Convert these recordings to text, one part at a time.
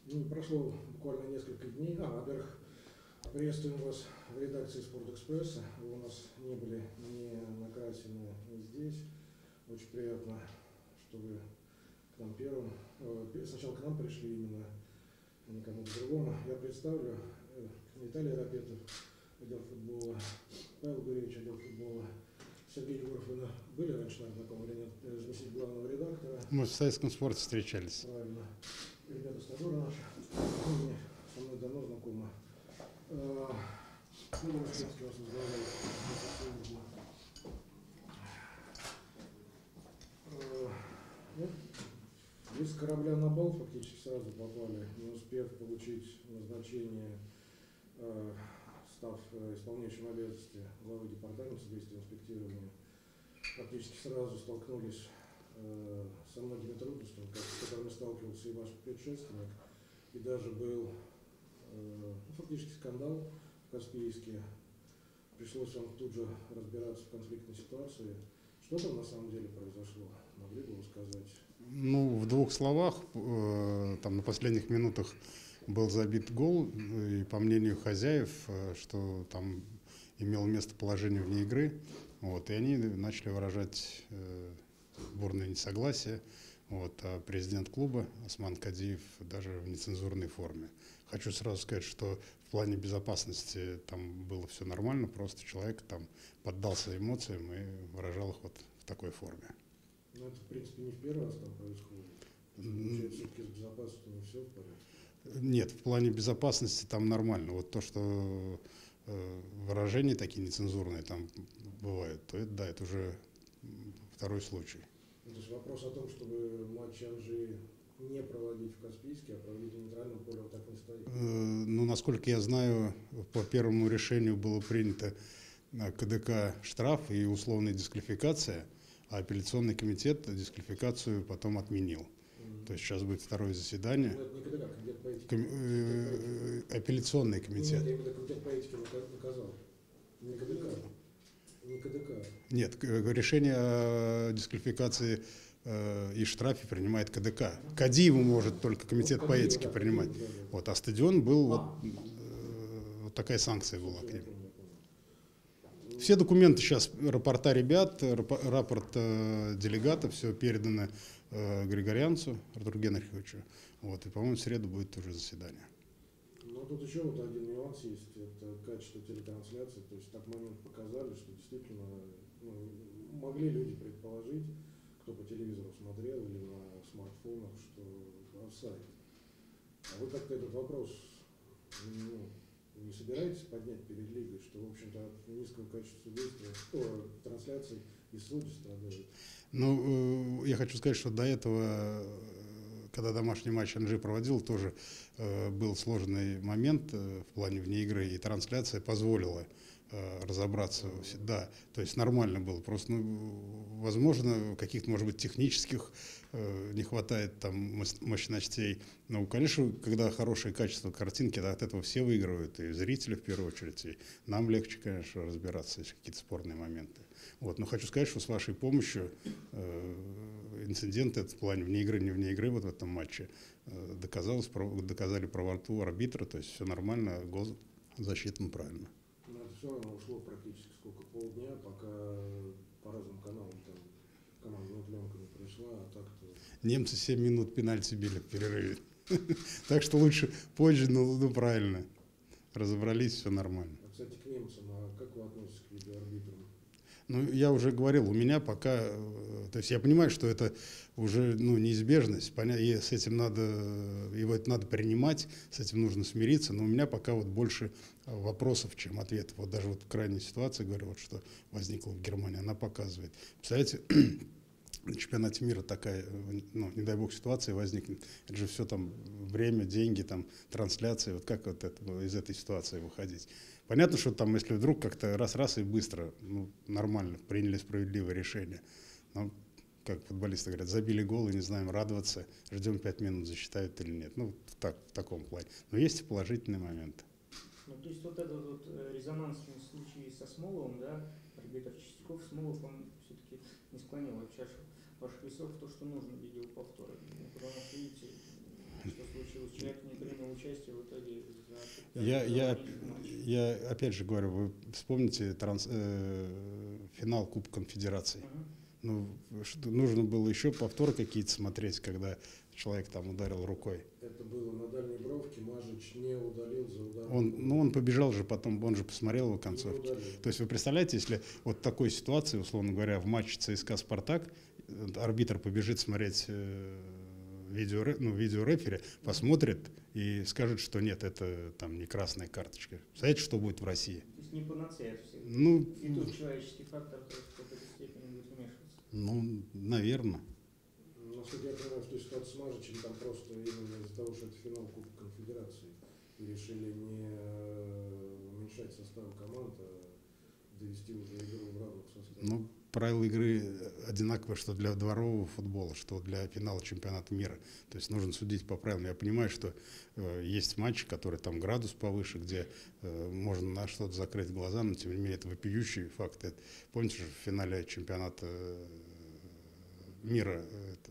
Ну, прошло буквально несколько дней. Во-первых, приветствуем вас в редакции «Спортэкспресса». Вы у нас не были ни на Красино, ни здесь. Очень приятно, что вы к нам первым. Сначала к нам пришли именно, а не кому-то другому. Я представлю: Виталий Рапетов, отдел футбола, Павел Гуревич, отдел футбола, Сергей Егоров. Вы были раньше, наверное, знакомы или нет? Заместитель главного редактора. Мы в советском спорте встречались. Правильно. Ребята стажеры наши, со мной давно знакомы. Ну, Шведский вас возглавляет. Вы с корабля на бал фактически сразу попали, не успев получить назначение, став исполняющим обязанности главы департамента содействия инспектирования. Фактически сразу столкнулись со многими трудностями, с которыми сталкивался и ваш предшественник, и даже был фактически скандал в Каспийске. Пришлось вам тут же разбираться в конфликтной ситуации. Что там на самом деле произошло? Могли бы вы сказать? Ну, в двух словах, там на последних минутах был забит гол, и по мнению хозяев, что там имело место положение вне игры, вот, и они начали выражать бурное несогласие. Вот, а президент клуба Осман Кадиев даже в нецензурной форме. Хочу сразу сказать, что в плане безопасности там было все нормально, просто человек там поддался эмоциям и выражал их вот в такой форме. Ну, это, в принципе, не в первый раз там происходит. Получается, все-таки с безопасностью не все в порядке? Нет, в плане безопасности там нормально. Вот то, что выражения такие нецензурные там бывают, то это, да, это уже второй случай. То есть вопрос о том, чтобы матч Анжи не проводить в Каспийске, а проводить в нейтральном поле, вот так не стоит? Ну, насколько я знаю, по первому решению было принято КДК штраф и условная дисквалификация, а апелляционный комитет дисквалификацию потом отменил. То есть сейчас будет второе заседание. Но это не КДК, комитет по этике. Апелляционный комитет. Нет, комитет по этике наказал. Не КДК. Не КДК. Нет, решение о дисквалификации и штрафе принимает КДК. Кадиеву может только комитет по этике принимать. Вот, а стадион был, вот такая санкция была к ним. Все документы сейчас, рапорта ребят, рапорт делегата, все передано Григорянцу Артуру Генриховичу. Вот, и, по-моему, в среду будет тоже заседание. Но тут еще вот один нюанс есть, это качество телетрансляции. То есть так момент показали, что действительно могли люди предположить, кто по телевизору смотрел или на смартфонах, что офсайд. А вы как-то этот вопрос не собираетесь поднять перед лигой, что, в общем-то, от низкого качества действия трансляций и судьи страдают? Ну, я хочу сказать, что до этого, когда домашний матч Анжи проводил, тоже был сложный момент в плане вне игры, и трансляция позволила разобраться. Да, то есть нормально было. Просто, возможно, каких-то, может быть, технических не хватает там мощностей. Но, конечно, когда хорошее качество картинки, от этого все выигрывают, и зрители в первую очередь, и нам легче, конечно, разбираться, если какие-то спорные моменты. Вот. Но хочу сказать, что с вашей помощью инциденты в плане вне игры, не вне игры вот в этом матче доказали правоту арбитра, то есть все нормально, гол засчитан правильно. Но это все равно ушло практически сколько, полдня, пока по разным каналам там командная пленка не пришла, а так-то... Немцы 7 минут пенальти били в перерыве. Так что лучше позже, но правильно. Разобрались, все нормально. А, кстати, к немцам, а как вы относитесь к видеоарбитрам? Ну, я уже говорил, у меня пока, то есть я понимаю, что это уже неизбежность, и с этим его это надо принимать, с этим нужно смириться, но у меня пока вот больше вопросов, чем ответов. Вот даже вот крайняя ситуация, говорю, вот что возникла в Германии, она показывает. Представляете, на чемпионате мира такая, не дай бог, ситуация возникнет. Это же все там время, деньги, там трансляции, вот как вот из этой ситуации выходить. Понятно, что там, если вдруг как-то раз и быстро, нормально, приняли справедливое решение. Но, как футболисты говорят, забили гол и не знаем, радоваться, ждем 5 минут, засчитают или нет. Ну, в таком плане. Но есть и положительные моменты. Ну, то есть вот этот вот резонансный случай со Смоловым, да, арбитр Чистяков, Смолов, он все-таки не склонил чашу ваших весов в то, что нужно видеоповторы. Потому что, видите, что случилось, человек не участие в итоге Я опять же говорю, вы вспомните финал Кубка Конфедерации. Ну, нужно было еще повторы какие-то смотреть, когда человек там ударил рукой. Это было на дальней бровке, Мажич не удалил за удар. Он побежал же потом, он же посмотрел его концовки. То есть вы представляете, если вот в такой ситуации, условно говоря, в матче ЦСКА-Спартак, арбитр побежит смотреть видеорефери, посмотрит и скажет, что нет, это там не красная карточка. Знаете, что будет в России? То есть не панацея от всего. Ну, и тут человеческий фактор в какой-то степени будет вмешиваться. Ну, наверное. Насколько я понимаю, в той ситуации с Мажичем там просто именно из-за того, что это финал Кубка Конфедерации, и решили не уменьшать состав команд, а довести уже игру в равных составах. Ну, правила игры одинаковые, что для дворового футбола, что для финала чемпионата мира. То есть нужно судить по правилам. Я понимаю, что есть матчи, которые там градус повыше, где можно на что-то закрыть глаза, но тем не менее это вопиющий факт. Помните же в финале чемпионата мира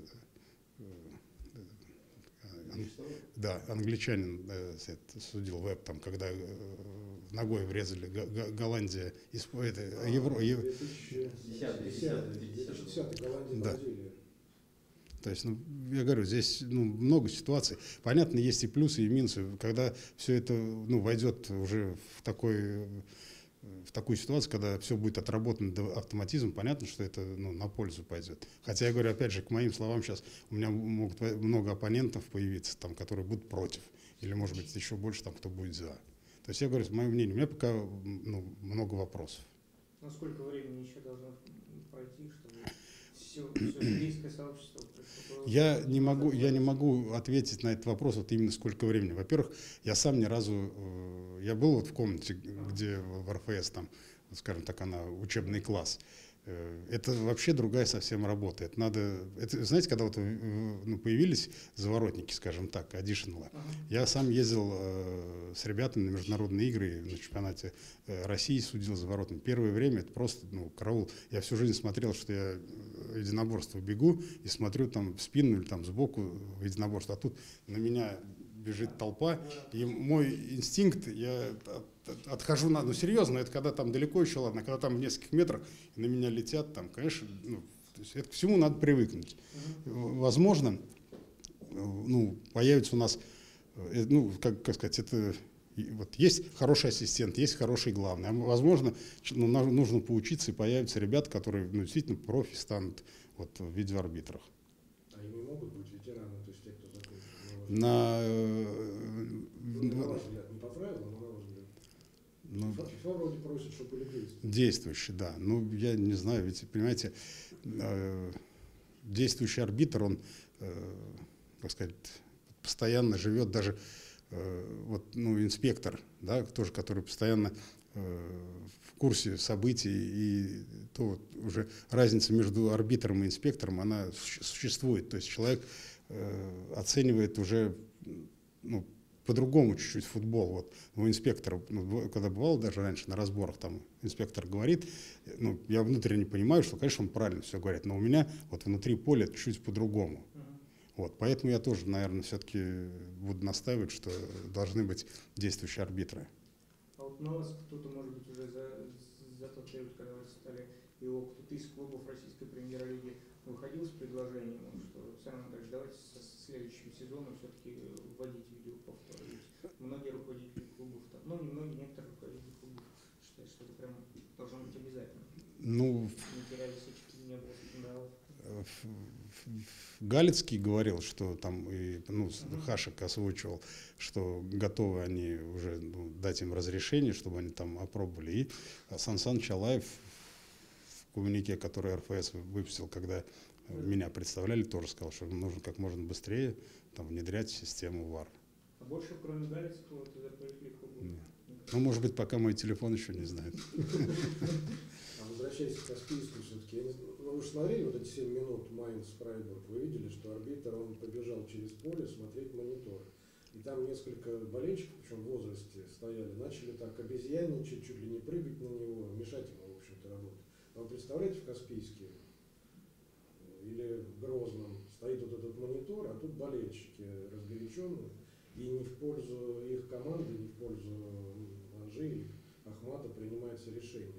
да, англичанин судил Веб, там, когда ногой врезали Голландия, Голландия, да. То есть, я говорю, здесь много ситуаций. Понятно, есть и плюсы, и минусы. Когда все это войдет уже в такую ситуацию, когда все будет отработано до автоматизма, понятно, что это на пользу пойдет. Хотя я говорю, опять же, к моим словам сейчас, у меня могут много оппонентов появиться, там, которые будут против. Или, может быть, еще больше, там, кто будет за. То есть я говорю, мое мнение, у меня пока много вопросов. Ну, сколько времени еще должно пройти, чтобы все судейское сообщество... Я не могу ответить на этот вопрос, вот именно сколько времени. Во-первых, я сам ни разу... Я был вот в комнате, где в РФС, там, скажем так, учебный класс. Это вообще другая совсем работа. Это, знаете, когда вот, появились заворотники, скажем так, additional, я сам ездил с ребятами на международные игры на чемпионате России, судил заворотник. Первое время это просто караул. Я всю жизнь смотрел, что я в единоборство бегу и смотрю там в спину или там сбоку в единоборство. А тут на меня бежит толпа, и мой инстинкт, я отхожу, серьезно, это когда там далеко еще, ладно, когда там в нескольких метрах на меня летят, там, конечно, то есть это к всему надо привыкнуть. Возможно, появится у нас, как сказать, это вот есть хороший ассистент, есть хороший главный. Возможно, нужно поучиться, и появятся ребята, которые действительно профи станут в видеоарбитрах. А ими могут быть ветераны, то есть те, кто закончил? На ваш взгляд, не по правилам, но на ваш взгляд. ФИФА вроде просит, чтобы были действующие. Действующий, да. Я не знаю, ведь, понимаете, действующий арбитр, он, так сказать, постоянно живет, даже инспектор, да, тоже, который постоянно в курсе событий, и то уже разница между арбитром и инспектором, она существует. То есть человек оценивает уже по-другому чуть-чуть футбол. У инспектора, когда бывало даже раньше на разборах, там инспектор говорит, я внутренне понимаю, что, конечно, он правильно все говорит, но у меня внутри поля чуть по-другому. Поэтому я тоже, наверное, все-таки буду настаивать, что должны быть действующие арбитры. А вот на вас кто-то, может быть, уже за тот период, когда вы стали его, кто-то из клубов российской премьер-лиги выходил с предложением, что Александр Анатольевич, давайте со следующим сезоном все-таки вводить видеоповторы. Ведь многие руководители клубов, не многие, некоторые руководители клубов считают, что это прям должно быть обязательно. Не терялись очки, не было скандалов. Галицкий говорил, что там, и Хашек озвучивал, что готовы они уже дать им разрешение, чтобы они там опробовали. И Сан Саныч Алаев в коммюнике, который РФС выпустил, когда меня представляли, тоже сказал, что нужно как можно быстрее внедрять систему ВАР. А больше, кроме Галицкого, туда привлекли клубы? Нет. Может быть, пока мой телефон еще не знает. Возвращаясь к Каспийску, все-таки, вы же смотрели вот эти 7 минут Майнц-Фрайбург, вы видели, что арбитр, он побежал через поле смотреть монитор. И там несколько болельщиков, причем в возрасте, стояли, начали так обезьянничать, чуть ли не прыгать на него, мешать ему, в общем-то, работать. А вы представляете, в Каспийске или в Грозном стоит вот этот монитор, а тут болельщики разгоряченные, И не в пользу их команды, не в пользу Анжи, Ахмата принимается решение.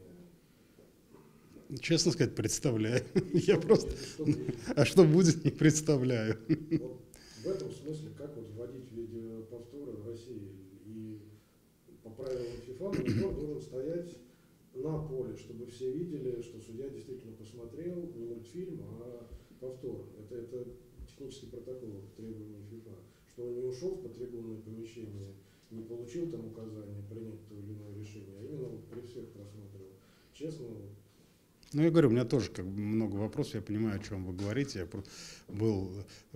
Честно сказать, представляю. И Я что просто... будет, что будет? А что будет, не представляю. Вот в этом смысле, как вот вводить видеоповторы в России. И по правилам ФИФА монитор должен стоять на поле, чтобы все видели, что судья действительно посмотрел не мультфильм, а повтор. Это технический протокол требований ФИФА. Что он не ушел в потрибунное помещение, не получил там указания принять то или иное решение, а именно вот при всех просмотрел. Честно, Ну, я говорю, у меня тоже как бы много вопросов, я понимаю, о чем вы говорите. Я был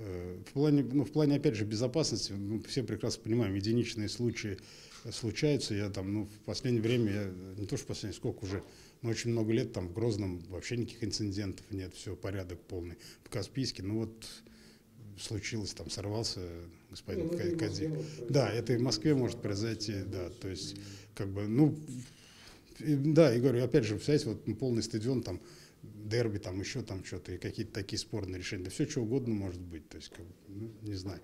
в плане, опять же, безопасности, все прекрасно понимаем, единичные случаи случаются. Я там, в последнее время, не то что в последнее, сколько уже, но очень много лет там в Грозном вообще никаких инцидентов нет, все, порядок полный. В Каспийске, случилось, там сорвался господин Кадзин. Да, это и в Москве может произойти, да, то есть, как бы, да, и говорю, опять же, представляете, вот полный стадион, там, дерби, там, еще там что-то, и какие-то такие спорные решения, да все, что угодно может быть, то есть, как бы, не знаю.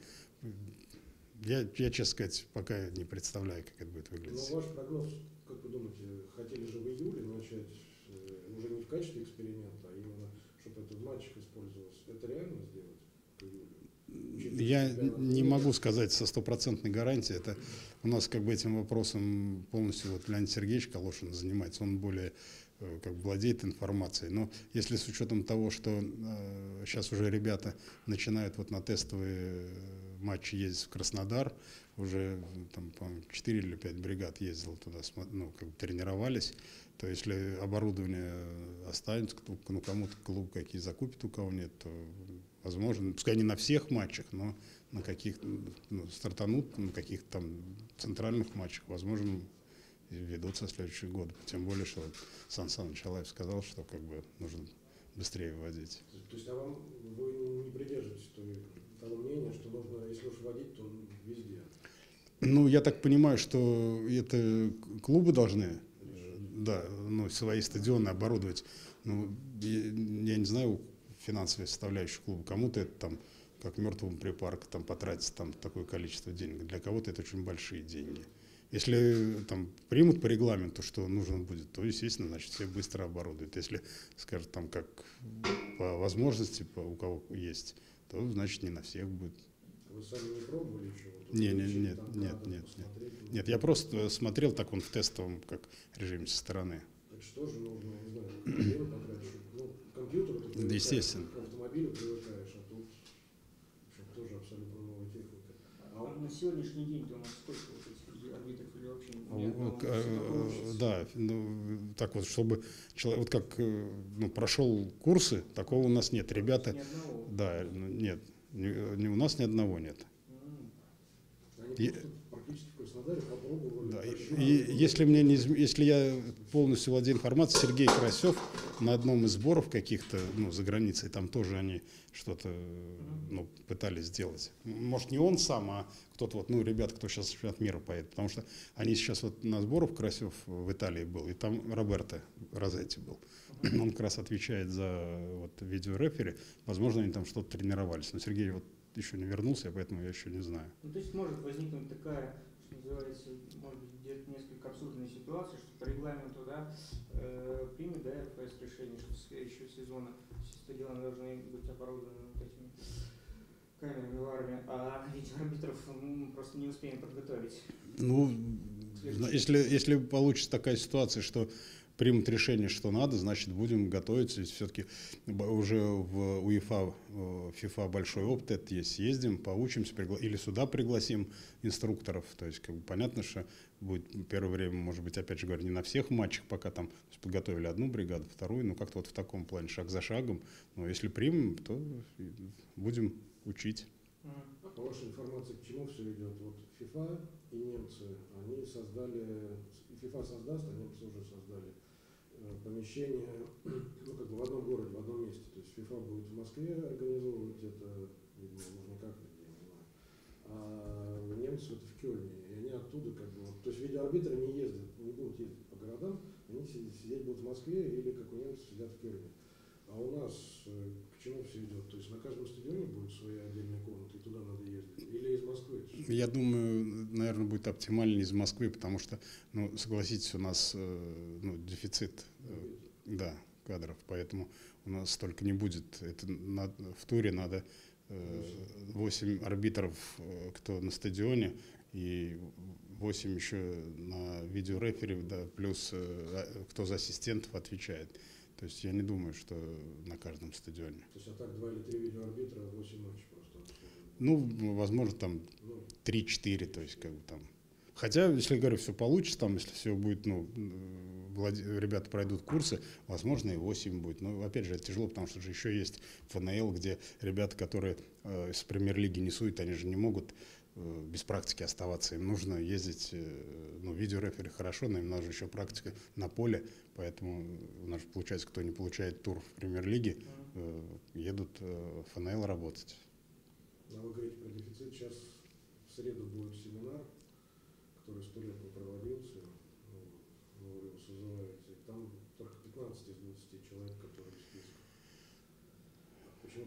Я, честно сказать, пока не представляю, как это будет выглядеть. Но ваш прогноз, как вы думаете, хотели же в июле начать, уже не в качестве эксперимента, а именно, чтобы это в матчах использовалось. Это реально сделать в июле? Я не могу сказать со стопроцентной гарантией. Это у нас как бы этим вопросом полностью вот Леонид Сергеевич Калошин занимается. Он более как бы владеет информацией. Но если с учетом того, что сейчас уже ребята начинают вот на тестовые матчи ездить в Краснодар, уже там, по-моему, 4 или 5 бригад ездил туда, как бы тренировались, то если оборудование останется, кому-то клуб какие закупит, у кого нет, то возможно, пускай не на всех матчах, но на каких-то, стартанут на каких-то там центральных матчах, возможно, ведутся в следующий год. Тем более, что Сан Саныч Алаев сказал, что как бы нужно быстрее вводить. То есть, вы не придерживаетесь того мнения, что нужно, если уж вводить, то везде? Я так понимаю, что это клубы должны, да, свои стадионы оборудовать. Я не знаю финансовой составляющей клуба. Кому-то это там, как мертвому припарку, там потратить там такое количество денег. Для кого-то это очень большие деньги. Если там примут по регламенту, что нужно будет, то, естественно, значит, все быстро оборудуют. Если скажут, там, как по возможности, у кого есть, то, значит, не на всех будет. Вы сами не пробовали еще? Нет, я просто смотрел так он в тестовом как режиме со стороны. Так что же нужно, не знаю, время потратить? К компьютеру ты привыкаешь, естественно. к автомобилю привыкаешь, а тут тоже абсолютно новая техника. А на сегодняшний день-то у нас сколько вот этих арбитров или вообще нет? Да, так вот, чтобы человек, вот как прошел курсы, такого у нас нет. Ребята, Ни одного? да, нет, у нас ни одного нет. Они практически в Краснодаре попробовали. Да, и если я полностью владею информацией, Сергей Карасев на одном из сборов каких-то, за границей, там тоже они что-то пытались сделать. Может, не он сам, а кто-то ребята, кто сейчас в чемпионат мира поедет, потому что они сейчас на сборах, Карасев в Италии был, и там Роберто Розетти был. Он как раз отвечает за видеорефери, возможно, они там что-то тренировались, но Сергей еще не вернулся, поэтому я еще не знаю. То есть может возникнуть такая, что называется, может быть, где-то несколько абсурдная ситуация, что по регламенту, примет, РФС решение, что с следующего сезона все стадионы должны быть оборудованы этими камерами в армии, а видеоарбитров просто не успеем подготовить. Если получится такая ситуация, что примут решение, что надо, значит, будем готовиться. Все-таки уже в УЕФА, ФИФА большой опыт это есть. Съездим, поучимся, или сюда пригласим инструкторов. То есть, понятно, что будет первое время, может быть, опять же говорю, не на всех матчах, пока там подготовили одну бригаду, вторую, как-то в таком плане, шаг за шагом. Но если примем, то будем учить. А по вашей информации, к чему все идет? ФИФА и немцы, они создали, ФИФА создаст, а немцы уже создали помещение, в одном городе, в одном месте. То есть ФИФА будет в Москве организовывать это, видимо, Лужниках, я не знаю, а немцы в Кёльне. И они оттуда то есть видеоарбитры не будут ездить по городам, они сидеть будут в Москве или, как у немцев, сидят в Кёльне. А у нас к чему все идет? То есть на каждом стадионе будет своя отдельная комната, и туда надо ездить? Или из Москвы? Я думаю, наверное, будет оптимальнее из Москвы, потому что, ну, согласитесь, у нас дефицит да, кадров, поэтому у нас столько не будет. В туре надо 8 арбитров, кто на стадионе, и 8 еще на видеорефери, да, плюс кто за ассистентов отвечает. То есть я не думаю, что на каждом стадионе. То есть, а так 2 или 3 видеоарбитра, 8 матчей просто. Ну, возможно, там 3-4, то есть как бы там. Хотя, если я говорю, все получится, там, если все будет, ребята пройдут курсы, возможно, и 8 будет. Но, опять же, это тяжело, потому что же еще есть ФНЛ, где ребята, которые из премьер-лиги не суют, они же не могут без практики оставаться. Им нужно ездить, видеорефери хорошо, но им нужна еще практика на поле. Поэтому у нас же получается, кто не получает тур в премьер-лиге, едут в ФНЛ работать. Но вы говорите про дефицит. Сейчас в среду будет семинар, который 100 лет не проводился, вы его созываете. Там только 15 из 20 человек, которые в списке. Почему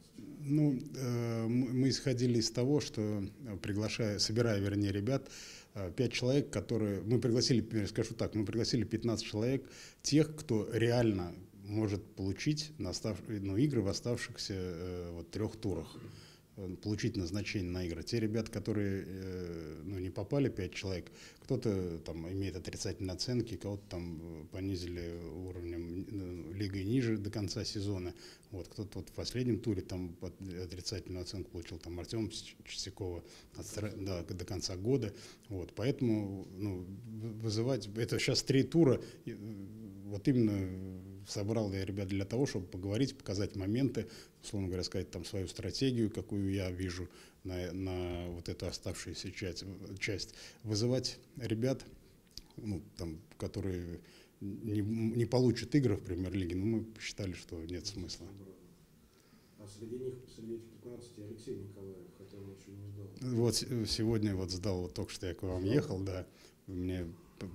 15? Мы исходили из того, что собирая ребят, 5 человек, которые... Мы пригласили 15 человек, тех, кто реально может получить игры в оставшихся 3 турах. Получить назначение на игры. Те ребята, которые не попали, 5 человек, кто-то там имеет отрицательные оценки, кого-то там понизили уровнем лигой ниже до конца сезона. Вот, кто-то в последнем туре там отрицательную оценку получил, там Артем Чистякова до конца года. Вот, поэтому вызывать... Это сейчас 3 тура. Вот именно собрал я ребят для того, чтобы поговорить, показать моменты, условно говоря, сказать там свою стратегию, какую я вижу на вот эту оставшуюся часть. Вызывать ребят, которые не получат игры в премьер-лиге, но мы посчитали, что нет смысла. А среди этих 15 Алексей Николаев, хотя он еще не сдал. Вот сегодня сдал, только что я к вам ехал, да, мне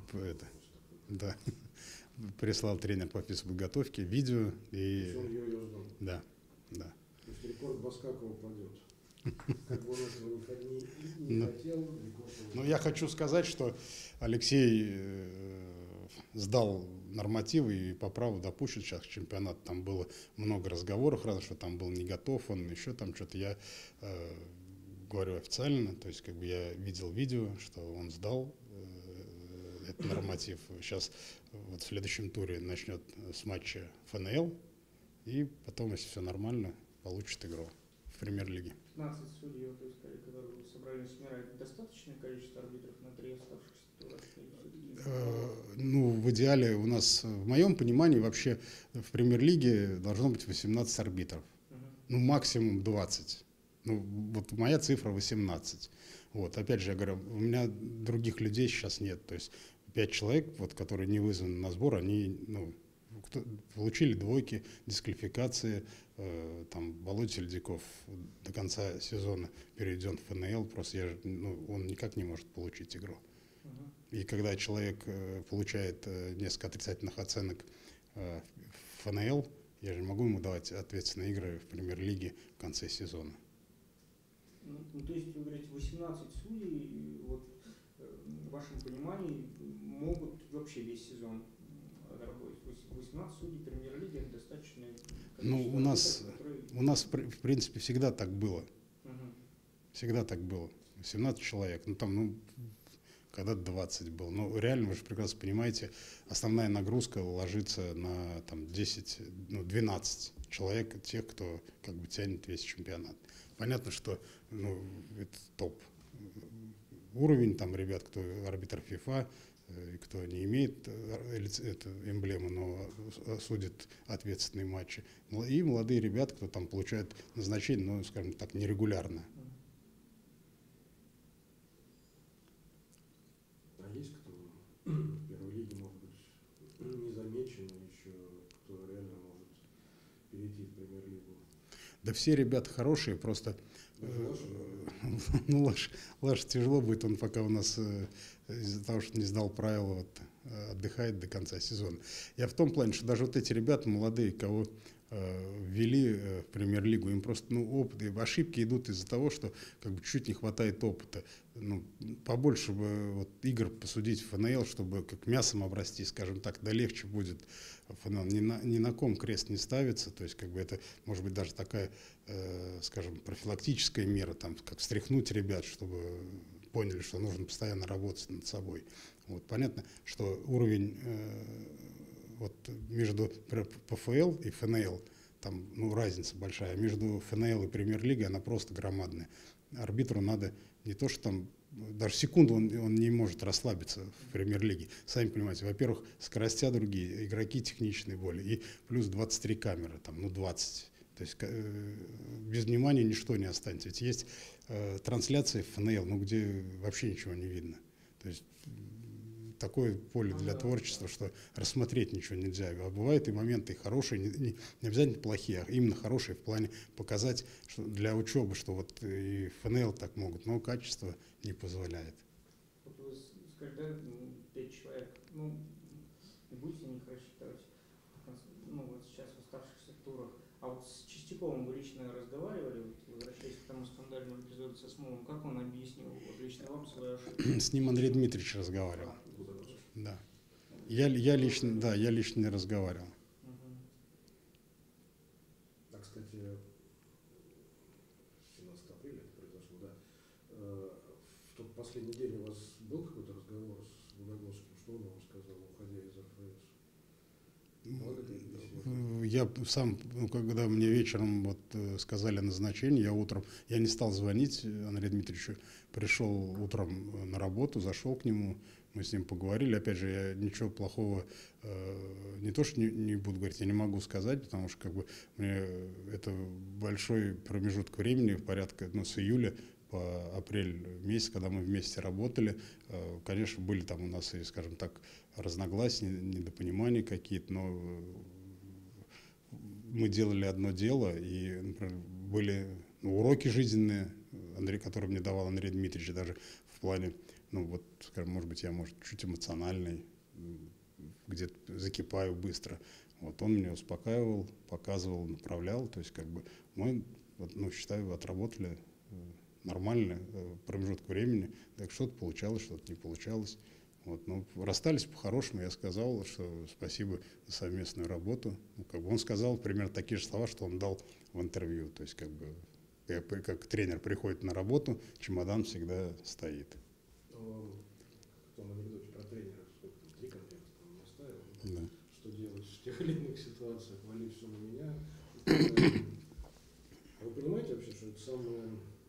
прислал тренер по физподготовке видео. И он ее сдал? Да. То есть рекорд Баскакова падет. Как бы он этого не хотел. Я хочу сказать, что Алексей сдал нормативы и по праву допущен сейчас чемпионат. Там было много разговоров, разве что там был не готов, он еще там что-то. Я говорю официально, то есть как бы я видел видео, что он сдал этот норматив. Сейчас в следующем туре начнет с матча ФНЛ, и потом, если все нормально, получит игру в премьер-лиге. 15 судей, которые вы собрали семинар, достаточное количество арбитров на 3 оставшихся тура? В идеале у нас, в моем понимании, вообще в премьер-лиге должно быть 18 арбитров. Максимум 20. Моя цифра 18. Опять же, я говорю, у меня других людей сейчас нет. То есть 5 человек, которые не вызваны на сбор, они получили двойки, дисквалификации. Володя Сельдяков до конца сезона перейден в ФНЛ, просто он никак не может получить игру. И когда человек получает несколько отрицательных оценок в ФНЛ, я же не могу ему давать ответственные игры в премьер-лиге в конце сезона. То есть, вы говорите, 18 судей, в вашем понимании, могут вообще весь сезон работать. 18 судей премьер-лиги — это достаточно... У нас, в принципе, всегда так было. Всегда так было. 17 человек. Когда-то 20 было. Но реально, вы же прекрасно понимаете, основная нагрузка ложится на 12 человек, тех, кто как бы тянет весь чемпионат. Понятно, что это топ уровень, ребят, кто арбитр ФИФА, кто не имеет эту эмблему, но судит ответственные матчи. И молодые ребята, кто там получает назначение, скажем так, нерегулярно. А есть кто в первой лиге, может быть, незамеченный еще, кто реально может перейти в премьер-лигу? Да все ребята хорошие, просто Лаш тяжело будет, он пока у нас из-за того, что не сдал правила, отдыхает до конца сезона. Я в том плане, что даже эти ребята молодые, кого ввели в премьер-лигу, им просто опыт, ошибки идут из-за того, что как бы чуть не хватает опыта. Побольше бы вот игр посудить в ФНЛ, чтобы как мясом обрасти, скажем так, да легче будет ФНЛ. Ни на ком крест не ставится, то есть как бы это может быть даже такая, скажем, профилактическая мера, там, как встряхнуть ребят, чтобы поняли, что нужно постоянно работать над собой. Вот, понятно, что уровень вот между ПФЛ и ФНЛ, там разница большая, между ФНЛ и премьер-лигой она просто громадная. Арбитру надо не то, что там даже секунду он не может расслабиться в премьер-лиге. Сами понимаете, во-первых, скоростя другие, игроки техничные более, и плюс 23 камеры, там, 20. То есть без внимания ничто не останется. Ведь есть трансляции в ФНЛ, где вообще ничего не видно. То есть такое поле для творчества, что рассмотреть ничего нельзя. А бывают и моменты хорошие, не обязательно плохие, а именно хорошие в плане показать, что для учебы, что вот и ФНЛ так могут, но качество не позволяет. Вот вы сказали, да, 5 человек, не будете на них рассчитывать, вот сейчас в оставшихся турах. А вот с Чистяковым вы лично разговаривали, возвращаясь к тому скандальному эпизоду со Смолом, как он объяснил вот лично вам свою ошибку? С ним Андрей Дмитриевич разговаривал. Да. Я лично не разговаривал. А, кстати, 17 апреля это произошло, да. В тот последний день у вас был какой-то разговор с Лугогловским? Что он вам сказал, уходя из РФС? Я сам, когда мне вечером вот сказали о назначении, я не стал звонить Андрею Дмитриевичу, пришел утром на работу, зашел к нему, мы с ним поговорили. Опять же, я ничего плохого не то, что не буду говорить, я не могу сказать, потому что как бы мне это большой промежуток времени, порядка с июля по апрель месяц, когда мы вместе работали. Конечно, были там у нас и, скажем так, разногласия, недопонимания какие-то, но мы делали одно дело, и, например, были уроки жизненные, которые мне давал Андрей Дмитриевич, даже в плане, скажем, может быть, я, чуть эмоциональный, где-то закипаю быстро. Вот он меня успокаивал, показывал, направлял, то есть как бы мы, считаю, отработали нормально промежуток времени, так что-то получалось, что-то не получалось. Вот, расстались по-хорошему, я сказал, что спасибо за совместную работу. Он сказал примерно такие же слова, что он дал в интервью. То есть как тренер приходит на работу, чемодан всегда стоит. В том анекдоте про тренера, сколько там, 3 конфетки не оставил. Да. Что делать в тех или иных ситуациях, вали все на меня. А вы понимаете вообще, что это самое,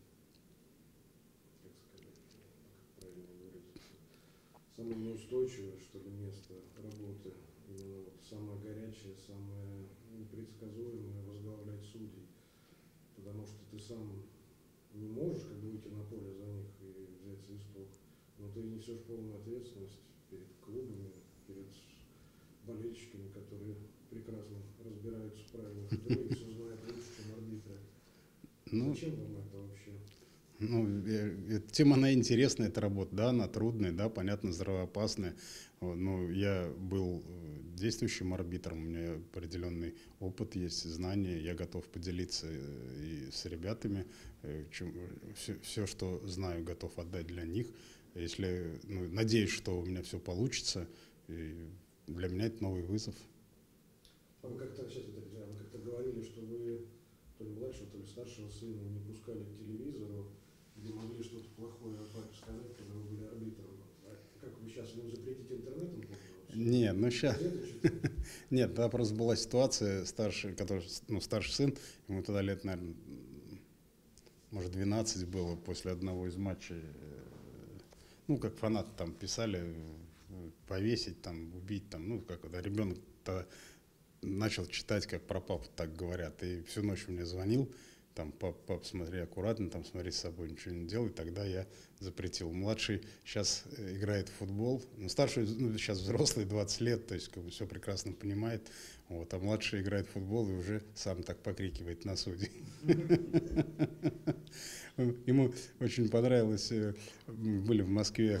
как сказать, как правильно выразиться, самое неустойчивое, что ли, место работы, именно самое горячее, самое непредсказуемое возглавлять судей, потому что ты сам не можешь выйти на поле за них и взять свисток, но ты несешь полную ответственность перед клубами, перед болельщиками, которые прекрасно разбираются в правилах игры и все знают лучше, чем арбитры. Зачем вам это вообще? Тема, она интересная, эта работа, да, она трудная, да, понятно, взрывоопасная. Но я был действующим арбитром, у меня определенный опыт есть, знания, я готов поделиться и с ребятами, все, что знаю, готов отдать для них. Если, надеюсь, что у меня все получится, и для меня это новый вызов. А вы как-то говорили, что вы то ли младшего, то ли старшего сына не пускали к телевизору, где могли что-то плохое о папе сказать, когда вы были арбитром. А как вы сейчас, запретите интернетом пользоваться? Нет, сейчас... Нет, тогда просто была ситуация, старший сын, ему тогда лет, наверное, может, 12 было после одного из матчей. Как фанаты там писали, повесить, там, убить, там, когда ребенок начал читать, как про папу так говорят, и всю ночь мне звонил, там, пап, смотри аккуратно, там, смотри с собой, ничего не делай, тогда я запретил. Младший сейчас играет в футбол, старший, сейчас взрослый, 20 лет, то есть все прекрасно понимает, а младший играет в футбол и уже сам так покрикивает на судей. Ему очень понравилось, были в Москве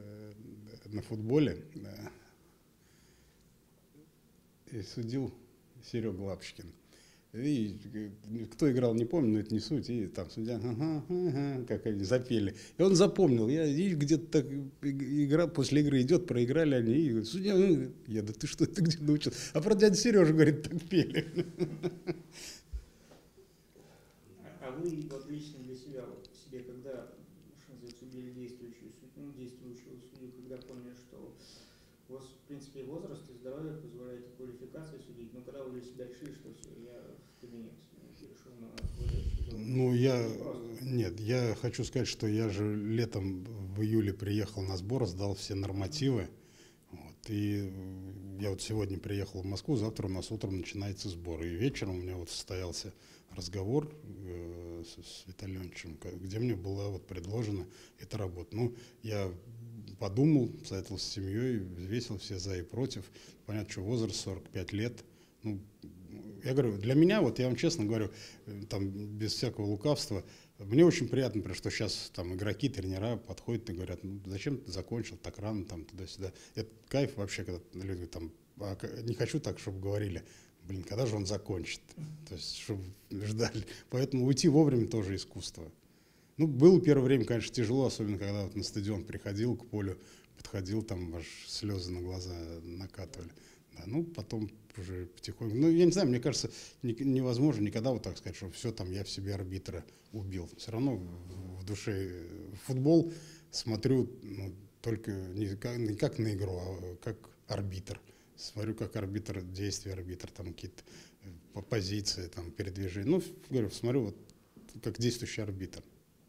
на футболе, и судил Серега Лапочкин. И кто играл, не помню, но это не суть. И там судья, как они запели. И он запомнил. Я где-то так игра, после игры идет, проиграли они. И судья, я, да ты что, ты где научил? А про дядю Сережу, говорит, так пели. А вы вот лично для себя, вот себе, когда, что называется, убили действующего судью, когда поняли, что у вас, в принципе, возраст и здоровье позволяет квалификации судить, но когда вы для себя решили, что все, я в кабинет решил на Ну, нет, я хочу сказать, что я же летом в июле приехал на сбор, сдал все нормативы. Вот, и я вот сегодня приехал в Москву, завтра у нас утром начинается сбор. И вечером у меня вот состоялся разговор с Виталием Леонидовичем, где мне была вот предложена эта работа. Ну, я подумал, советовался с семьей, взвесил все за и против. Понятно, что возраст 45 лет. Ну, я говорю, для меня, вот я вам честно говорю, там без всякого лукавства, мне очень приятно, например, что сейчас там игроки, тренера подходят и говорят, ну зачем ты закончил так рано, там туда-сюда. Это кайф вообще, когда люди там, не хочу так, чтобы говорили, блин, когда же он закончит, то есть, чтобы ждали. Поэтому уйти вовремя тоже искусство. Ну, было первое время, конечно, тяжело, особенно когда вот на стадион приходил, к полю подходил, там аж слезы на глаза накатывали. Да, ну, потом уже потихоньку. Ну, я не знаю, мне кажется, невозможно никогда вот так сказать, что все, там, я в себе арбитра убил. Все равно в душе футбол смотрю, ну, только не как на игру, а как арбитр. Смотрю, как арбитр, действия арбитра, там какие-то позиции, там, передвижения. Ну, говорю, смотрю, вот как действующий арбитр.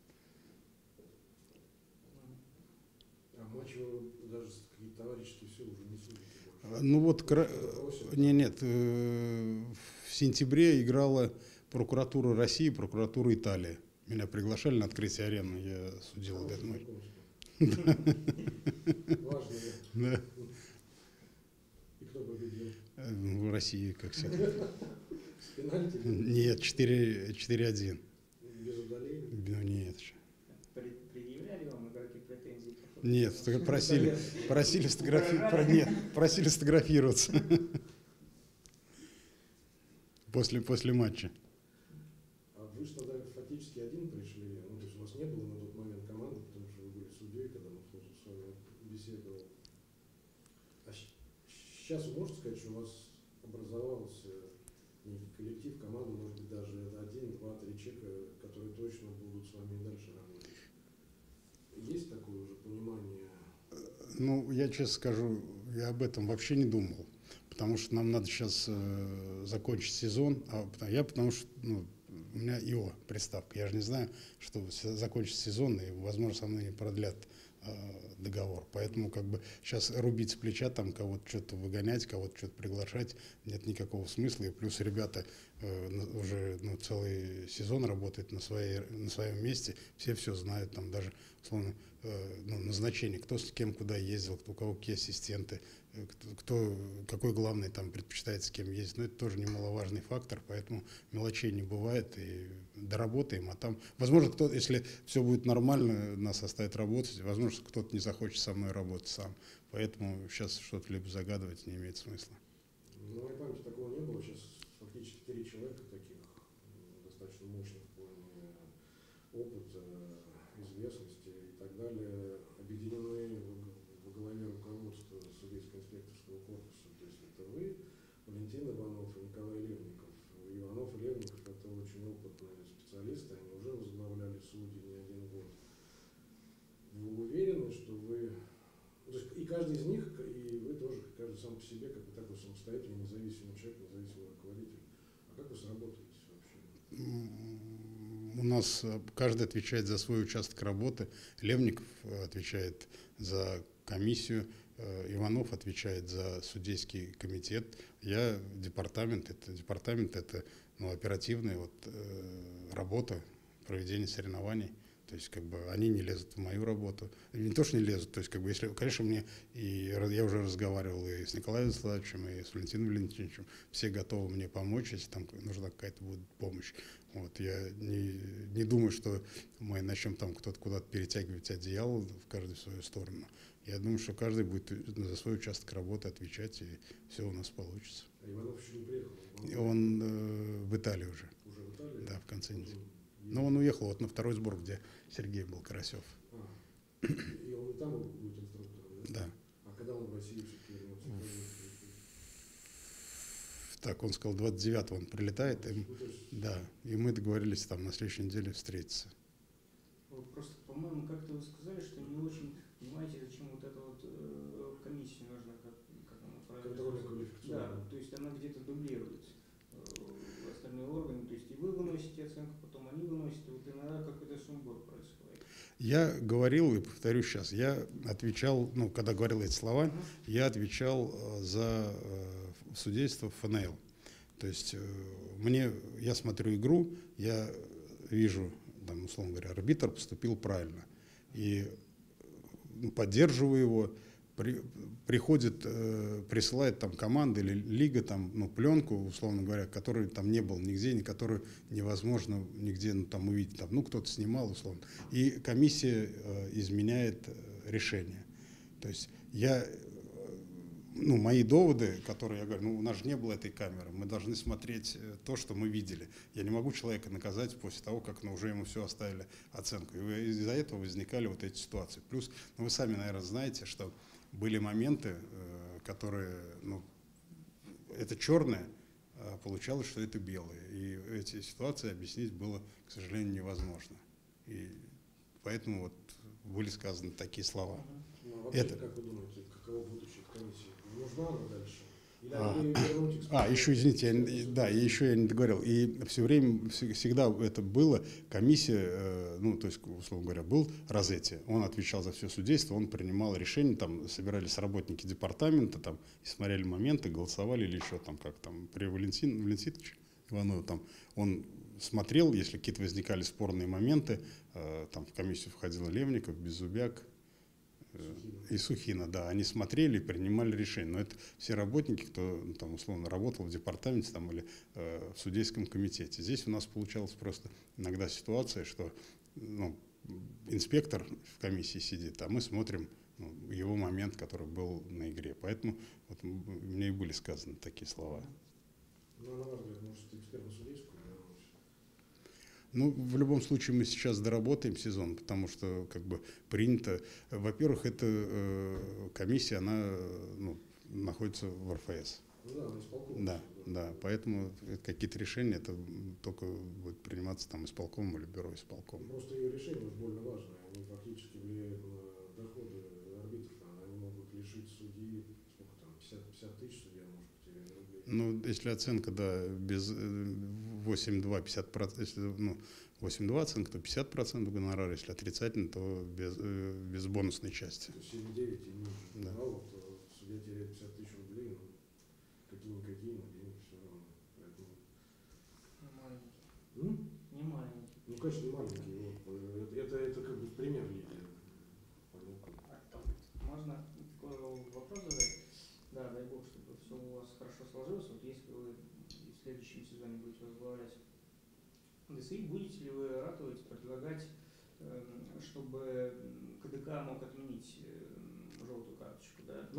А матчи даже какие-то товарищеские все уже не судите больше? Ну вот, нет, в сентябре играла прокуратура России, прокуратура Италии. Меня приглашали на открытие арены, я судил этот матч. Важно, да. И кто победил? В России, как всегда. С пенальти? Нет, 4-1. Без удаления? Ну нет. Предъявляли вам игроки претензий? Нет, просили сфотографироваться после матча. А вы же тогда фактически один пришли, ну, то есть у вас не было на тот момент команды, потому что вы были судьей, когда мы с вами беседовали. А сейчас вы можете сказать, что у вас образовался некий коллектив, команда, может быть, даже один, два, три человека, которые точно будут с вами и дальше работать? Есть такое уже понимание? Ну, я честно скажу, я об этом вообще не думал, потому что нам надо сейчас закончить сезон, потому что у меня ИО приставка, я же не знаю, что закончится сезон и, возможно, со мной не продлят договор, поэтому как бы сейчас рубить с плеча, там кого-то что-то выгонять, кого-то что-то приглашать нет никакого смысла, и плюс ребята уже целый сезон работают на своем месте, все знают, там даже условно назначение, кто с кем куда ездил, у кого какие ассистенты, какой главный там предпочитает с кем ездить, но это тоже немаловажный фактор, поэтому мелочей не бывает, и доработаем, а там, возможно, если все будет нормально, нас оставит работать, возможно, кто-то не захочет со мной работать сам, поэтому сейчас что-то либо загадывать не имеет смысла. Ну, в моей памяти такого не было, сейчас фактически 3 человека таких, достаточно мощных в плане опыта, известности и так далее, объединены во главе руководства судейско-инспекторского корпуса. То есть это вы, Валентин Иванов и Николай Левников. Иванов и Левников — это очень опытные специалисты, они уже возглавляли судьи не один год. Вы уверены, что вы... То есть и каждый из них, и вы тоже, каждый сам по себе, как бы такой самостоятельный, независимый человек, независимый руководитель. А как вы сработаетесь вообще? У нас каждый отвечает за свой участок работы. Левников отвечает за комиссию, Иванов отвечает за судейский комитет. Я департамент. Это оперативная работа, проведение соревнований. То есть, как бы, они не лезут в мою работу. Не то, что не лезут, то есть, как бы, если, конечно, я уже разговаривал и с Николаем Владимировичем, и с Валентином Валентиновичем, все готовы мне помочь, если там нужна какая-то будет помощь. Вот, я не думаю, что мы начнем там кто-то куда-то перетягивать одеяло в каждую свою сторону. Я думаю, что каждый будет за свой участок работы отвечать, и все у нас получится. А А Иванов еще не приехал? Он в Италии уже. Уже в Италии? Да, в конце недели. Но он уехал вот на второй сбор, где Сергей был, Карасев. И он и там будет инструктором, да? Да. А когда он в Россию все-таки вернется? Так, он сказал, 29-го он прилетает. Да, и мы договорились там на следующей неделе встретиться. Вот просто, по-моему, как-то вы сказали, что не очень понимаете, зачем вот эта вот комиссия нужна, как она правильно. Да, то есть она где-то дублирует остальные органы, то есть и вы выносите оценку, потом они выносят, и вот иногда какой-то сумбур происходит. Я говорил, и повторю сейчас, я отвечал, ну, когда говорил эти слова, я отвечал за судейство ФНЛ. То есть я смотрю игру, я вижу, там, условно говоря, арбитр поступил правильно. И поддерживаю его, приходит, присылает там команда или лига, там, ну, пленку, условно говоря, которой там не было нигде, которую невозможно нигде, ну, там увидеть, там, ну, кто-то снимал, условно. И комиссия изменяет решение. То есть мои доводы, которые я говорю, ну, у нас же не было этой камеры, мы должны смотреть то, что мы видели. Я не могу человека наказать после того, как уже ему все оставили оценку. И из-за этого возникали вот эти ситуации. Плюс, вы сами, наверное, знаете, что были моменты, которые, это черное, а получалось, что это белое. И эти ситуации объяснить было, к сожалению, невозможно. И поэтому вот были сказаны такие слова. Ну, вообще, как вы думаете, каково будущее комиссии? Нужна она дальше? Еще, извините, я не договорил. И все время, всегда это было, комиссия, то есть, условно говоря, был Розетти, он отвечал за все судейство, он принимал решения, там собирались работники департамента, там, и смотрели моменты, голосовали или еще там, как там, при Валентиновиче Иванове, там, он смотрел, если какие-то возникали спорные моменты, там в комиссию входил Левников, Беззубяк, и Сухина, да, они смотрели и принимали решения. Но это все работники, кто там условно работал в департаменте там, или в судейском комитете. Здесь у нас получалась просто иногда ситуация, что инспектор в комиссии сидит, а мы смотрим его момент, который был на игре. Поэтому вот, мне и были сказаны такие слова. Ну, на ваш взгляд, может, эксперт на судейскую? В любом случае мы сейчас доработаем сезон, потому что как бы принято, во-первых, эта комиссия, она находится в РФС. Да, на исполкоме. Да, поэтому какие-то решения это только будет приниматься там исполкомом или бюро исполкома. Просто ее решения уж больно важные, они фактически влияют на доходы арбитров, они могут лишить судьи, сколько там, 50 тысяч судья может потерять рублей. Если оценка, да, без 8,2, 50%, если 8,2 оценка, то 50% гонорара, если отрицательно, то без бонусной части. То есть 7,9 и ниже. Да. То судья теряет 50 тысяч рублей, какие-никакие, но деньги все равно. Поэтому... Не маленький. Конечно, не маленький. Вот. Это как бы пример лиги. Можно такой вопрос задать? Да, дай бог, чтобы все у вас хорошо сложилось. Вот если вы в следующем сезоне будете возглавлять ДСИ, будете ли вы ратовать, предлагать, чтобы КДК мог отменить желтую карточку? Да?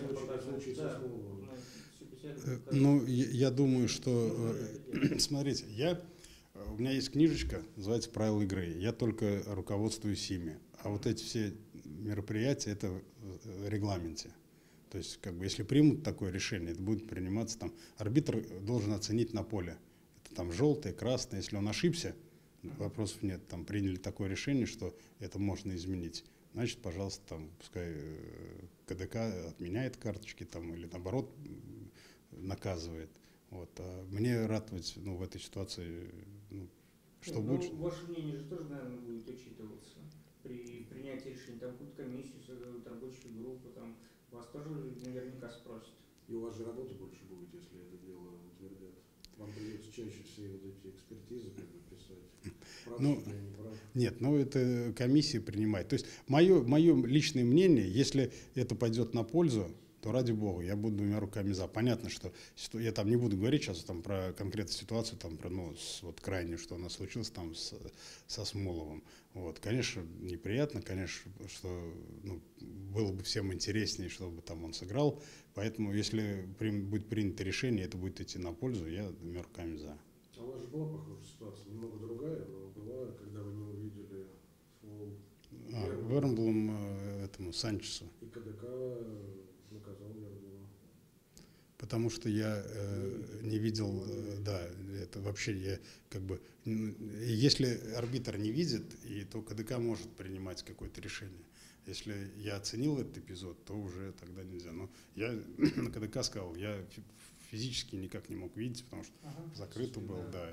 Я думаю, что... Смотрите, у меня есть книжечка, называется «Правила игры». Я только руководствуюсь ими. А вот эти все мероприятия, это в регламенте. То есть, как бы, если примут такое решение, это будет приниматься там. Арбитр должен оценить на поле. Это там желтое, красное. Если он ошибся, вопросов нет. Там приняли такое решение, что это можно изменить. Значит, пожалуйста, там, пускай КДК отменяет карточки там, или наоборот наказывает. Вот. А мне ратовать в этой ситуации, что лучше. Ваше мнение же тоже, наверное, будет учитываться при принятии решений. Там какую-то комиссию создают, рабочую группу, там вас тоже наверняка спросят. И у вас же работы больше будет, если это дело утвердят. Вам придется чаще все вот эти экспертизы писать. Нет, это комиссия принимает. То есть мое личное мнение, если это пойдет на пользу, то ради бога, я буду двумя руками за. Понятно, что я там не буду говорить сейчас там про конкретную ситуацию, там про, ну, вот крайнюю, что у нас случилось там со Смоловым. Вот, конечно, неприятно, конечно, что, ну, было бы всем интереснее, чтобы там он сыграл. Поэтому, если будет принято решение, это будет идти на пользу, я двумя руками за. А у вас же была похожая ситуация, немного другая, но была, когда вы не увидели фол Вермблом этому Санчесу. и КДК наказал Вермблома. Потому что я не видел, да, это вообще я как бы, если арбитр не видит, то КДК может принимать какое-то решение. Если я оценил этот эпизод, то уже тогда нельзя. Но я на КДК сказал, я физически никак не мог видеть, потому что закрыто был, да.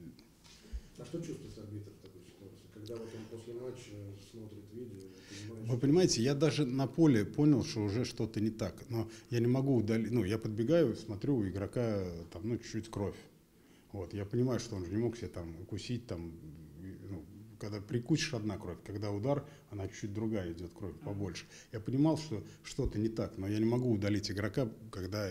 А что чувствует арбитр в такой ситуации? Когда вот он после матча смотрит видео, понимает, Вы понимаете, я даже на поле понял, что уже что-то не так. Но я не могу удалить, ну, я подбегаю, смотрю, у игрока там, ну, чуть-чуть кровь. Вот, я понимаю, что он же не мог себе там укусить, там, ну, когда прикусишь одна кровь, когда удар, она чуть-чуть другая идет, кровь побольше. Я понимал, что что-то не так, но я не могу удалить игрока, когда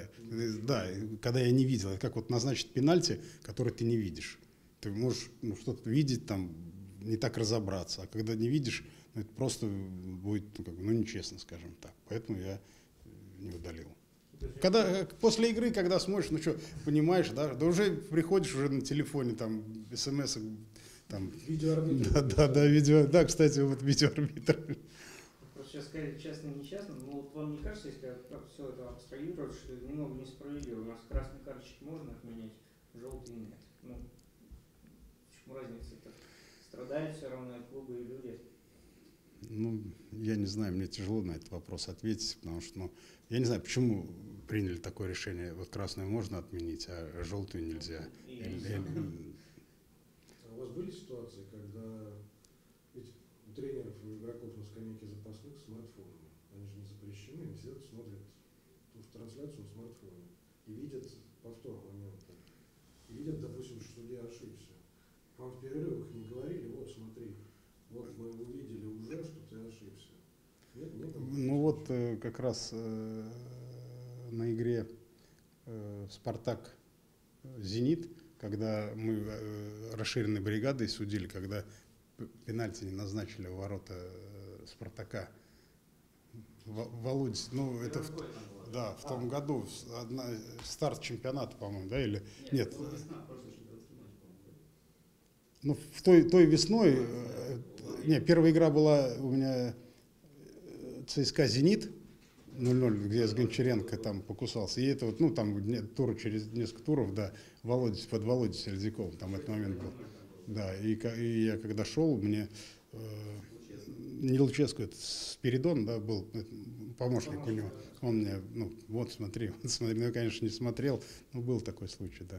я не видел. Это как вот назначить пенальти, который ты не видишь. Ты можешь, ну, что-то видеть, там, не так разобраться, а когда не видишь, ну, это просто будет, ну, как бы, ну, нечестно, скажем так. Поэтому я не удалил. Когда, после игры, когда смотришь, ну что, понимаешь, да уже приходишь уже на телефоне, там, смс, там, видеоарбитр. видео, да, кстати, вот видеоарбитр. Просто сейчас сказать честно, нечестно, но вот вам не кажется, если все это абстрагировать, что это немного несправедливо? У нас красный карточек можно отменять, желтый нет. Ну, почему разница-то? Страдают все равно и клубы, и люди. Ну, я не знаю, мне тяжело на этот вопрос ответить, потому что, ну, я не знаю, почему приняли такое решение. Вот красную можно отменить, а желтую нельзя. А у вас были ситуации, когда ведь у тренеров и игроков на скамейке запасных смартфонами, они же не запрещены, они сидят, смотрят в трансляцию на смартфоне и видят повтор момента, и видят, допустим, что судья ошибся. Вам в перерывах не говорили, вот смотри, вот мы увидели уже, что ты ошибся. Нет, нет. Ну вот как раз на игре «Спартак-Зенит», когда мы расширенной бригадой судили, когда пенальти не назначили в ворота «Спартака». Володя, ну это в том году, старт чемпионата, по-моему, да, или нет? Ну, в той весной, первая игра была у меня ЦСКА «Зенит» 0-0, где я с Гончаренко там покусался. И это вот, ну, там через несколько туров, да, под Володей Сердюковым там этот момент был. Да, и я когда шел, мне не Луческу, это Спиридон, да, был помощник у него. Он мне, ну, вот смотри, ну, я, конечно, не смотрел, но был такой случай, да.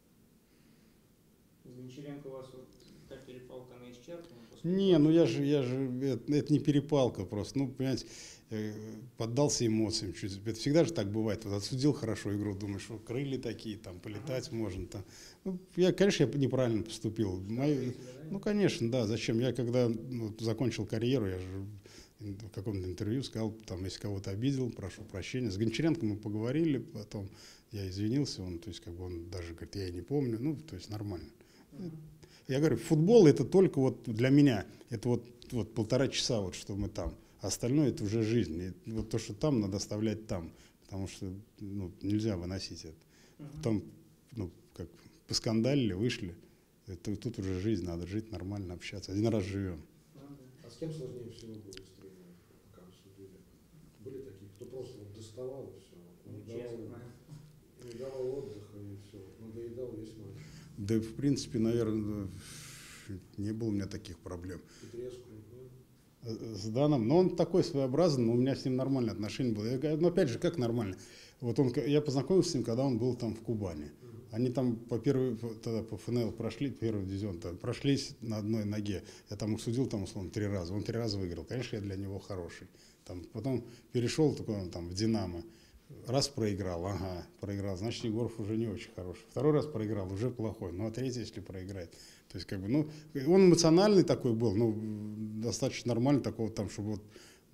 С Гончаренко у вас вот та перепалка на исчерпана? Не, ну это не перепалка просто, ну, понимаете, поддался эмоциям чуть. Это всегда же так бывает. Вот отсудил хорошо игру, думаешь, что крылья такие, там, полетать можно. Там. Ну, конечно, я неправильно поступил. Ну, конечно, да, зачем? Я когда закончил карьеру, я же в каком-то интервью сказал, там, если кого-то обидел, прошу прощения. С Гончаренко мы поговорили, потом я извинился, он даже говорит, я и не помню, ну, то есть нормально. Я говорю, футбол это только вот для меня, это вот 1,5 часа, вот, что мы там. Остальное это уже жизнь. И вот то, что там, надо оставлять там, потому что, ну, нельзя выносить это. Потом, ну, как поскандалили, вышли. Тут уже жизнь, надо жить нормально, общаться. Один раз живем. А с кем сложнее всего было из тренеров, пока вы судили? Были такие, кто просто вот доставал и все, не давал отдыха и все, надоедал весь матч? Да, в принципе, наверное, не было у меня таких проблем. Петреску? С Даном, но он такой своеобразный, но у меня с ним нормальные отношения были. Но опять же, как нормально? Вот я познакомился с ним, когда он был там в Кубани. Они там тогда по ФНЛ прошли, первый дивизион, прошлись на одной ноге. Я там их судил, там, условно, 3 раза. Он 3 раза выиграл. Конечно, я для него хороший. Потом перешел такой, там, в «Динамо». Раз проиграл, значит, Егоров уже не очень хороший. 2-й раз проиграл, уже плохой. Ну, а 3-й, если проиграет. То есть, как бы, ну, он эмоциональный такой был, ну, достаточно нормальный такого там, чтобы вот, ну,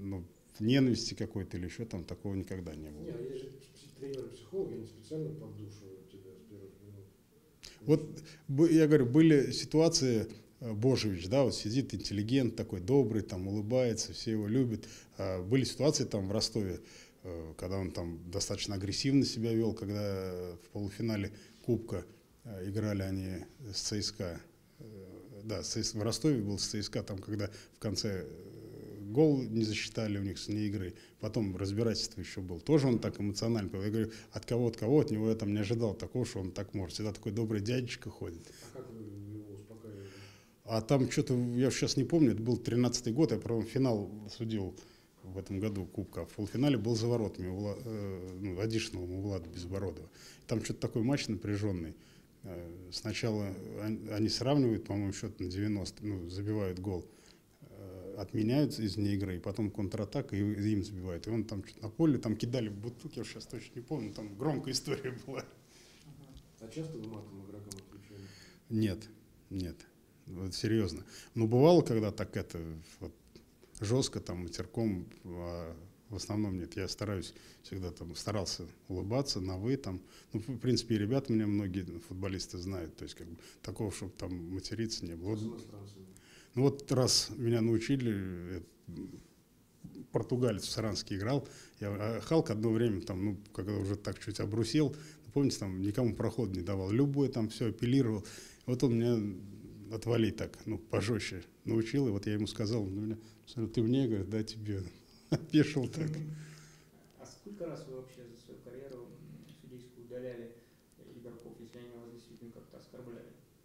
ненависти какой-то или еще там, такого никогда не было. Не, а есть же тренеры-психологи, они специально поддушивают тебя с первых минут. Вот я говорю, были ситуации, Божевич, да, вот сидит интеллигент такой добрый, там улыбается, все его любят. А были ситуации там в Ростове, когда он там достаточно агрессивно себя вел, когда в полуфинале Кубка играли они с ЦСКА. Да, в Ростове был с ЦСКА, там когда в конце гол не засчитали у них с ней игры, потом разбирательство еще было. Тоже он так эмоционально был. Я говорю, от кого, от него я там не ожидал такого, что он так может. Всегда такой добрый дядечка ходит. А как вы его успокаивали? А там что-то, я сейчас не помню, это был 13-й год, я, по-моему, финал судил в этом году Кубка. В полуфинале был за воротами, Адишиновым у Влада Безбородова. Там что-то такой матч напряженный. Сначала они сравнивают, по-моему, счет на 90, забивают гол, отменяют из вне игры, и потом контратака, и им забивают. И он там что-то на поле, там кидали бутылки, я сейчас точно не помню, там громкая история была. А часто вы матом игрокам отвечали? Нет, вот серьезно. Но бывало, когда так вот, жестко, там, матерком, а в основном нет. Я всегда там старался улыбаться на «вы», там. В принципе, и ребята меня многие футболисты знают, то есть как бы такого, чтобы там материться не было. С иностранцами? Вот раз меня научили, португалец в Саранске играл, Халк одно время, там, когда уже так чуть обрусел, помните, там никому проход не давал, любой там все апеллировал. Вот он меня отвали так, пожестче научил, и вот я ему сказал, ты мне, говорит, да, тебе, опешил так. А сколько раз вы вообще за свою карьеру судейскую удаляли игроков, если они вас действительно как-то оскорбляли?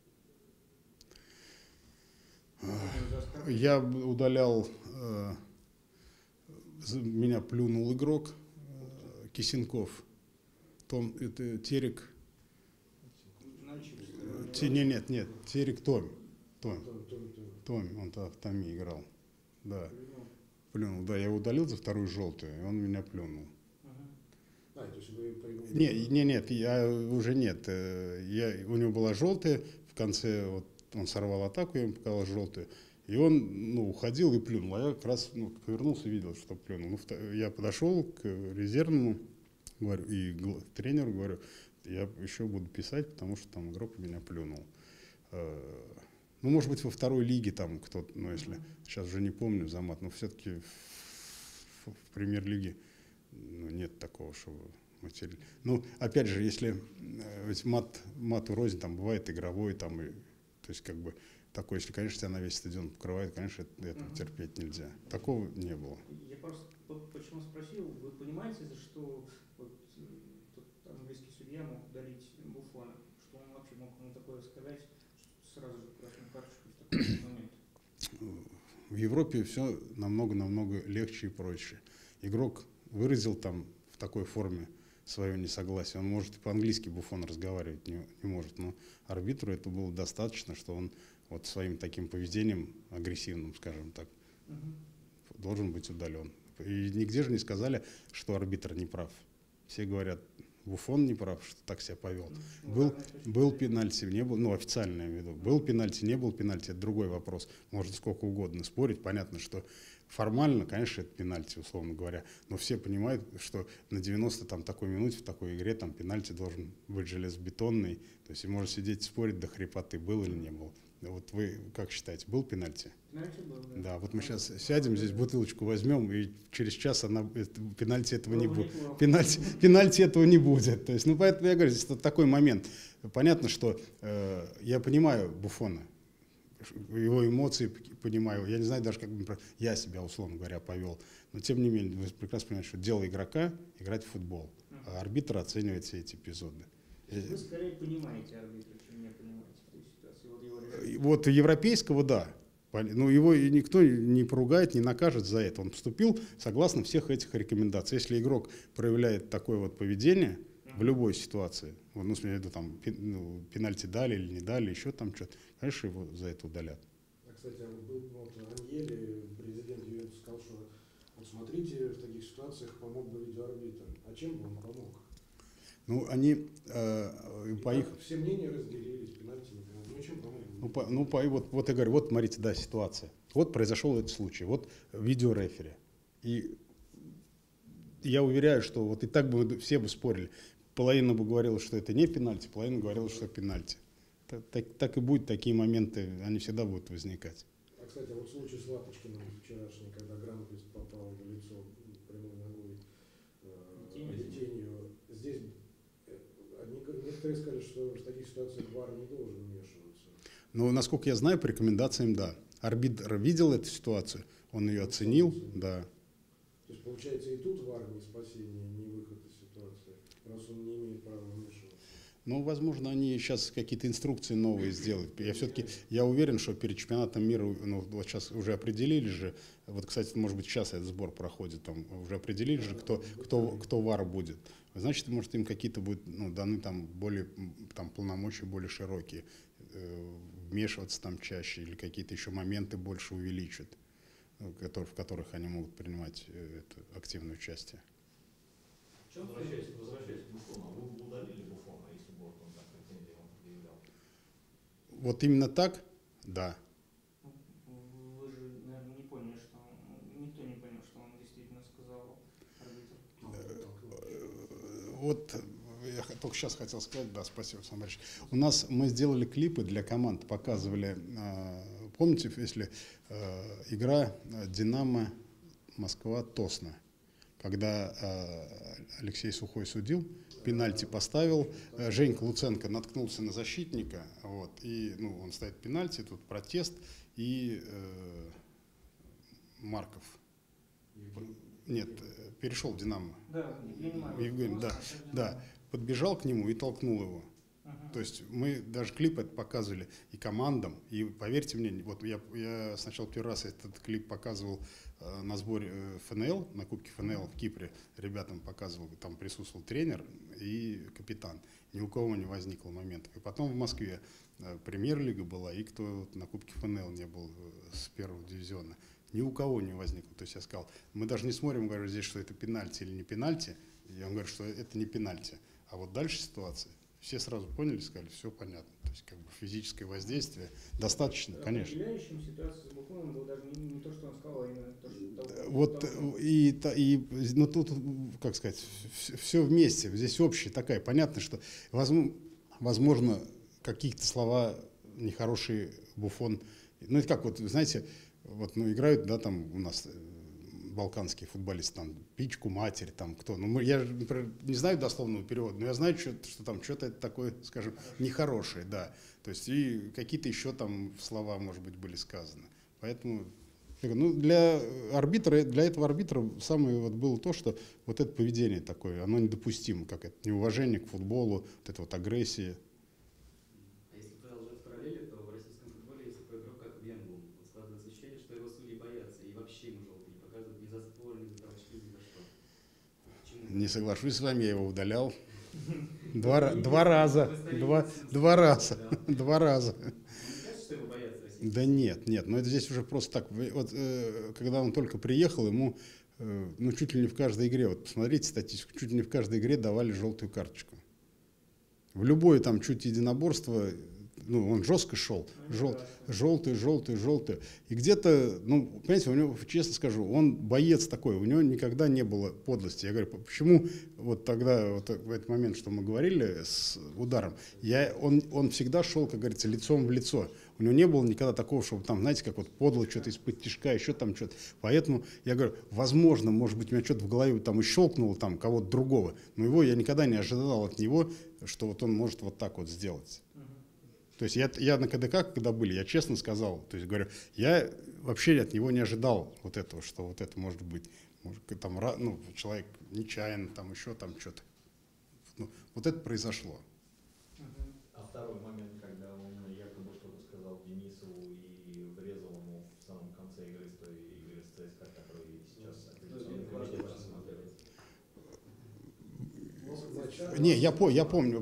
Я удалял, меня плюнул игрок Кисенков, это Терек, нет, Терек Томь, он в Томи играл, да, плюнул, да, я его удалил за вторую желтую, и он меня плюнул. То есть вы Нет, я уже нет, у него была желтая, в конце вот он сорвал атаку, я ему показал желтую, и он уходил и плюнул, а я как раз повернулся и видел, что плюнул. Я подошел к резервному, говорю, и к тренеру говорю, я еще буду писать, потому что там игрок меня плюнул. Может быть, во второй лиге там кто-то, если сейчас уже не помню за мат, но все-таки в премьер-лиге нет такого, чтобы материли. Опять же, если ведь мат рознь, там бывает игровой, там, то есть как бы такой, если, конечно, тебя на весь стадион покрывает, конечно, этого терпеть нельзя. Такого не было. Я просто почему спросил, вы понимаете, за что вот тот английский судья мог удалить Буфона, что он вообще мог ему такое сказать, что сразу же красную карточку в такой момент? В Европе все намного легче и проще. Игрок выразил там в такой форме свое несогласие. Он может и по-английски Буфон разговаривать не может, но арбитру это было достаточно, что он вот своим таким поведением агрессивным, скажем так, должен быть удален. И нигде же не сказали, что арбитр не прав. Все говорят, Буфон не прав, что так себя повел. Был пенальти, не был, официально я имею в виду. Был пенальти, не был пенальти, это другой вопрос. Можно сколько угодно спорить. Понятно, что формально, конечно, это пенальти, условно говоря. Но все понимают, что на 90 там, такой минуте в такой игре там пенальти должен быть железобетонный. То есть можно сидеть и спорить до хрипоты, был или не был. Вот вы как считаете, был пенальти? Пенальти был, да. Да, вот мы сейчас сядем, здесь бутылочку возьмем, и через час пенальти этого не будет. Пенальти этого не будет. То есть, поэтому я говорю, здесь такой момент. Понятно, что я понимаю Буфона, его эмоции понимаю. Я не знаю даже, как я себя, условно говоря, повел. Но тем не менее, вы прекрасно понимаете, что дело игрока — играть в футбол. А арбитр оценивает все эти эпизоды. Вы скорее понимаете арбитра, чем не понимаете в той ситуации. Вот европейского, да. Его никто не поругает, не накажет за это. Он поступил согласно всех этих рекомендаций. Если игрок проявляет такое вот поведение в любой ситуации, там пенальти дали или не дали, еще там что-то, конечно, его за это удалят. Кстати, Аньели, президент Ювентуса, сказал, что смотрите, в таких ситуациях помог бы видеоарбитр. А чем бы он помог? Они по их... Все мнения разделились, пенальти, не пенальти. Чем помог? Вот я говорю, вот смотрите, да, ситуация. Вот произошел этот случай, вот видеорефери. И я уверяю, что вот и так бы все бы спорили. Половина бы говорила, что это не пенальти, половина говорила, что пенальти. Так и будет, такие моменты, они всегда будут возникать. А, кстати, вот случай с Лапочкиным вчерашний, когда Гранатович попал в лицо прямой ногой тенью. Здесь некоторые сказали, что в таких ситуациях ВАР не должен вмешиваться. Но, насколько я знаю, по рекомендациям, да. Арбитр видел эту ситуацию, он ее оценил, да. То есть, получается, и тут ВАР не спасение, не выход из ситуации, раз он не имеет права вмешиваться. Ну, возможно, они сейчас какие-то инструкции новые сделают. Я уверен, что перед чемпионатом мира, ну, вот сейчас уже определили же, вот, кстати, может быть, сейчас этот сбор проходит, там уже определили же, кто ВАР будет. Значит, может, им какие-то будут, ну, даны там более, там, полномочия более широкие, вмешиваться там чаще или какие-то еще моменты больше увеличат, в которых они могут принимать активное участие. Возвращаясь к Буфону, вы удалили Буфона, если бы он так претензии вам предъявлял? Вот именно так? Да. Вы же, наверное, не поняли, что никто не понял, что он действительно сказал арбитр. Вот я только сейчас хотел сказать, да, спасибо, Александр Борисович. Мы сделали клипы для команд, показывали, помните, если игра «Динамо», «Москва», «Тосно», когда Алексей Сухой судил, пенальти поставил, Женька Луценко наткнулся на защитника, вот, и ну, он ставит пенальти, тут протест, и Марков, нет, перешел в «Динамо». Да, Евгений, да, подбежал к нему и толкнул его. То есть мы даже клип это показывали и командам, и поверьте мне, вот я сначала первый раз этот клип показывал на сборе ФНЛ, на Кубке ФНЛ в Кипре, ребятам показывал, там присутствовал тренер и капитан. Ни у кого не возникло моментов. И потом в Москве премьер-лига была, и кто на Кубке ФНЛ не был с первого дивизиона, ни у кого не возникло. То есть я сказал, мы даже не смотрим, говорю, здесь, что это пенальти или не пенальти. Я говорю, что это не пенальти. А вот дальше ситуация. Все сразу поняли, сказали, все понятно. То есть как бы физическое воздействие достаточно, конечно. Определяющим ситуацию с Буфоном был даже не то, что он сказал, а именно то, что... Вот ну тут, как сказать, все вместе. Здесь общая такая. Понятно, что возможно какие-то слова нехорошие Буфон. Ну это как вот, знаете, вот ну играют, да, там у нас балканские футболисты, там, пичку, матерь, там, кто. Ну, я, например, не знаю дословного перевода, но я знаю, что там что-то такое, скажем, нехорошее, да. То есть и какие-то еще там слова, может быть, были сказаны. Поэтому, ну, для этого арбитра самое вот было то, что вот это поведение такое, оно недопустимо, как это неуважение к футболу, вот эта вот агрессия. А если продолжать параллели, то в российском футболе есть такой игрок, как Венгл. Складывается ощущение, что его судьи боятся и вообще ему желтый не показывают ни за створ, ни за толчки, ни за что. Почему? Не соглашусь с вами, я его удалял. Два раза. Два раза. Да нет, но это здесь уже просто так. Вот, когда он только приехал, ему ну, чуть ли не в каждой игре, вот посмотрите статистику, чуть ли не в каждой игре давали желтую карточку. В любое там чуть единоборство, ну, он жестко шел, желтый. И где-то, ну, понимаете, у него, честно скажу, он боец такой, у него никогда не было подлости. Я говорю, почему вот тогда, вот в этот момент, что мы говорили с ударом, он всегда шел, как говорится, лицом в лицо. У него не было никогда такого, чтобы там, знаете, как вот подло что-то из-под тишка, еще там что-то. Поэтому я говорю, возможно, может быть, у меня что-то в голове там и щелкнуло там кого-то другого, но его я никогда не ожидал от него, что вот он может вот так вот сделать. То есть я на КДК, когда были, я честно сказал, то есть говорю, я вообще от него не ожидал вот этого, что вот это может быть. Может, там, ну, человек нечаянно, там еще там что-то. Ну, вот это произошло. А второй момент, когда он якобы что-то сказал Денису и врезал ему в самом конце игры с той игры с ЦСКА, который сейчас Не, я помню.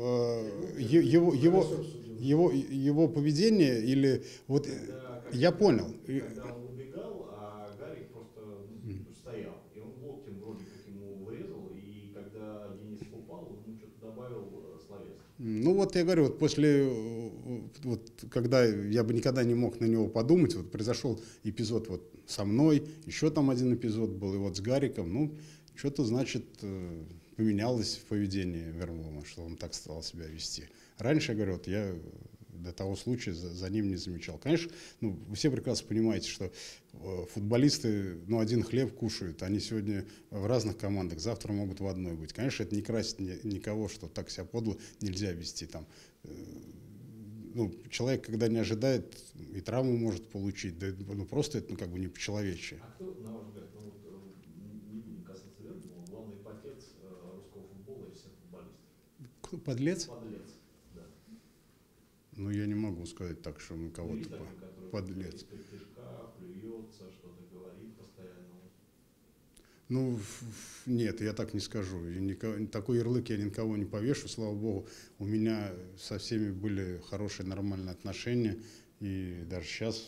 Его поведение или вот я понял. Когда он убегал, а Гарик просто стоял, и он локтем вроде как ему врезал, и когда Денис упал, он ему что-то добавил словес. Ну вот я говорю, вот после, вот, когда я бы никогда не мог на него подумать, вот произошел эпизод вот со мной, еще там один эпизод был, и вот с Гариком, ну Что-то, значит, поменялось в поведении Вермлома, что он так стал себя вести. Раньше, я говорю, вот я до того случая за ним не замечал. Конечно, ну, вы все прекрасно понимаете, что футболисты, ну, один хлеб кушают, они сегодня в разных командах, завтра могут в одной быть. Конечно, это не красит никого, что так себя подло нельзя вести. Там, ну, человек, когда не ожидает, и травму может получить, да, ну, просто это, ну, как бы не по-человечески. А кто, на ваш взгляд, ну вот не будем касаться Вермлова, главный подлец русского футбола и всех футболистов? Кто, подлец? Подлец, да. Ну, я не могу сказать так, что мы кого-то Есть такой, который подлец. из-под тишка плюется, что-то говорит постоянно. Ну, нет, я так не скажу. Такой ярлык я никого не повешу, слава богу. У меня со всеми были хорошие, нормальные отношения. И даже сейчас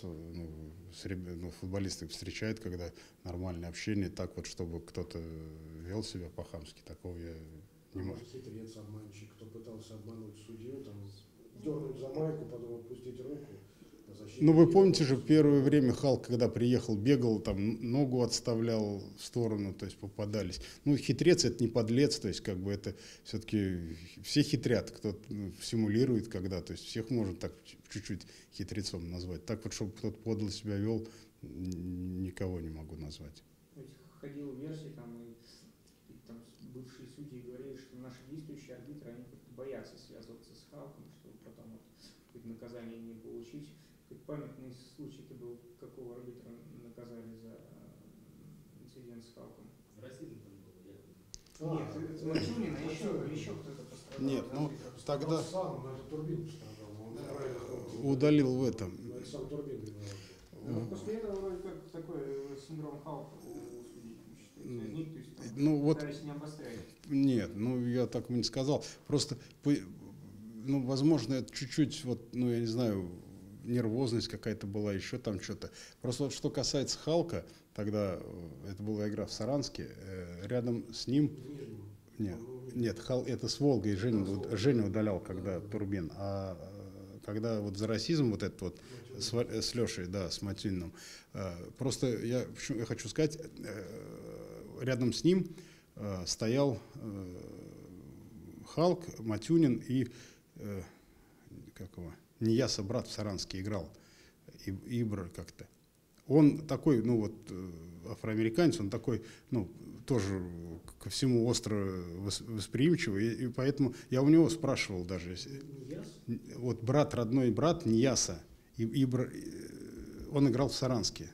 футболисты встречают, когда нормальное общение, так вот, чтобы кто-то вел себя по-хамски, такого я не могу. Может, хитрец, обманщик, кто пытался обмануть судью, там, дернуть за майку, потом опустить руку. Ну, вы помните же, первое время Халк, когда приехал, бегал, там, ногу отставлял в сторону, то есть попадались. Ну, хитрец — это не подлец, то есть, как бы, это все-таки все хитрят, кто-то симулирует когда, то есть, всех можно так чуть-чуть хитрецом назвать. Так вот, чтобы кто-то подло себя вел, никого не могу назвать. Ходила версия, там, и там бывшие судьи говорили, что наши действующие арбитры, они как-то боятся связываться с Халком, чтобы потом вот какое-то наказание не получить. Памятный случай это был, какого арбитра наказали за инцидент с Халком? Расизм там был, якобы. Нет, это Матюнин, а еще кто-то пострадал. Нет, ну, тогда Сам, это Турбин пострадал, он неправильно удалил в этом. сам Турбин виноват. Ну, после этого вроде как такой синдром Халка у судей возник, то есть там Ну, вот, пытались не обострять. нет, ну, я так не сказал. Просто, ну, возможно, это чуть-чуть, вот, ну, я не знаю, нервозность какая-то была, еще там что-то. Просто вот что касается Халка, тогда это была игра в Саранске, рядом с ним, нет, это с Волгой Женя удалял, когда Турбин, а когда вот за расизм вот этот вот с Лешей, да, с Матюниным, просто я хочу сказать, рядом с ним стоял Халк, Матюнин и как его, Нияса брат в Саранске играл, Ибра как-то. Он такой, ну вот, афроамериканец, он такой, ну, тоже ко всему остро восприимчивый, и поэтому я у него спрашивал даже, вот брат, родной брат Нияса, он играл в Саранске.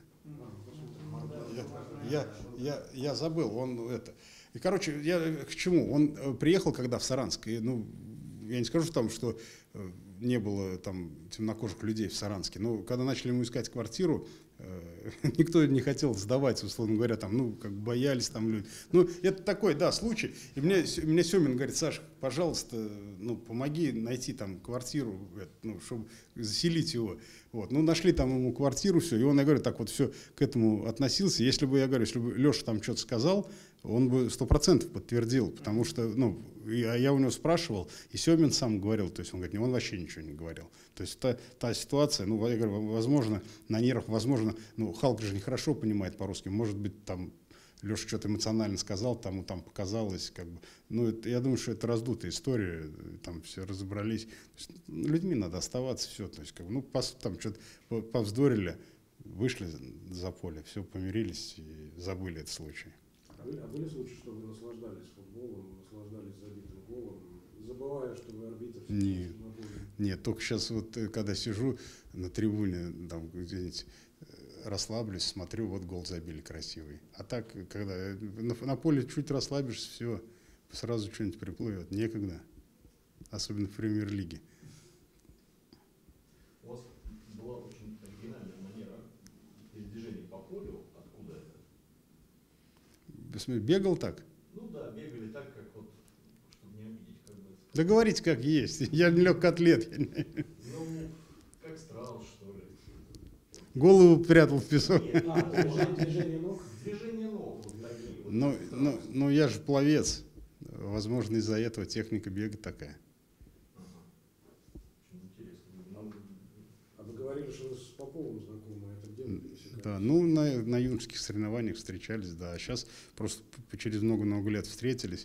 Я забыл, он это. И, короче, я к чему? Он приехал когда в Саранск, и, ну, я не скажу там, что не было там темнокожих людей в Саранске, но когда начали ему искать квартиру, никто не хотел сдавать, условно говоря, там, ну, как боялись там люди. Ну, это такой, да, случай. И мне Семин говорит: Саша, пожалуйста, ну, помоги найти там квартиру, ну, чтобы заселить его. Вот. Ну, нашли там ему квартиру, все. И он, я говорю, так вот все к этому относился. Если бы, я говорю, если бы Леша там что-то сказал, он бы 100% подтвердил, потому что, ну, я у него спрашивал, и Семин сам говорил, то есть он говорит, он вообще ничего не говорил. То есть та ситуация, ну, я говорю, возможно, на нервах, возможно, ну, Халк же нехорошо понимает по-русски, может быть, там Леша что-то эмоционально сказал, там показалось, как бы, ну, это, я думаю, что это раздутая история, там все разобрались. Есть, людьми надо оставаться, все, то есть, как бы, ну, там что-то повздорили, вышли за поле, все, помирились и забыли этот случай. А были случаи, что вы наслаждались футболом, наслаждались забитым голом, забывая, что вы арбитр? Нет, только сейчас вот, когда сижу на трибуне, там где-нибудь расслаблюсь, смотрю, вот гол забили красивый. А так, когда на поле чуть расслабишься, все, сразу что-нибудь приплывет. Некогда. Особенно в премьер-лиге. У вас была очень оригинальная манера передвижения по полю. Откуда это? Бегал так? Ну да, бегали так, как вот, чтобы не обидеть, как бы. Да говорите, как есть. Я не легкоатлет. Ну, как страус, что ли. Голову прятал в песок. Нет, Движение ног? Движение ног вот такие вот. Ну, я же пловец. Возможно, из-за этого техника бега такая. Очень интересно. А вы говорили, что вы с Поповым знакомы. Это где вы пересекались? Да, ну на юношеских соревнованиях встречались, да. А сейчас просто через много-много лет встретились.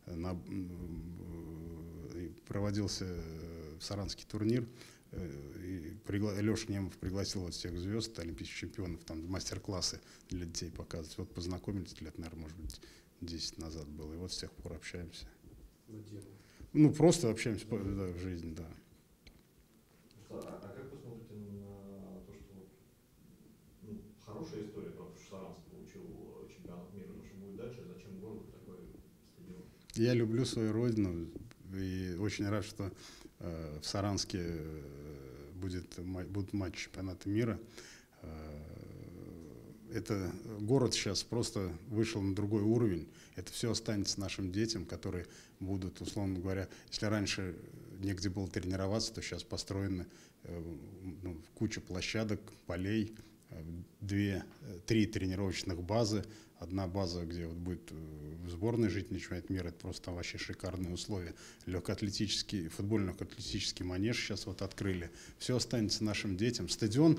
Проводился саранский турнир. Леша Немов пригласил вот всех звезд, олимпийских чемпионов, там мастер-классы для детей показывать. Вот познакомились лет, наверное, может быть, 10 назад было. И вот с тех пор общаемся. На тему. Ну, просто общаемся да, в жизни, да. А как вы смотрите на то, что хорошая история про то, что Саранск получил чемпионат мира, но что будет дальше, зачем городу такой стадион? Я люблю свою родину и очень рад, что в Саранске будут матчи чемпионата мира. Это город сейчас просто вышел на другой уровень. Это все останется нашим детям, которые будут, условно говоря, если раньше негде было тренироваться, то сейчас построены куча площадок, полей, 2-3 тренировочных базы. Одна база, где вот будет в сборной жить на чемпионате мира, это просто там вообще шикарные условия. Легкоатлетический, футбольно-легкоатлетический манеж сейчас вот открыли. Все останется нашим детям. Стадион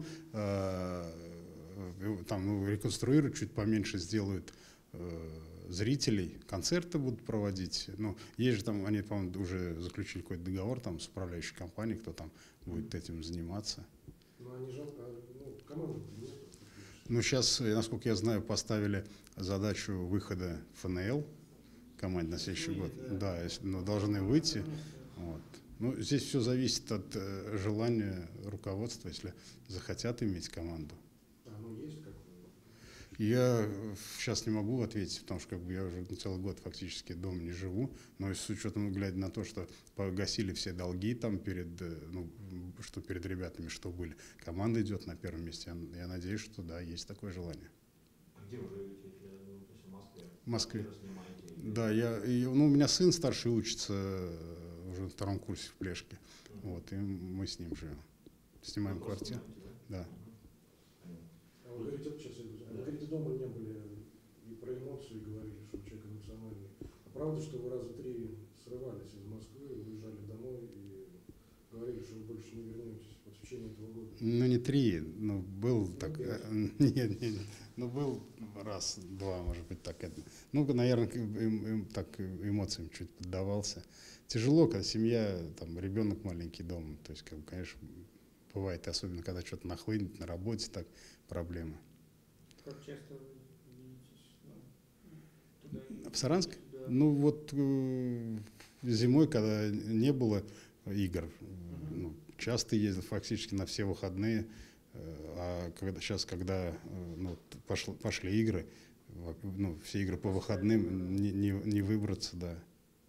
там реконструируют, чуть поменьше сделают зрителей, концерты будут проводить. Ну, есть же там, они, по-моему, уже заключили какой-то договор там с управляющей компанией, кто там будет этим заниматься. Ну, они же, команды нет. Ну, сейчас, насколько я знаю, поставили задачу выхода ФНЛ команде на следующий год. Да, должны выйти. Вот. Ну, здесь все зависит от желания руководства, если захотят иметь команду. Есть как? Я сейчас не могу ответить, потому что я уже целый год фактически дома не живу, но с учетом, глядя на то, что погасили все долги там что перед ребятами, что были, команда идет на первом месте, я надеюсь, что да, есть такое желание. А где вы живете? В Москве? В Москве. Да, у меня сын старший учится уже на 2-м курсе в Плешке, вот, и мы с ним живем. Снимаем квартиру. Да. Вы говорите, дома не были и про эмоции говорили, что человек эмоциональный. А правда, что вы раза 3 срывались из Москвы, уезжали домой и говорили, что вы больше не вернетесь в течение этого года? Ну, не 3, но был так. Нет, был раз-два, может быть, так. Ну, наверное, так эмоциям чуть поддавался. Тяжело, когда семья, там, ребенок маленький дома. То есть, конечно, бывает, особенно когда что-то нахлынет на работе, так, проблемы. Как часто вы видитесь туда? В Саранск? Да. Ну вот зимой, когда не было игр, часто ездил фактически на все выходные, а сейчас, когда пошли игры, все игры по выходным, не выбраться, да.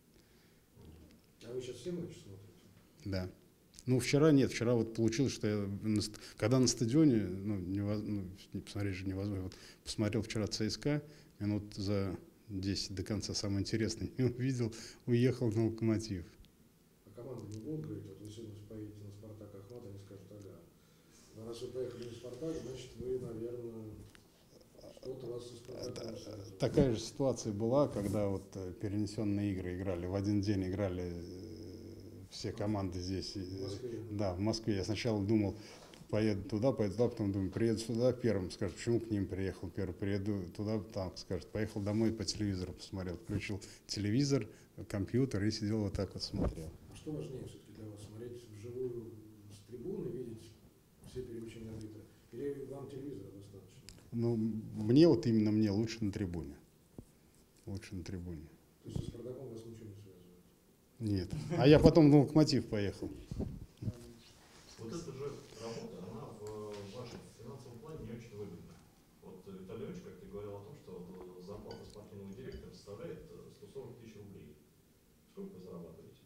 А вы сейчас все матчи смотрите? Да. Ну, вчера вот получилось, что я, когда на стадионе, посмотреть же невозможно. Вот посмотрел вчера ЦСКА, минут за 10 до конца, самое интересное, не увидел, уехал на Локомотив. А команда не будет говорить, вот вы сегодня поедете на Спартак Ахмат, они скажут, ага, раз вы поехали на Спартак, значит вы, наверное, что-то вас со Спартаком связывает. Такая же ситуация была, когда вот перенесенные игры играли, в один день играли все команды здесь. В Москве. Да, в Москве. Я сначала думал, поеду туда, потом думаю, приеду сюда первым, скажут, почему к ним приехал первым, приеду туда, там, скажут, поехал домой, по телевизору посмотрел, включил телевизор, компьютер и сидел вот так вот смотрел. А что важнее все-таки для вас, смотреть вживую с трибуны, видеть все перемещения арбитра, или вам телевизора достаточно? Ну, мне лучше на трибуне. Лучше на трибуне. То есть со Спартаком вас ничего не связывает? Нет. А я потом на Локомотив поехал. Вот эта же работа, она в вашем финансовом плане не очень выгодна. Вот Виталий Ильич, как ты говорил о том, что зарплата спортивного директора составляет 140 тысяч рублей. Сколько вы зарабатываете?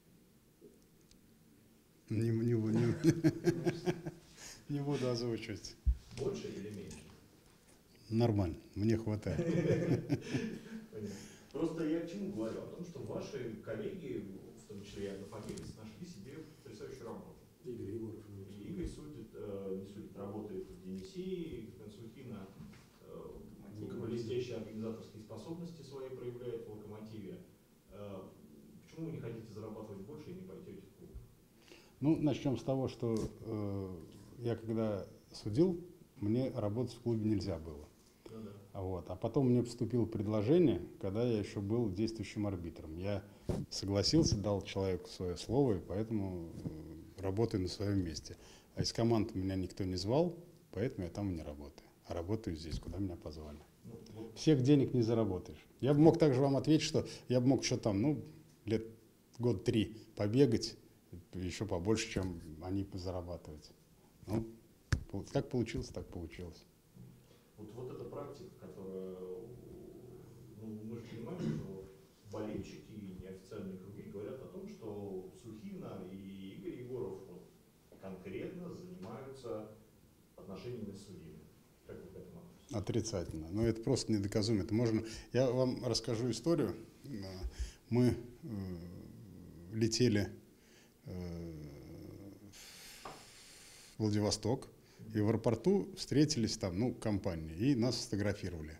Не буду озвучивать. Больше или меньше? Нормально, мне хватает. Понятно. Просто я к чему говорю? О том, что ваши коллеги, в том числе и однофамильцы, нашли себе потрясающую работу. Игорь Егоров. И Игорь работает в ДНС, Консультина блестящие организаторские способности свои проявляет в Локомотиве. Почему вы не хотите зарабатывать больше и не пойдете в клуб? Ну, начнем с того, что я когда судил мне работать в клубе нельзя было. Ну да. Вот. А потом мне поступило предложение, когда я еще был действующим арбитром. Я согласился, дал человеку свое слово, и поэтому работаю на своем месте. А из команд меня никто не звал, поэтому я там и не работаю. А работаю здесь, куда меня позвали. Ну, вот, Всех денег не заработаешь. Я бы мог также вам ответить, что я бы мог еще там, ну, лет год 3 побегать, еще побольше, чем они зарабатывать. Ну, как получилось, так получилось. вот эта практика, которая, ну, мы же понимаем, что болельщики и неофициальные круги говорят о том, что Сухина и Игорь Егоров вот, конкретно занимаются отношениями с судьями. Как вы к этому относитесь? Отрицательно. Но это просто недоказуемо. Это можно. Я вам расскажу историю. Мы летели в Владивосток, и в аэропорту встретились там, ну, компании, и нас сфотографировали.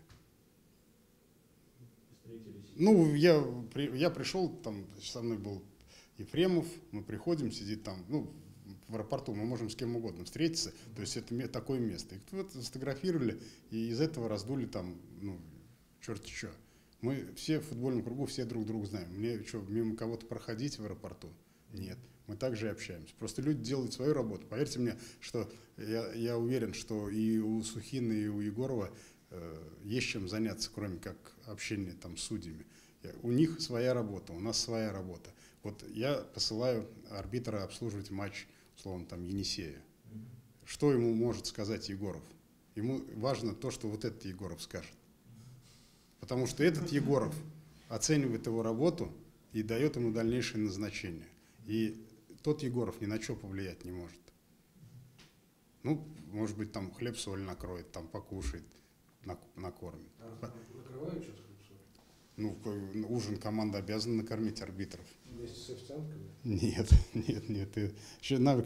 Встретились? Ну, я пришел, там со мной был Ефремов, мы приходим, сидит там, ну, в аэропорту мы можем с кем угодно встретиться, то есть это такое место. И вот сфотографировали, и из этого раздули там, ну, черти что. Мы все в футбольном кругу, все друг друга знаем. Мне что, мимо кого-то проходить в аэропорту? Нет. Мы также и общаемся. Просто люди делают свою работу. Поверьте мне, что я уверен, что и у Сухина, и у Егорова есть чем заняться, кроме как общения там с судьями. У них своя работа, у нас своя работа. Вот я посылаю арбитра обслуживать матч, условно, там, Енисея. Что ему может сказать Егоров? Ему важно то, что вот этот Егоров скажет. Потому что этот Егоров оценивает его работу и дает ему дальнейшее назначение. И тот Егоров ни на что повлиять не может. Ну, может быть, там хлеб-соль накроет, там покушает, накормит. А накрывают сейчас хлеб-соль? Ну, ужин команда обязана накормить арбитров. Вместе с официантками? Нет. Еще надо,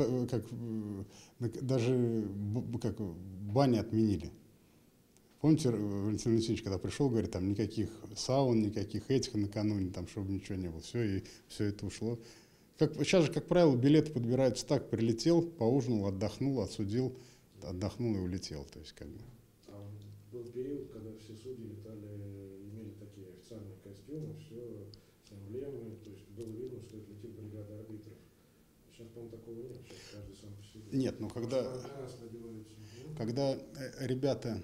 даже как бани отменили. Помните, Валентин Алексеевич, когда пришел, говорит, там никаких саун, никаких этих накануне, там, чтобы ничего не было. Все это ушло. Сейчас же, как правило, билеты подбираются так: прилетел, поужинал, отдохнул, отсудил, отдохнул и улетел. То есть, как бы. А был период, когда все судьи имели такие официальные костюмы, все с эмблемой, то есть было видно, что это летит бригада арбитров. Сейчас, по-моему, такого нет, сейчас каждый сам по себе. Нет, ну когда ребята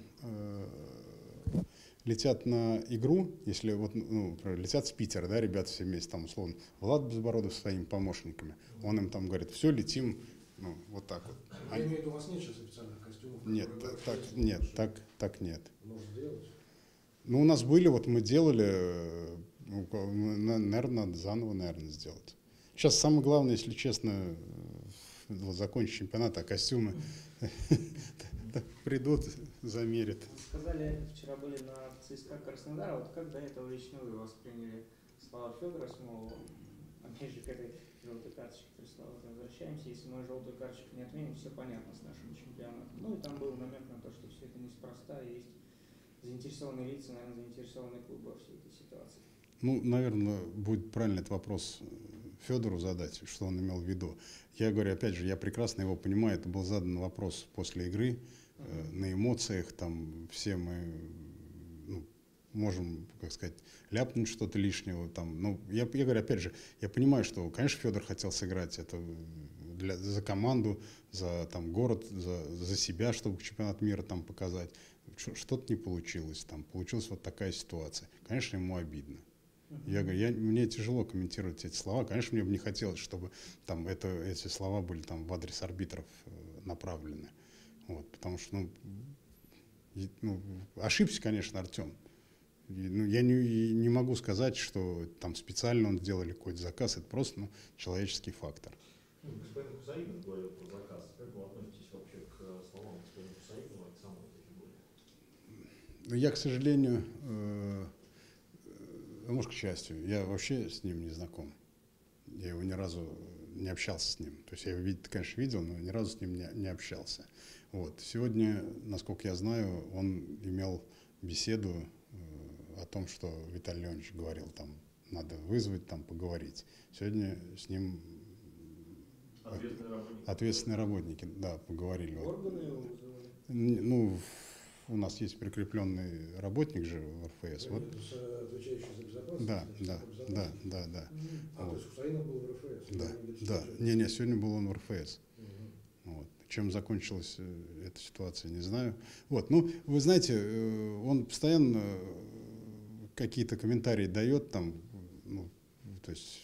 летят на игру, если вот, ну, летят с Питера, да, ребята все вместе, там, условно, Влад Безбородов со своими помощниками, он им там говорит, все, летим, ну, вот так вот. Я имею в виду, у вас нет сейчас официальных костюмов? Нет, так нет. Может сделать? Ну, у нас были, вот мы делали, наверное, надо заново, наверное, сделать. Сейчас самое главное, если честно, вот закончить чемпионат, а костюмы придут, замерят. Вы сказали, вчера были на ЦСКА Краснодар, вот как до этого лично вы восприняли слова Федора Смолова? Опять же, к этой желтой карточке, возвращаемся. Если мы желтую карточку не отменим, все понятно с нашим чемпионатом. Ну и там был намек на то, что все это неспроста, и есть заинтересованные лица, наверное, заинтересованные клубы во всей этой ситуации. Ну, наверное, будет правильно этот вопрос Федору задать, что он имел в виду. Я говорю, опять же, я прекрасно его понимаю, это был задан вопрос после игры, на эмоциях, там все мы, ну, можем, как сказать, ляпнуть что-то лишнего. Там. Ну, я говорю, опять же, я понимаю, что, конечно, Федор хотел сыграть это за команду, за там, город, за себя, чтобы чемпионат мира там показать. Что-то не получилось, там, получилась вот такая ситуация. Конечно, ему обидно. Я говорю, мне тяжело комментировать эти слова. Конечно, мне бы не хотелось, чтобы там, эти слова были там, в адрес арбитров направлены. Вот, потому что, ошибся, конечно, Артем. Я не могу сказать, что там специально он сделали какой-то заказ. Это просто человеческий фактор. Господин Хусаинов говорил про заказ. Как вы относитесь вообще к словам господина Хусаинова и к самой этой фигуре? Я, к сожалению, может, к счастью, я вообще с ним не знаком. Я его ни разу не общался с ним. То есть я его, конечно, видел, но ни разу с ним не общался. Вот. Сегодня, насколько я знаю, он имел беседу о том, что Виталий Леонидович говорил, там, надо вызвать, там, поговорить. Сегодня с ним ответственные работники, да, поговорили. Органы его вызывали? Ну, у нас есть прикрепленный работник же в РФС. Вот. Отвечающий за безопасность? Да, значит, да, за да, безопасность. да, да. То Вот. есть Хусаинов был в РФС? Да, или не да. диспетчер? Не, сегодня был он в РФС. Мгм. Вот. Чем закончилась эта ситуация, не знаю. Вот. Ну, вы знаете, он постоянно какие-то комментарии дает там, ну, то есть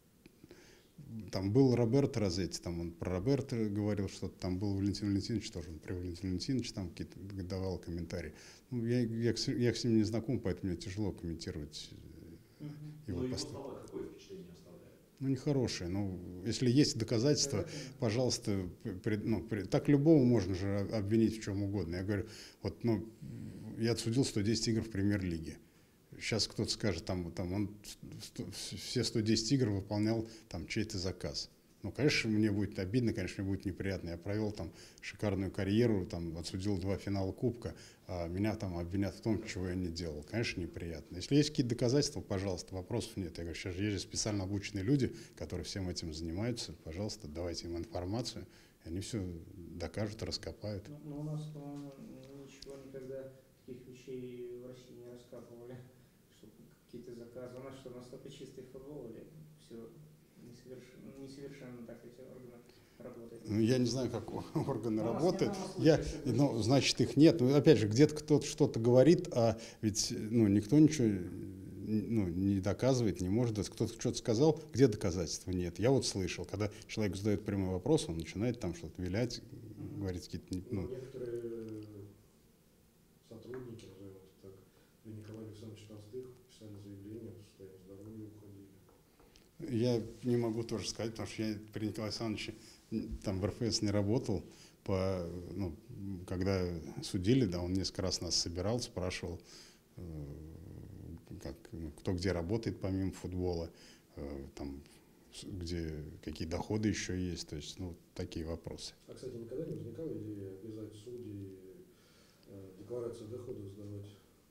там был Роберт Розетти, там он про Роберта говорил что-то, там был Валентин Валентинович тоже, он про Валентина Валентиновича там какие-то давал комментарии. Ну, я с ним не знаком, поэтому мне тяжело комментировать его Но его посты. слова какое впечатление оставляют? Ну, нехорошие. Ну, если есть доказательства, пожалуйста, так любого можно же обвинить в чем угодно. Я говорю, вот, ну, я отсудил 110 игр в премьер-лиге. Сейчас кто-то скажет, там он все 110 игр выполнял там чей-то заказ. Ну, конечно, мне будет обидно, конечно, мне будет неприятно. Я провел там шикарную карьеру, там отсудил 2 финала Кубка, а меня там обвинят в том, чего я не делал. Конечно, неприятно. Если есть какие-то доказательства, пожалуйста, вопросов нет. Я говорю, сейчас же есть же специально обученные люди, которые всем этим занимаются. Пожалуйста, давайте им информацию, и они все докажут, раскопают. Ну, у нас, по-моему, ничего никогда таких вещей в России не раскапывали, что какие-то заказы. У нас что, настолько чистый футбол или все несовершенно так эти органы работают? Ну, я не знаю, как органы У нас работают. ни одного случая, Ну, значит, их нет. Ну, опять же, где-то кто-то что-то говорит, а ведь никто ничего не доказывает, не может. Кто-то что-то сказал, где доказательства нет. Я вот слышал, когда человек задает прямой вопрос, он начинает там что-то вилять, говорить какие-то... Ну, некоторые сотрудники, назовем это так, при Николае Александровиче Толстых писали заявление о состоянии здоровья и уходили. Я не могу тоже сказать, потому что я при Николае Александровиче там в РФС не работал. Когда судили, да, он несколько раз нас собирал, спрашивал, кто где работает помимо футбола, там, где какие доходы еще есть, то есть, такие вопросы. А, кстати, никогда не возникала идея обязать судей декларацию доходов сдавать?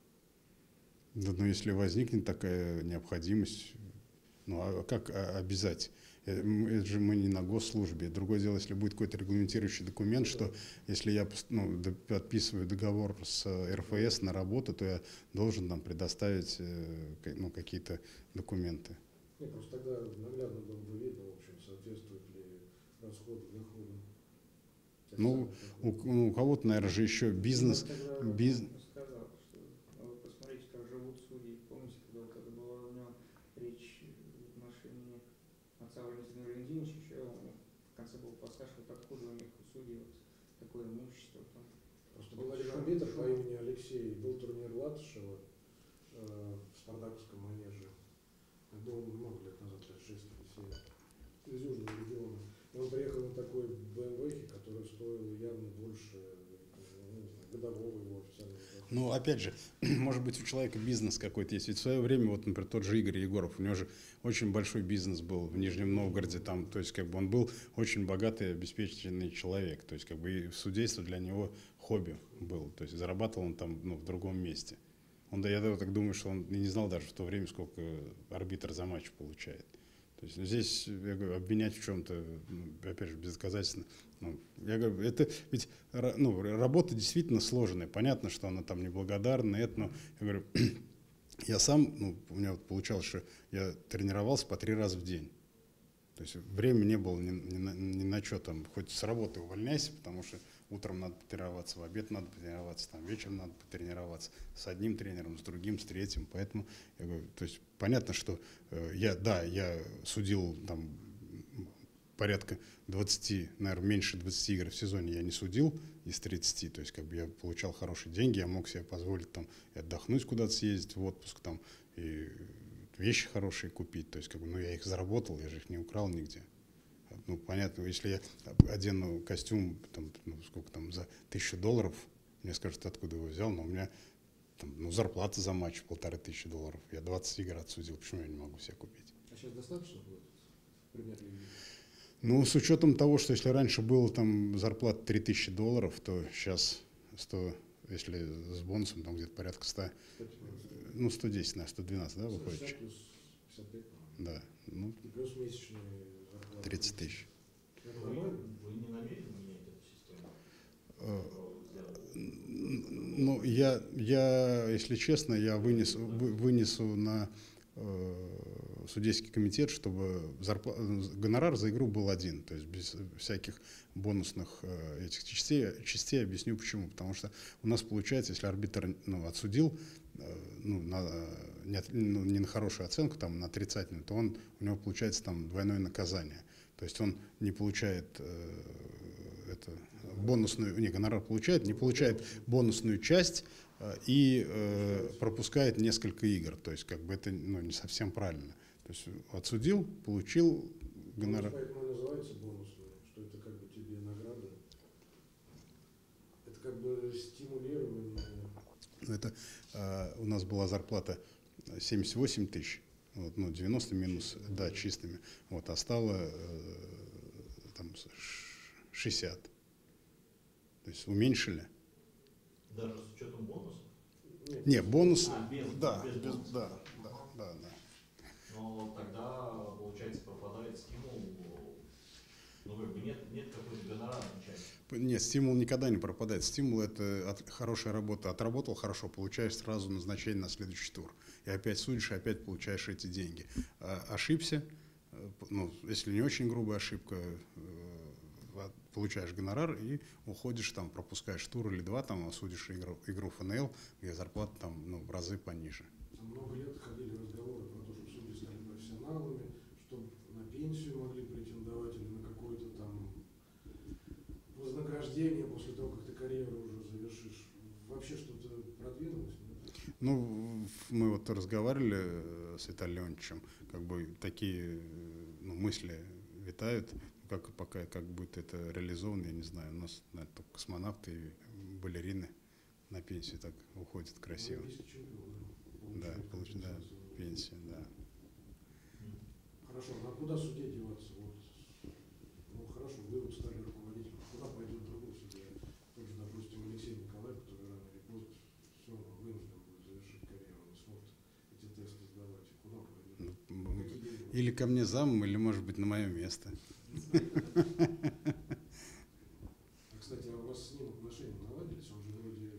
Да, но если возникнет такая необходимость, а как обязать? Это же мы не на госслужбе. Другое дело, если будет какой-то регламентирующий документ, что если я подписываю договор с РФС на работу, то я должен там предоставить какие-то документы. Нет, просто тогда наглядно было бы видно, в общем, соответствуют ли расходы доходу. У кого-то, наверное, же еще бизнес. Сказал, что вы посмотрите, как живут судьи. Помните, когда вот это была у него речь в отношении отца Валентина Валентиновича, еще в конце был пассаж, вот откуда у них у судей вот такое имущество. Там. Просто был один арбитр по имени Алексей, был турнир Латышева в Спартаковском манеже. Это было много лет назад, 6 или 7, из Южного региона. И он приехал на такой БМВ, которая стоила явно больше годового его официального дохода. Опять же, может быть, у человека бизнес какой-то есть. Ведь в свое время, вот, например, тот же Игорь Егоров, у него же очень большой бизнес был в Нижнем Новгороде, там, то есть, он был очень богатый, обеспеченный человек. То есть, и судейство для него хобби было. То есть, зарабатывал он там, в другом месте. Я так думаю, что он не знал даже в то время, сколько арбитр за матч получает. То есть здесь, я говорю, обвинять в чем-то, опять же, бездоказательно. Я говорю, это ведь работа действительно сложная. Понятно, что она там неблагодарная, но я говорю, я сам, у меня получалось, что я тренировался по 3 раза в день. То есть времени не было ни на что там, хоть с работы увольняйся, потому что утром надо потренироваться, в обед надо потренироваться, там, вечером надо потренироваться с одним тренером, с другим, с третьим. Поэтому, я говорю, то есть понятно, что я судил там порядка 20, наверное, меньше 20 игр в сезоне я не судил из 30, то есть я получал хорошие деньги, я мог себе позволить там и отдохнуть, куда-то съездить в отпуск, там, и вещи хорошие купить, то есть я их заработал, я же их не украл нигде. Понятно, если я одену костюм, за $1000, мне скажут, откуда его взял, но у меня зарплата за матч $1500. Я 20 игр отсудил, почему я не могу себе купить? А сейчас достаточно будет в премьер-лиге? С учетом того, что если раньше было зарплата $3000, то сейчас 100, если с бонусом, где-то порядка 100, 110, 112, да, выходит? 60 плюс 55, да. И плюс месячные зарплаты. 30 000. Это нормально? Вы не намерены менять эту систему? Ну, если честно, я вынесу на судейский комитет, чтобы гонорар за игру был один, то есть без всяких бонусных этих частей. Объясню почему. Потому что у нас получается, если арбитр отсудил не на хорошую оценку, там, на отрицательную, то у него получается там двойное наказание. То есть он не получает гонорар получает, не получает бонусную часть и пропускает несколько игр. То есть как бы это не совсем правильно. То есть отсудил, получил гонорар. Поэтому и называется бонусной, что это как бы тебе награда. Это как бы стимулирование. Это у нас была зарплата 78 тысяч, 90 минус, да, чистыми, а стало там 60. То есть уменьшили. Даже с учетом бонусов? Нет, бонус. Без да. Но тогда, получается, пропадает стимул. Как бы нет какой-то гонорарной части. Нет, стимул никогда не пропадает. Стимул — это хорошая работа. Отработал хорошо, получаешь сразу назначение на следующий тур. И опять судишь, и опять получаешь эти деньги. Ошибся, если не очень грубая ошибка, получаешь гонорар и уходишь, там, пропускаешь тур или два, там, судишь игру ФНЛ, где зарплата там, в разы пониже. Много лет ходили разговоры про то, чтобы судьи стали профессионалами, чтобы на пенсию могли претендовать или на какое-то там вознаграждение после того, как ты карьеру уже завершишь. Вообще что-то продвинулось? Мы разговаривали с Виталием Леонтьевичем, как бы такие мысли витают. Как будет это реализовано, я не знаю. У нас только космонавты и балерины на пенсию так уходят красиво. Да, пенсия, да. Хорошо, а куда судье деваться? Хорошо, вы стали руководителем. Куда пойдет другой судья? Тот же, допустим, Алексей Николаев, который рано или поздно все равно вынужден будет завершить карьеру, не сможет эти тесты сдавать. Куда пойдет? Или ко мне замом, или, может быть, на мое место. Кстати, а у вас с ним отношения наладились? Он же вроде,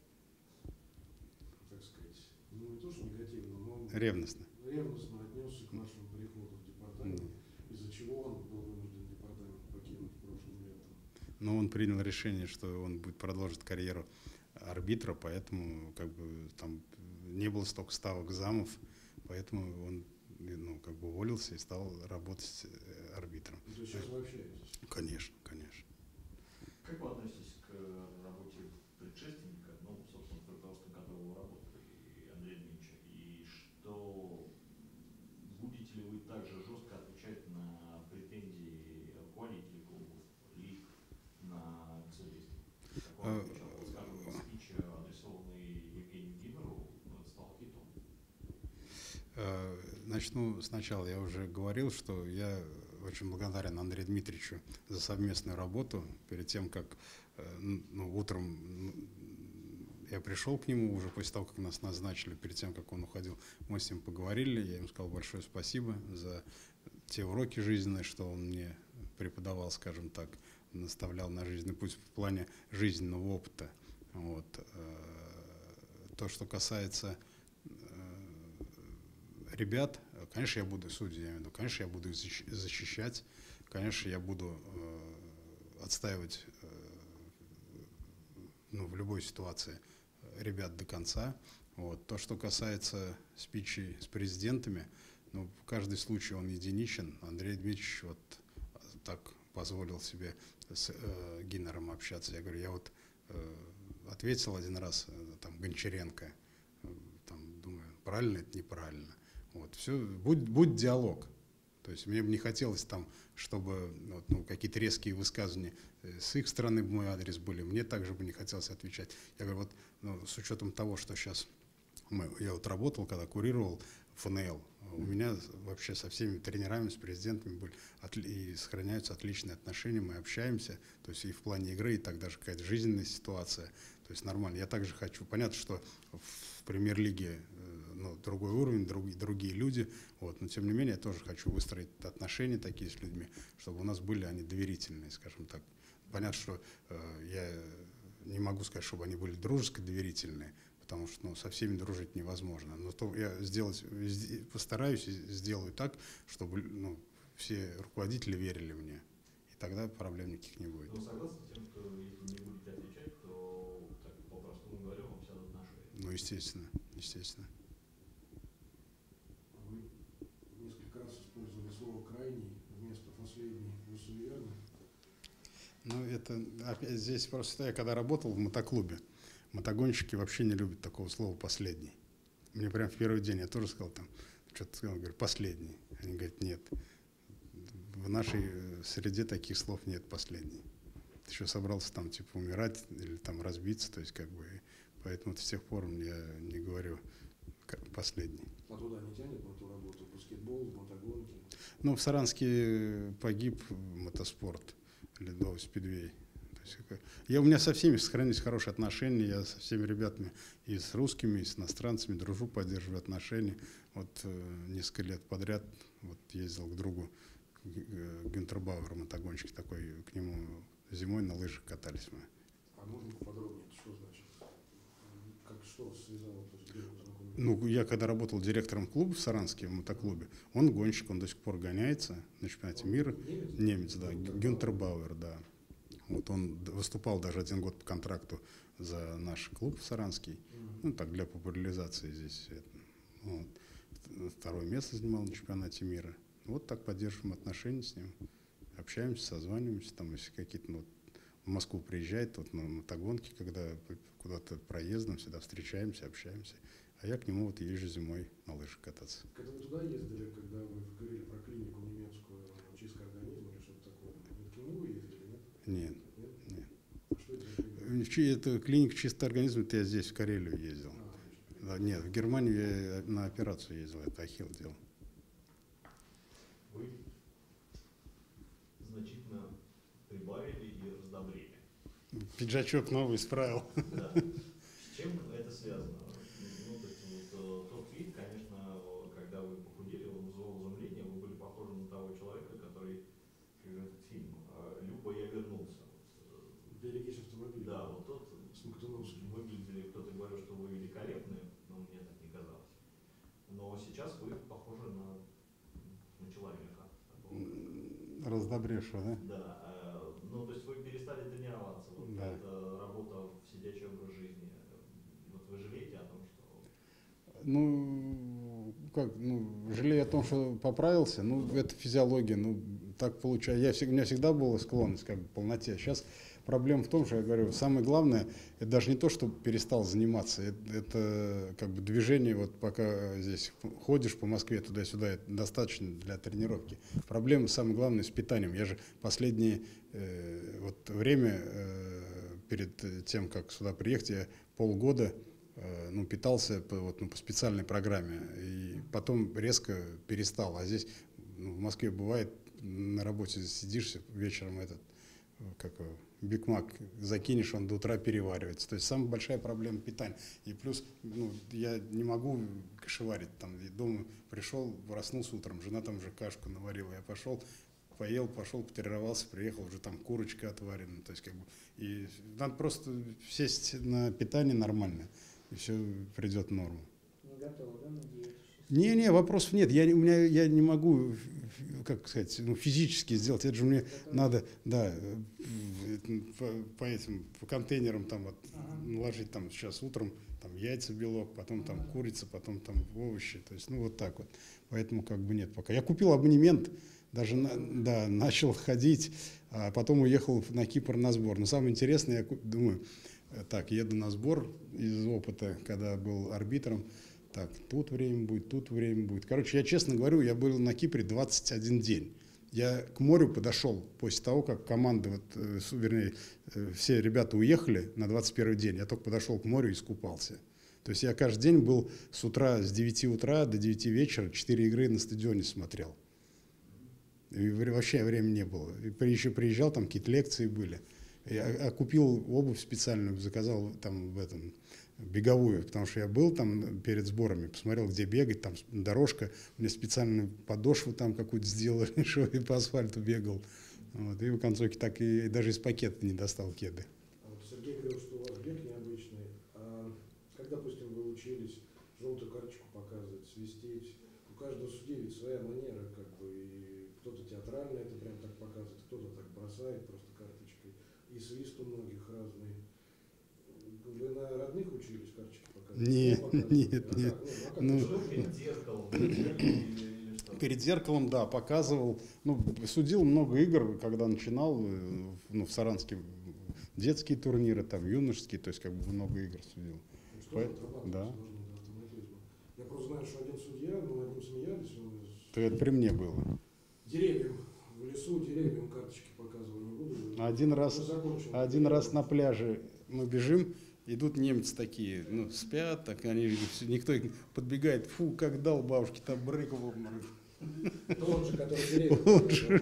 так сказать, не то что негативно, но ревностно отнесся к нашему приходу в департамент, из-за чего он был вынужден департамент покинуть прошлым летом. Но он принял решение, что он будет продолжить карьеру арбитра, поэтому как бы там не было столько ставок замов, поэтому он уволился и стал работать арбитром. То есть сейчас вы общаетесь? Конечно. Как вы относитесь к работе предшественника, собственно, в руководстве которого вы работали, Андрея Дмитриевича, и что будете ли вы также жестко отвечать на претензии руководителей клубов, лиг на судейство? Как он отвечал, скажем, спич, адресованный Евгению Гимеру, стал хитом? Начну сначала. Я уже говорил, что я очень благодарен Андрею Дмитриевичу за совместную работу. Перед тем, как утром я пришел к нему, уже после того, как нас назначили, перед тем, как он уходил, мы с ним поговорили. Я ему сказал большое спасибо за те уроки жизненные, что он мне преподавал, скажем так, наставлял на жизненный путь в плане жизненного опыта. То, что касается ребят, конечно, я буду судьей, конечно, я буду их защищать, конечно, я буду отстаивать в любой ситуации ребят до конца. То, что касается спичей с президентами, каждый случай он единичен. Андрей Дмитриевич так позволил себе с Гиннером общаться. Я говорю, я ответил один раз там Гончаренко, думаю, правильно это, неправильно. Все, будь диалог. То есть мне бы не хотелось там, чтобы какие-то резкие высказывания с их стороны в мой адрес были. Мне также бы не хотелось отвечать. Я говорю, с учетом того, что сейчас я работал, когда курировал ФНЛ, у меня вообще со всеми тренерами, с президентами были и сохраняются отличные отношения, мы общаемся, то есть и в плане игры, и так даже какая-то жизненная ситуация, то есть нормально. Я также хочу, понятно, что в премьер-лиге другой уровень, другие люди, но тем не менее я тоже хочу выстроить отношения такие с людьми, чтобы у нас были они доверительные, скажем так. Понятно, что я не могу сказать, чтобы они были дружеские, доверительные, потому что ну, со всеми дружить невозможно. Но то я постараюсь и сделаю так, чтобы ну, все руководители верили мне. И тогда проблем никаких не будет. Вы согласны с тем, что если не будете отвечать, то, так по-простому говоря, вам сядут на шею? Ну, естественно, естественно. Вы несколько раз использовали слово «крайний» вместо «последний». Вы суеверны? Ну, это опять здесь просто я когда работал в мотоклубе, мотогонщики вообще не любят такого слова «последний». Мне прям в первый день я тоже сказал там, что-то сказал, говорю, «последний». Они говорят, нет. В нашей среде таких слов нет, «последний». Ты еще собрался там типа умирать или там разбиться, то есть как бы, поэтому с тех пор я не говорю «последний». А туда не тянет на ту работу? Баскетбол, мотогонки? Ну, в Саранске погиб мотоспорт, ледовый спидвей. У меня со всеми сохранились хорошие отношения, я со всеми ребятами и с русскими, и с иностранцами дружу, поддерживаю отношения. Вот несколько лет подряд вот, ездил к другу Гюнтер Бауэр, мотогонщик такой, к нему зимой на лыжах катались мы. А можно поподробнее, это что значит? Что вас связало? То есть, где вы знакомы? Ну, я когда работал директором клуба в Саранске, в мотоклубе, он гонщик, он до сих пор гоняется на чемпионате мира. Немец, да, Гюнтер Бауэр, да. Вот он выступал даже 1 год по контракту за наш клуб саранский, ну так для популяризации здесь. Вот. 2-е место занимал на чемпионате мира. Вот так поддерживаем отношения с ним, общаемся, созваниваемся, там если какие-то, ну, в Москву приезжает, вот на мотогонки, когда куда-то проездом, всегда встречаемся, общаемся. А я к нему вот езжу зимой на лыжах кататься. Когда вы туда ездили, когда вы говорили про клинику немецкую, чистка организма или что-то такое, вы к нему ездили, нет? Нет, нет. А что это за клиника? Это клиника чистый организм, это я здесь в Карелию ездил. Да, нет, в Германию я на операцию ездил, это ахилл делал. Вы значительно прибавили и раздобрели. Пиджачок новый исправил. Да. С чем это связано? Ну, то есть, вот, тот вид, конечно, когда вы похудели, он вызывал изумление, вы были похожи на того человека, который, как этот фильм, «Люба, я вернулся». Берегись автомобиля. Да, вот тот Смоктуновский. выглядели, кто-то говорил, что вы великолепны, но мне так не казалось. Но сейчас вы похожи на человека. Раздобревшего, да? Да, ну то есть вы перестали тренироваться, вот Да. это работа в сидячий образ жизни. Вот вы жалеете о том, что... Ну, как, ну, жалею о том, что поправился, ну, это физиология, ну, так получается. У меня всегда была склонность как бы, к полноте. Сейчас проблема в том, что я говорю, самое главное, это даже не то, что перестал заниматься, это как бы движение, вот пока здесь ходишь по Москве туда-сюда, это достаточно для тренировки. Проблема, самое главное, с питанием. Я же последнее вот время, перед тем, как сюда приехать, я полгода ну, питался по специальной программе, и потом резко перестал. А здесь в Москве бывает, на работе сидишь вечером, Биг Мак закинешь, он до утра переваривается. То есть самая большая проблема питания. И плюс, ну, я не могу кашеварить. Там, дома пришел, проснулся утром, жена там уже кашку наварила. Я пошел, поел, пошел, потренировался, приехал, уже там курочка отварена. То есть, как бы, и надо просто сесть на питание нормально, и все придет в норму. Не готово, да, на диету сейчас? Не, вопросов нет. Я не могу, как сказать, ну, физически сделать. Это же мне надо, да, по контейнерам там вот наложить там сейчас утром там яйца, белок, потом там курица, потом там овощи. То есть, ну, вот так вот. Поэтому как бы нет пока. Я купил абонемент, даже начал ходить, а потом уехал на Кипр на сбор. Но самое интересное, я думаю, так, еду на сбор из опыта, когда был арбитром. Так, тут время будет. Короче, я честно говорю, я был на Кипре 21 день. Я к морю подошел после того, как команда, все ребята уехали на 21 день. Я только подошел к морю и искупался. То есть я каждый день был с утра, с 9 утра до 9 вечера, 4 игры на стадионе смотрел. И вообще времени не было. И еще приезжал, там какие-то лекции были. Я купил обувь специальную, заказал там беговую, потому что я был там перед сборами, посмотрел, где бегать, там дорожка, мне специальную подошву там какую-то сделали, что я по асфальту бегал. Вот, и в концовке так и даже из пакета не достал кеды. А вот Сергей говорил, что у вас бег необычный. А как, допустим, вы учились желтую карточку показывать, свистеть, у каждого судьи ведь своя манера, как бы, и кто-то театрально это прям так показывает, кто-то так бросает просто карточкой, и свист у многих разный. Вы на родных учились карточки показывать? Нет, нет, нет. Ну, Что перед зеркалом? Или что? перед зеркалом, да, показывал. Ну, судил много игр, когда начинал, ну, в Саранске детские турниры, там, юношеские, то есть как бы много игр судил. Что отрабатывать Да. можно до автоматизма? Я просто знаю, что один судья, мы над ним смеялись, он То это при мне было. деревьям, в лесу деревьям карточки показывал, не буду. Один раз, Уже закончил. один раз на пляже мы бежим, идут немцы такие, ну, спят, так они, никто их подбегает, фу, как дал бабушке, там брык в обморок. Тот же, который деревья Он показывал.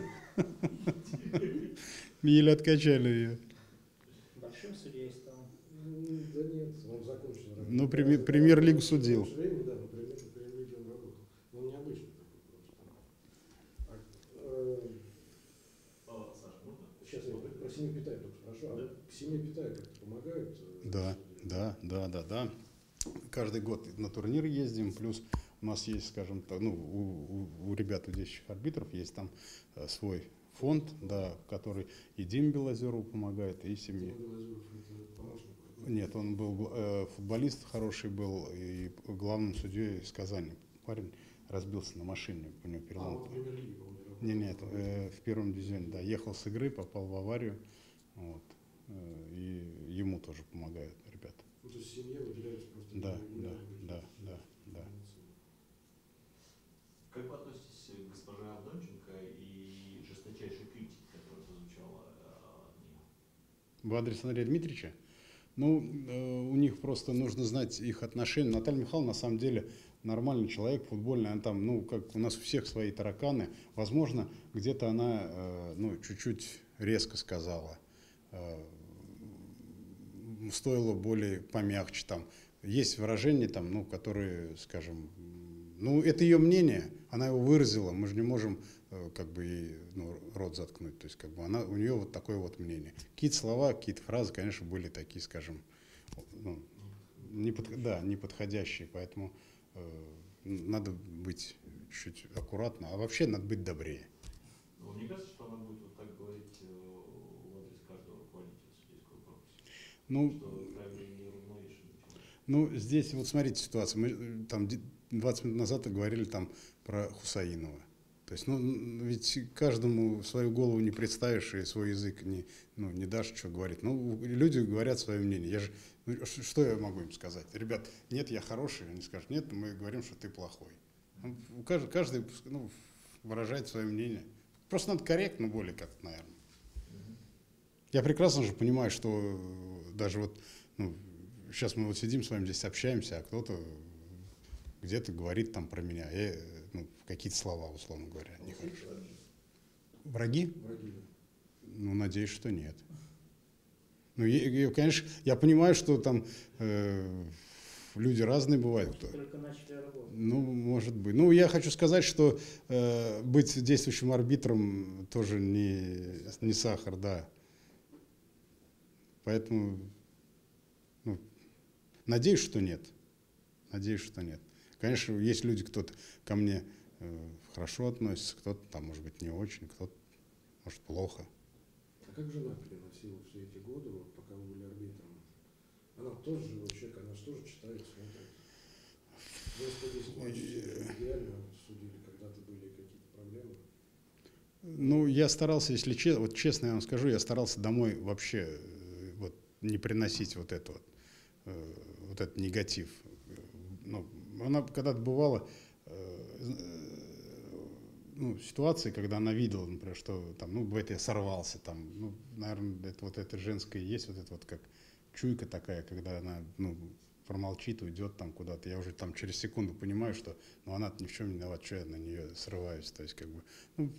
Еле откачали ее. Большим судьей стал. Да нет, он закончил. Ну, премьер-лигу судил. Все время, да, на премьер-лиге он работал. Но он необычный такой просто. Саша, можно? Сейчас я про семью Питая только спрошу. А к семье Питая как-то помогают? Да, да, да, да, да. Каждый год на турнир ездим, плюс у нас есть, скажем так, ну, у ребят, у действующих арбитров, есть там свой фонд, да, который и Диме Белозерову помогает, и семье. Дима Белозеров, это помощник. Нет, он был футболист хороший был, и главным судьей из Казани. Парень разбился на машине, у него перелом. Он в премьер-лиге, по-моему, работал. Нет, в первом дивизионе, да, ехал с игры, попал в аварию, вот, и ему тоже помогают ребята. Ну, то есть семье выделяется просто. Да, регулярно. да, да, да. Как вы относитесь к госпоже Авдонченко и жесточайшей критике, которая прозвучала от нее? В адрес Андрея Дмитриевича? Ну, у них просто нужно знать их отношения. Наталья Михайловна, на самом деле, нормальный человек, футбольный. Она там, ну, как у нас у всех свои тараканы. Возможно, где-то она, ну, чуть-чуть резко сказала. Стоило более помягче там. Есть выражения там, ну, которые, скажем, ну, это ее мнение, она его выразила, мы же не можем как бы ей, ну, рот заткнуть, то есть как бы у нее вот такое вот мнение. Какие-то слова, какие-то фразы, конечно, были такие, скажем, ну, неподходящие, поэтому надо быть чуть аккуратно, а вообще надо быть добрее. Но вам не кажется, что она будет вот так говорить в адрес каждого руководителя судейского корпуса? Ну, Что правильно не равновешено? ну, здесь вот смотрите ситуацию. Мы там 20 минут назад говорили там про Хусаинова. То есть, ну, ведь каждому свою голову не представишь и свой язык не дашь, что говорить. Ну, люди говорят свое мнение. Что я могу им сказать? Ребят, нет, я хороший. Они скажут, нет, мы говорим, что ты плохой. Ну, каждый ну, выражает свое мнение. Просто надо корректно более как-то, наверное. Я прекрасно же понимаю, что даже вот, ну, сейчас мы вот сидим с вами здесь общаемся, а кто-то где-то говорит там про меня, ну, какие-то слова, условно говоря, нехорошо. Враги? Враги, да. Ну, надеюсь, что нет. Ну, конечно, я понимаю, что там люди разные бывают. Только начали работать. Ну, может быть. Ну, я хочу сказать, что быть действующим арбитром тоже не сахар, да. Поэтому, ну, надеюсь, что нет. Надеюсь, что нет. Конечно, есть люди, кто-то ко мне хорошо относится, кто-то там, может быть, не очень, кто-то, может, плохо. А как жена переносила все эти годы, вот, пока вы были арбитром? Она тоже живой человек, она же тоже читает, смотрит. Вы 110 матчей идеально судили, когда-то были какие-то проблемы? Ну, я старался, если честно, вот честно я вам скажу, я старался домой вообще вот не приносить вот этот негатив. Ну, она когда-то бывала ну, ситуации, когда она видела, например, что там, ну, бывает, я сорвался, там, ну, наверное, это вот это женское есть, вот это вот как чуйка такая, когда она, ну, промолчит, уйдет там куда-то. Я уже там через секунду понимаю, что, ну, она ни в чем не виновата, что я на нее срываюсь, то есть, как бы, ну,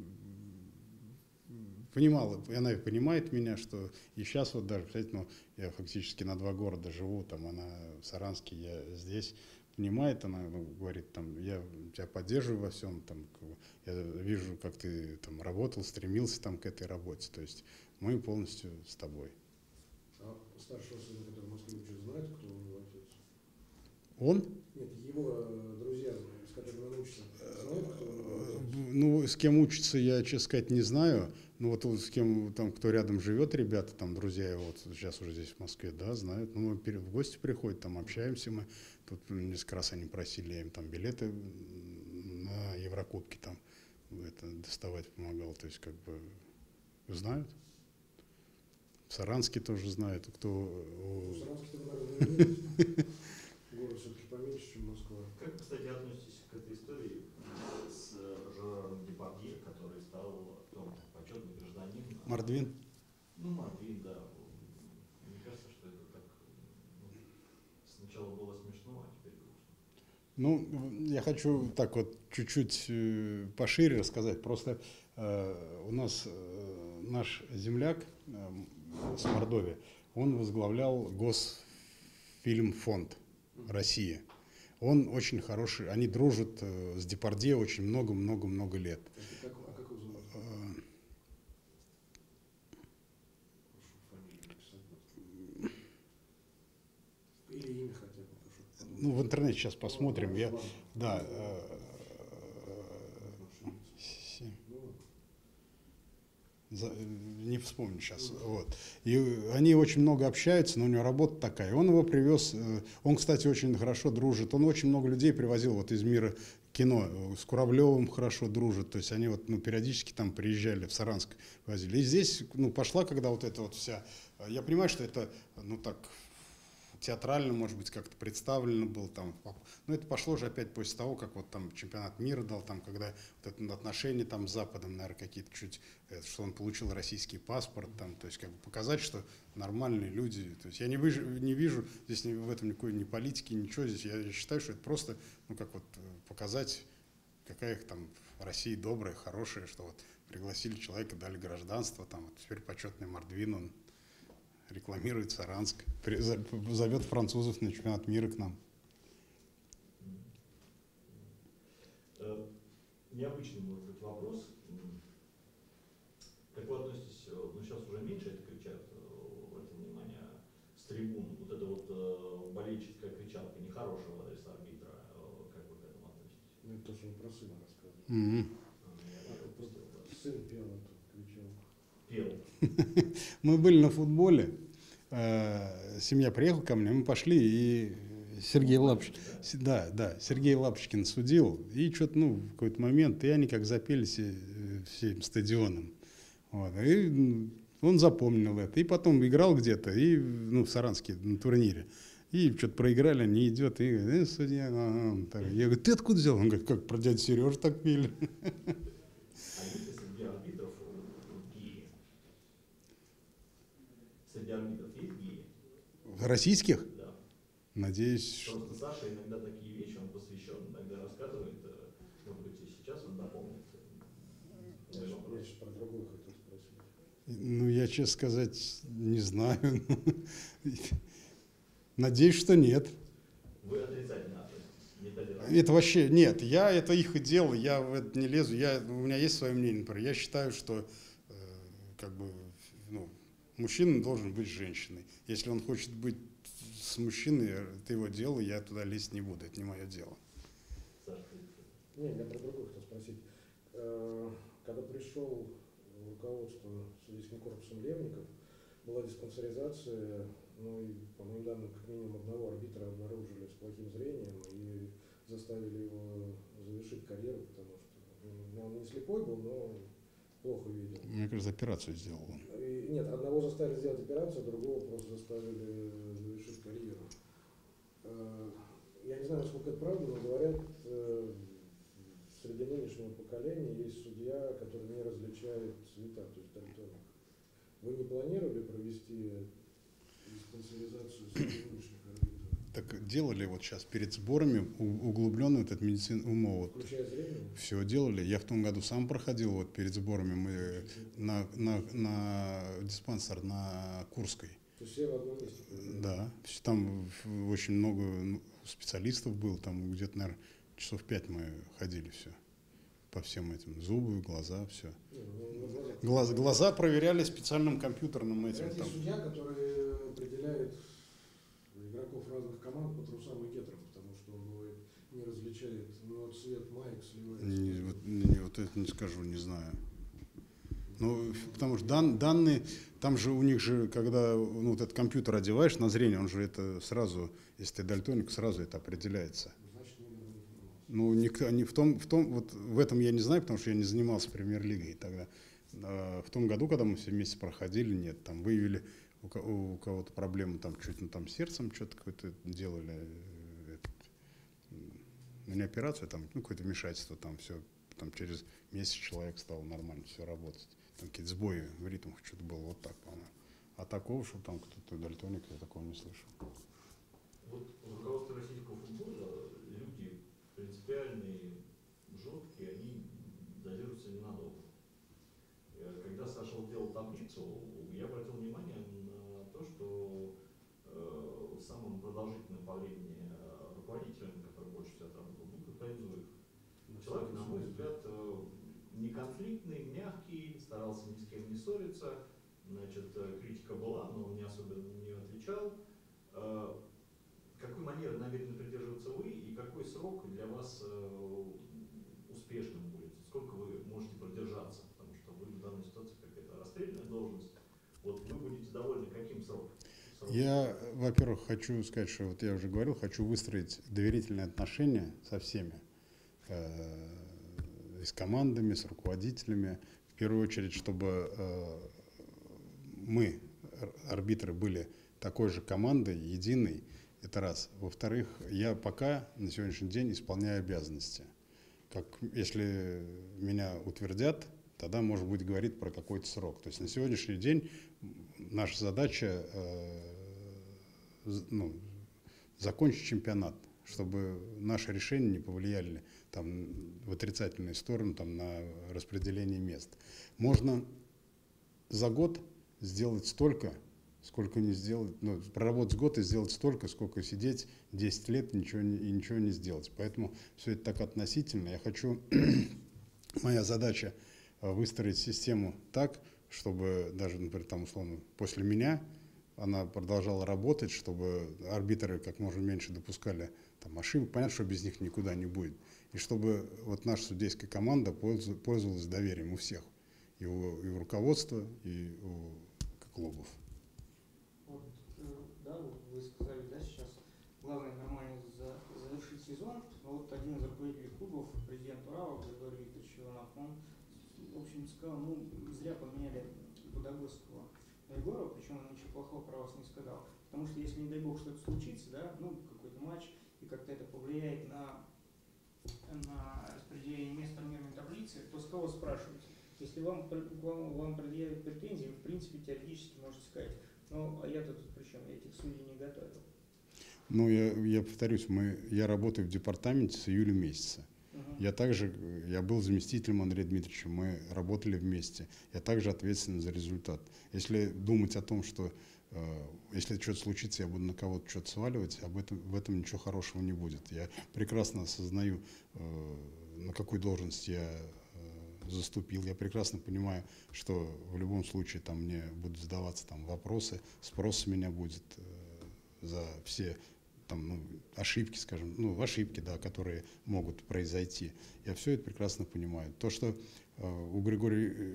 понимала, она и понимает меня, что и сейчас вот даже, кстати, ну, я фактически на 2 города живу, там, она в Саранске, я здесь, понимает, она, ну, говорит, там, я тебя поддерживаю во всем, там, я вижу, как ты там работал, стремился там к этой работе, то есть мы полностью с тобой. А старшего сына, который в Москве учится, знает, кто его отец? Он? Нет, его друзья, с которыми он учится, знают, кто его отец? Ну, с кем учится, я, честно сказать, не знаю. Ну, вот с кем там, кто рядом живет, ребята, там, друзья его, вот сейчас уже здесь в Москве, да, знают. Ну, мы в гости приходят, там общаемся мы. Тут несколько раз они просили, я им там билеты на Еврокубки там доставать помогал. То есть, как бы, знают. В Саранске тоже знают, кто... В Саранске, наверное, город все-таки поменьше, чем Москва. Как, кстати, относитесь к этой истории с Жераром Депардье, который стал почетный гражданин? Мордвин? Ну, Мордвин, да. Мне кажется, что это так сначала было смешно, а теперь грустно. Ну, я хочу так вот чуть-чуть пошире рассказать. Просто у нас наш земляк с Мордовии, он возглавлял Госфильмфонд России. Он очень хороший, они дружат с Депардье очень много-много-много лет. А как его зовут? Прошу фамилию написать. Или имя хотя бы, прошу. Ну, в интернете сейчас посмотрим. Я, да, не вспомню сейчас. Вот. И они очень много общаются, но у него работа такая. Он его привез, он, кстати, очень хорошо дружит. Он очень много людей привозил вот из мира кино. С Куравлевым хорошо дружит. То есть они вот, ну, периодически там приезжали, в Саранск возили. И здесь, ну, пошла, когда вот эта вот вся... Я понимаю, что это, ну, так... театрально, может быть, как-то представлено было там. Но это пошло же опять после того, как вот там чемпионат мира дал, там, когда вот это отношения там с Западом, наверное, какие-то чуть, что он получил российский паспорт, там, то есть как бы показать, что нормальные люди. То есть я не вижу здесь в этом никакой ни политики, ничего здесь. Я считаю, что это просто, ну, как вот показать, какая их там Россия добрая, хорошая, что вот пригласили человека, дали гражданство, там, вот теперь почетный Мордвин, он рекламирует Саранск, зовет французов на чемпионат мира к нам. Необычный, может быть, вопрос. Как вы относитесь, ну сейчас уже меньше это кричат, это внимание, с трибун, вот эта вот болельческая кричалка, нехорошая в адрес арбитра, как вы к этому относитесь? Ну, это то, что он про сына рассказывал. Я Сын пел эту кричалку. пел. Мы были на футболе, семья приехала ко мне, мы пошли, и Сергей Лапочкин, да, Сергей Лапочкин судил, и что-то, ну, в какой-то момент, и они как запелись всем стадионом. Вот, и он запомнил это, и потом играл где-то, и, ну, в Саранске на турнире, и что-то проиграли, не идет, и говорит, судья, так. Я говорю, ты откуда взял? Он говорит, как про дядю Сережу так пели. А есть ли среди арбитров геи? Среди арбитров есть геи? Российских? Да. Надеюсь. Просто Саша иногда такие вещи, он посвящен, иногда рассказывает, может быть, и сейчас он напомнит. Я сейчас про другую хотел спросить. Ну, я, честно сказать, не знаю. Надеюсь, что нет. Вы отрицательно относитесь, не толерантны. Это вообще, нет, это их дело, я в это не лезу, у меня есть свое мнение, например, я считаю, что как бы, ну, мужчина должен быть с женщиной. Если он хочет быть с мужчиной, это его дело, я туда лезть не буду, это не мое дело. Саша, Не, я про другую хотел спросить. Когда пришел в руководство судейским корпусом Левников, была диспансеризация, ну и, по моим данным, как минимум одного арбитра обнаружили с плохим зрением и заставили его завершить карьеру, потому что он не слепой был, но плохо видел. Мне кажется, операцию сделал он. Нет, одного заставили сделать операцию, другого просто заставили завершить карьеру. Я не знаю, насколько это правда, но говорят, среди нынешнего поколения есть судья, который не различает цвета, то есть дальтоник. Вы не планировали провести диспансеризацию среди нынешних арбитров? Так делали вот сейчас перед сборами углубленную этот медицину умов. Вот, Включая зрение? все делали. Я в том году сам проходил вот перед сборами мы на диспансер на Курской. То есть все в одном месте? Да, там очень много специалистов было, там где-то, наверное, часов 5 мы ходили все. По всем этим. Зубы, глаза, все. Глаза проверяли специальным компьютерным этим. Есть Там. судья, который определяет игроков разных команд по трусам и гетрам, потому что он бывает не различает, но цвет маек сливается. Вот это не скажу, не знаю. Ну, потому что данные, там же у них же, когда вот этот компьютер одеваешь на зрение, он же это сразу, если ты дальтоник, сразу это определяется. Значит, Ну, не в том, вот в этом я не знаю, потому что я не занимался премьер-лигой тогда. В том году, когда мы все вместе проходили, нет, там выявили у кого-то проблему, там чуть там сердцем что-то какое-то делали, не операцию, там, ну, какое-то вмешательство, там все, там через месяц человек стал нормально все работать. Там какие-то сбои в ритмах что-то было вот так, по-моему. А такого, что там кто-то дальтоник, я такого не слышал. Вот в руководстве российского футбола люди принципиальные, жесткие, они дозируются ненадолго. Когда Саша вот делал таблицу, я обратил внимание на то, что самым продолжительным по времени руководителем, который больше всего отработал, был Михаил Зуев. Человек, на мой взгляд, неконфликтный, мягкий, старался ни с кем не ссориться. Значит, критика была, но не особенно на нее отвечал. Какой манеры намерены придерживаться вы и какой срок для вас успешным будет? Сколько вы можете продержаться? Потому что вы в данной ситуации какая-то расстрельная должность. Вот вы будете довольны каким сроком? Я, во-первых, хочу сказать, что вот я уже говорил, хочу выстроить доверительные отношения со всеми. И с командами, с руководителями. В первую очередь, чтобы мы, арбитры, были такой же командой, единой. Это раз. Во-вторых, я пока на сегодняшний день исполняю обязанности. Если меня утвердят, тогда, может быть, говорить про какой-то срок. То есть на сегодняшний день наша задача закончить чемпионат, чтобы наши решения не повлияли там, в отрицательную сторону там, на распределение мест. Можно за год сделать столько, сколько не сделать, проработать год и сделать столько, сколько сидеть 10 лет и ничего не сделать. Поэтому все это так относительно. Я хочу, моя задача выстроить систему так, чтобы даже, например, там, условно, после меня она продолжала работать, чтобы арбитры как можно меньше допускали там, ошибок. Понятно, что без них никуда не будет. И чтобы вот наша судейская команда пользовалась доверием у всех. И у руководства, и у клубов. Вот, да, вы сказали, да, сейчас главное нормально завершить сезон. Но вот один из руководителей клубов, президент Урала, Григорий Викторович Иванов, он, в общем, сказал, зря поменяли Будагосского на Егорова, причем он ничего плохого про вас не сказал. Потому что если, не дай бог, что-то случится, да, какой-то матч, и как-то это повлияет на распределение мест в турнирной таблице, то с кого спрашивать? Если вам предъявят претензии, вы, в принципе, теоретически можете сказать, а я-то тут при чем, я этих судей не готовил. Я повторюсь, я работаю в департаменте с июля месяца. Я был заместителем Андрея Дмитриевича, мы работали вместе. Я также ответственен за результат. Если думать о том, что если что-то случится, я буду на кого-то что-то сваливать, в этом ничего хорошего не будет. Я прекрасно осознаю, на какой должности я заступил. Я прекрасно понимаю, что в любом случае там мне будут задаваться там вопросы, спрос с меня будет за все там, ошибки, скажем, ошибки, да, которые могут произойти. Я все это прекрасно понимаю. То, что у Григория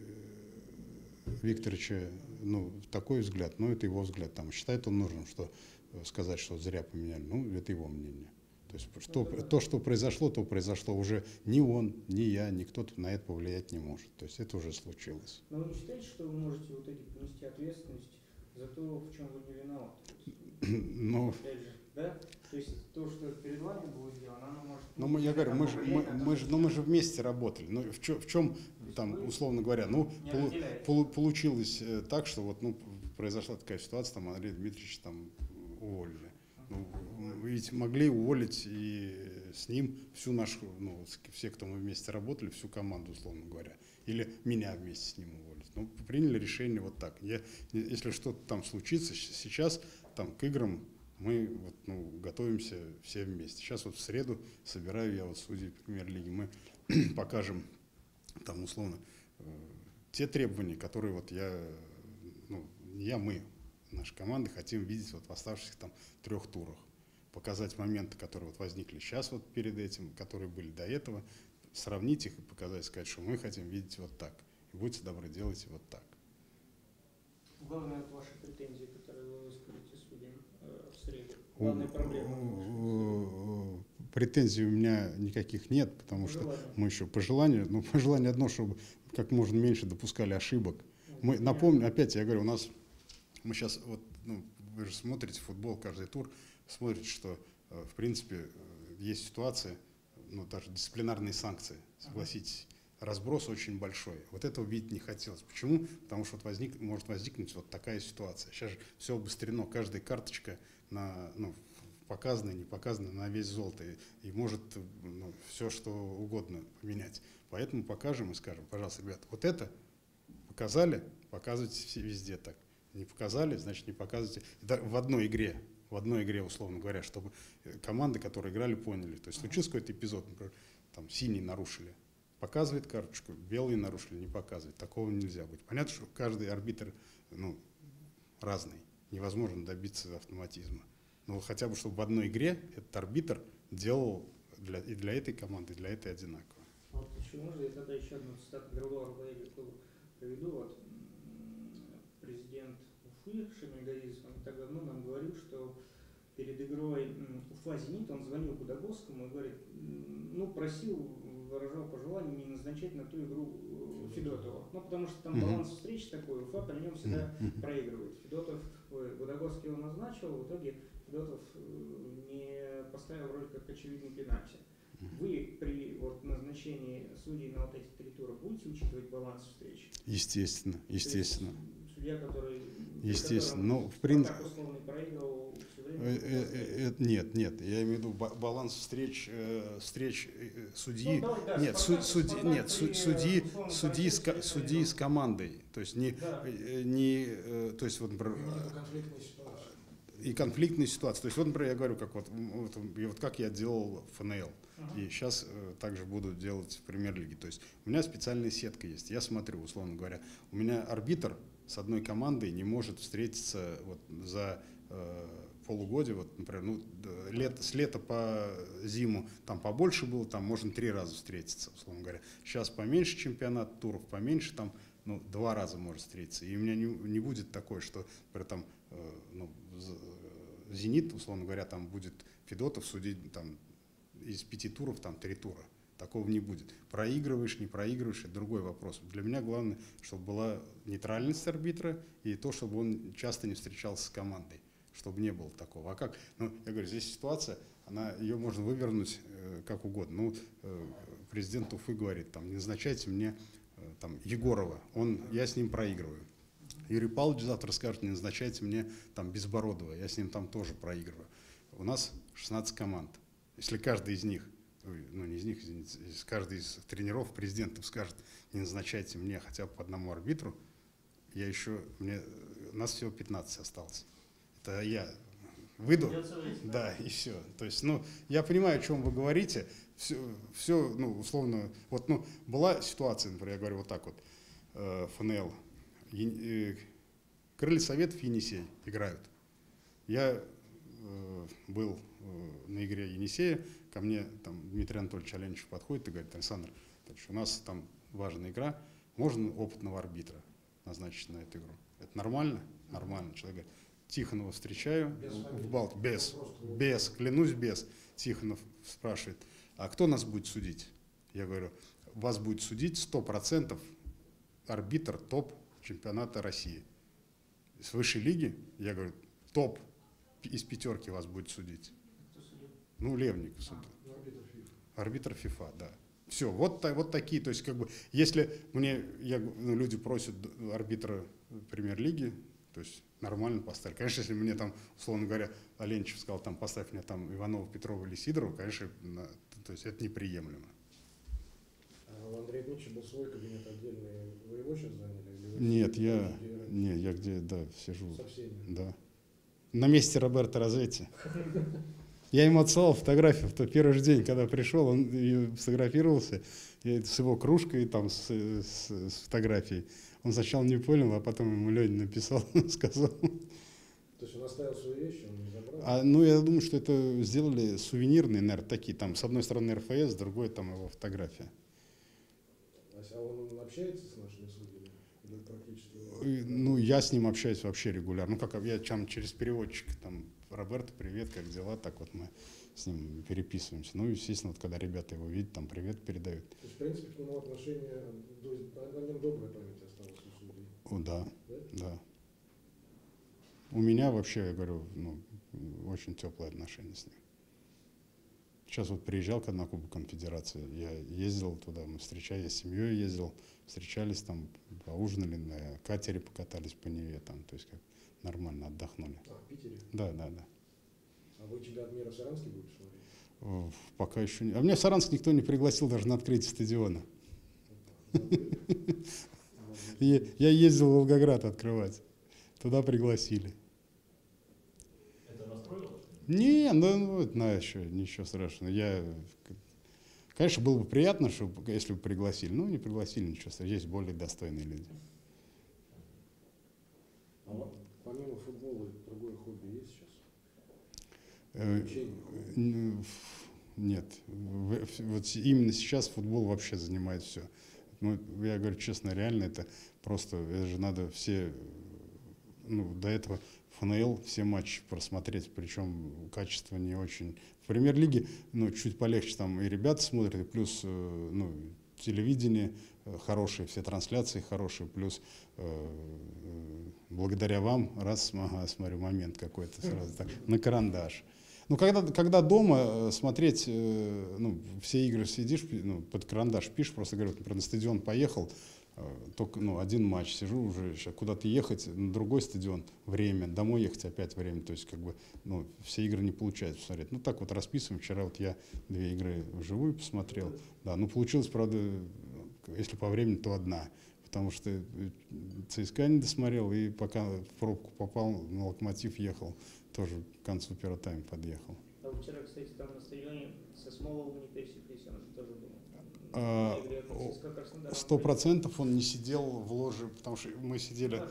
Викторовича такой взгляд, это его взгляд. Там, считает он нужным, сказать, что зря поменяли. Это его мнение. То есть то, что произошло, то произошло. Уже ни он, ни я, никто на это повлиять не может. То есть это уже случилось. Но вы не считаете, что вы можете понести ответственность за то, в чем вы не виноваты? Опять же, да? То есть то, что перед вами было сделано, оно может... Я говорю, мы же вместе работали. В чем там, условно говоря, получилось так, что произошла такая ситуация, там Андрея Дмитриевича там уволили. Ведь могли уволить и с ним всю нашу, все, кто мы вместе работали, всю команду, условно говоря. Или меня вместе с ним уволить. Приняли решение вот так. Если что-то там случится, сейчас там к играм мы готовимся все вместе. Сейчас в среду собираю я судей премьер-лиги. Мы покажем там условно те требования, которые мы нашей команды хотим видеть вот в оставшихся там 3 турах. Показать моменты, которые вот возникли сейчас вот перед этим, которые были до этого, сравнить их и показать, сказать, что мы хотим видеть вот так. И будьте добры, делайте вот так. Главное, это ваши претензии, которые вы выскажете судьям в среду. Главная проблема. Претензий у меня никаких нет, потому что мы еще по желанию одно, чтобы как можно меньше допускали ошибок. Мы, напомню, опять я говорю, мы сейчас, вот, вы же смотрите футбол каждый тур, смотрите, что, в принципе, есть ситуации, даже дисциплинарные санкции, согласитесь, разброс очень большой. Вот этого видеть не хотелось. Почему? Потому что вот может возникнуть вот такая ситуация. Сейчас же все обострено, каждая карточка показанная, не показанная на весь золото. И может все, что угодно поменять. Поэтому покажем и скажем, пожалуйста, ребята, вот это показали, показывайте все везде так. Не показали, значит не показывайте. В одной игре, условно говоря, чтобы команды, которые играли, поняли. То есть случился какой-то эпизод, например, там синий нарушили. Показывает карточку, белые нарушили, не показывает. Такого нельзя быть. Понятно, что каждый арбитр разный. Невозможно добиться автоматизма. Но хотя бы, чтобы в одной игре этот арбитр делал и для этой команды, и для этой одинаково. Вот еще можно, я тогда еще одну цитату другого приведу. Вот, президент Уфы Шамиль Газизов, он так давно нам говорил, что перед игрой Уфа-Зенит он звонил Гудоговскому и говорит, выражал пожелание не назначать на ту игру Федотова. Потому что там баланс встреч такой, Уфа при нем всегда проигрывает. Гудоговский его назначил, в итоге Федотов не поставил вроде как очевидный пенальти. Вы при назначении судей на вот эти 3 тура будете учитывать баланс встреч? Естественно. Судья, который в принципе, условно проигрывал все время? Нет, я имею в виду баланс встреч судьи. Судьи с командой. То есть то есть вот, например, и конфликтные ситуации. То есть вот, например, я говорю, как я делал в ФНЛ. И сейчас также буду делать в премьер-лиге. То есть у меня специальная сетка есть. Я смотрю, условно говоря, у меня арбитр с одной командой не может встретиться за полугодие, например, с лета по зиму там побольше было, там можно 3 раза встретиться, условно говоря. Сейчас поменьше чемпионат, туров поменьше, там 2 раза может встретиться. И у меня не будет такое, что, например, там, «Зенит», условно говоря, там будет Федотов судить там из 5 туров, там 3 тура. Такого не будет. Проигрываешь, не проигрываешь, это другой вопрос. Для меня главное, чтобы была нейтральность арбитра и то, чтобы он часто не встречался с командой, чтобы не было такого. А как? Я говорю, здесь ситуация, ее можно вывернуть как угодно. Президент Уфы говорит, не назначайте мне Егорова, я с ним проигрываю. Юрий Павлович завтра скажет, не назначайте мне Безбородова, я с ним там тоже проигрываю. У нас 16 команд. Если каждый из них, не из них, извините, каждый из тренеров, президентов скажет, не назначайте мне хотя бы по одному арбитру, нас всего 15 осталось. Это я выйду, да, и все. То есть, я понимаю, о чем вы говорите, все условно, была ситуация, например, я говорю вот так вот, ФНЛ, Крылья Советов, Енисей играют. Я был на игре Енисея, ко мне Дмитрий Анатольевич Оленичев подходит и говорит, Александр, у нас там важная игра, можно опытного арбитра назначить на эту игру? Это нормально? Нормально. Человек говорит, Тихонова встречаю в Балке, без, клянусь, без. Тихонов спрашивает, а кто нас будет судить? Я говорю, вас будет судить 100% арбитр топ чемпионата России. С высшей лиги, я говорю, топ из 5 вас будет судить. Левник судит. Арбитр ФИФА, да. Все, вот такие, то есть если люди просят арбитра премьер-лиги, то есть нормально поставить. Конечно, если мне условно говоря, Оленичев сказал, поставь мне Иванова, Петрова или Сидорова, конечно, то есть это неприемлемо. А у Андрея Дмитриевича был свой кабинет отдельный, вы его сейчас заняли? Нет, я сижу. Со всеми? Да. На месте Роберто Розетти. Я ему отсылал фотографию в тот первый же день, когда пришел, он сфотографировался с его кружкой, с фотографией. Он сначала не понял, а потом ему Леня написал, сказал. То есть он оставил свои вещи, он не забрал? Ну, я думаю, что это сделали сувенирные, наверное, такие, там, с одной стороны РФС, с другой там его фотография. А он общается с нашими судьями? Или практически? Ну, я с ним общаюсь вообще регулярно. Ну, как я там через переводчика, там, Роберто, привет, как дела, так вот мы с ним переписываемся. Ну, естественно, вот когда ребята его видят, там, привет передают. То есть, в принципе, к нему отношение, о нем добрая память осталась у судей? О, да, Да? да. У меня вообще, я говорю, ну, очень теплые отношения с ним. Сейчас вот приезжал на Кубок Конфедерации, я ездил туда, мы встречались, я с семьей ездил, встречались там, поужинали, на катере покатались по Неве, там, то есть как нормально отдохнули. А, в Питере? Да, да, да. А вы чемпионат мира в Саранске будете смотреть? Пока еще не. А меня в Саранск никто не пригласил даже на открытие стадиона. Я ездил в Волгоград открывать. Туда пригласили. Это расстроило? Не, ну еще ничего страшного. Конечно, было бы приятно, если бы пригласили. Ну, не пригласили, ничего страшного. Есть более достойные люди. А вот помимо футбола другое хобби есть сейчас? Нет. Вот именно сейчас футбол вообще занимает все. Ну, я говорю честно, реально это же надо все, ну, до этого ФНЛ все матчи просмотреть, причем качество не очень. В премьер-лиге, ну, чуть полегче, там и ребята смотрят, и плюс, ну, телевидение хорошее, все трансляции хорошие, плюс благодаря вам, смотрю, момент какой-то сразу так, на карандаш. Ну, когда дома смотреть, ну, все игры сидишь, ну, под карандаш пишешь, просто говорю, например, на стадион поехал, только, ну, один матч, сижу уже, сейчас куда-то ехать, на другой стадион, время, домой ехать опять время, то есть, как бы, ну, все игры не получается посмотреть. Ну, так вот расписываем, вчера вот я 2 игры вживую посмотрел, да, ну, получилось, правда, если по времени, то одна, потому что ЦСКА не досмотрел, и пока в пробку попал, на Локомотив ехал, тоже к концу первого тайма подъехал. А вы вчера, кстати, там на стадионе со Смоловым не пересеклись, он же тоже был. 100% он не сидел в ложе, потому что мы сидели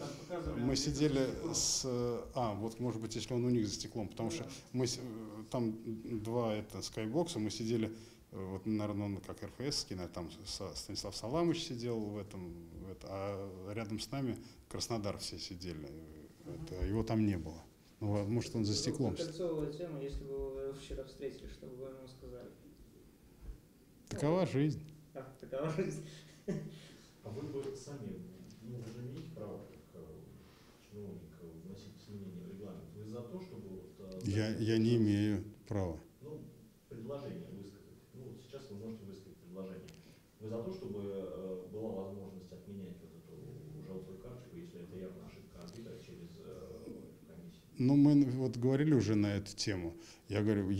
вот, может быть, если он у них за стеклом, потому что там 2 скайбокса, мы сидели, вот, наверное, он как РФС, там Станислав Саламович сидел а рядом с нами Краснодар все сидели, его там не было. Ну, может, он за стеклом. Кольцовая тема, если бы вы вчера встретили, что бы вы ему сказали? Такова жизнь. Такова жизнь. А вы бы сами, ну, вы же имеете право, как чиновник, вносить изменения в регламент. Вы за то, чтобы... Вот, я не имею права. Ну, предложение высказать. Ну, вот сейчас вы можете высказать предложение. Вы за то, чтобы была возможность отменять вот эту желтую карточку, если это явно ошибка арбитра через комиссию? Ну, мы вот говорили уже на эту тему. Я говорю,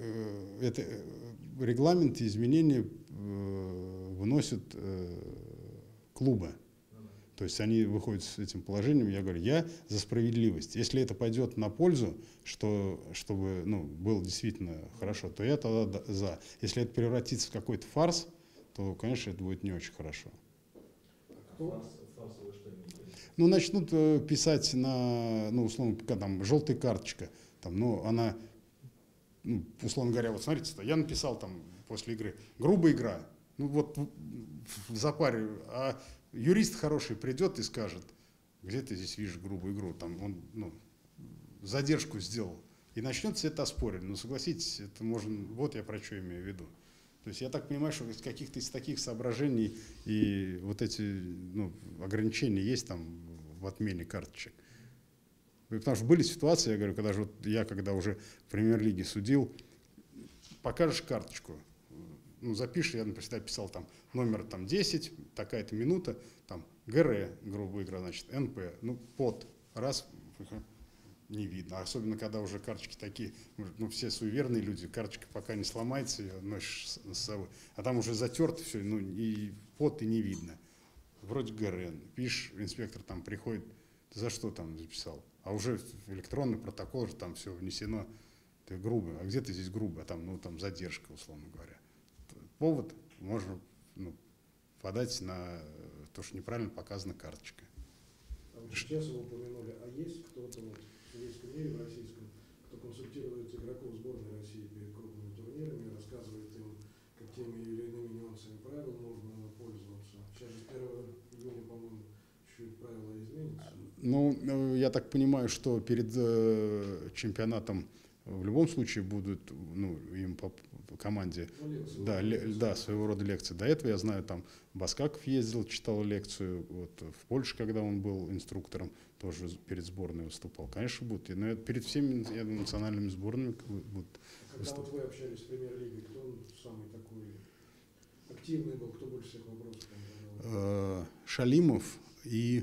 регламент и изменения вносят клубы. То есть они выходят с этим положением. Я говорю, я за справедливость. Если это пойдет на пользу, чтобы, ну, было действительно хорошо, то я тогда за. Если это превратится в какой-то фарс, то, конечно, это будет не очень хорошо. Фарс вы что имеете? Ну, начнут писать ну, условно, там, желтая карточка. Там, ну, она, ну, условно говоря, вот смотрите, я написал там после игры, грубая игра. Ну, вот в запаре, а юрист хороший придет и скажет, где ты здесь видишь грубую игру, там он, ну, задержку сделал. И начнется это оспорить. Ну, согласитесь, это можно, вот я про что имею в виду. То есть я так понимаю, что из каких-то из таких соображений и вот эти, ну, ограничения есть там в отмене карточек. Потому что были ситуации, я говорю, когда уже в премьер-лиге судил, покажешь карточку, ну, запишешь, я, например, писал там номер там 10, такая-то минута, там ГР, грубая игра, значит, НП, ну, под, раз, не видно. Особенно, когда уже карточки такие, ну, все суеверные люди, карточка пока не сломается, ее носишь с собой. А там уже затерто все, ну, и под, и не видно. Вроде ГРН. Пишешь, инспектор там приходит, ты за что там записал? А уже в электронный протокол же там все внесено. Ты грубый. А где ты здесь грубый? А там, ну, там задержка, условно говоря. Повод можно, ну, подать на то, что неправильно показана карточка. А вот сейчас вы упомянули, а есть кто-то вот в судейском мире, в российском, кто консультирует игроков сборной России перед крупными турнирами, рассказывает им, как теми или иными нюансами правил нужно пользоваться. Сейчас же с 1 июня, по-моему, чуть правила изменятся. Ну, я так понимаю, что перед чемпионатом в любом случае будут, ну, им по команде, да, своего рода лекции. До этого я знаю, там Баскаков ездил, читал лекцию, вот, в Польше, когда он был инструктором, тоже перед сборной выступал. Конечно, будут. Но перед всеми национальными сборными будут Когда выступать. вот вы общались с премьер-лигой, кто самый такой активный был, кто больше всех вопросов там задавал? Шалимов и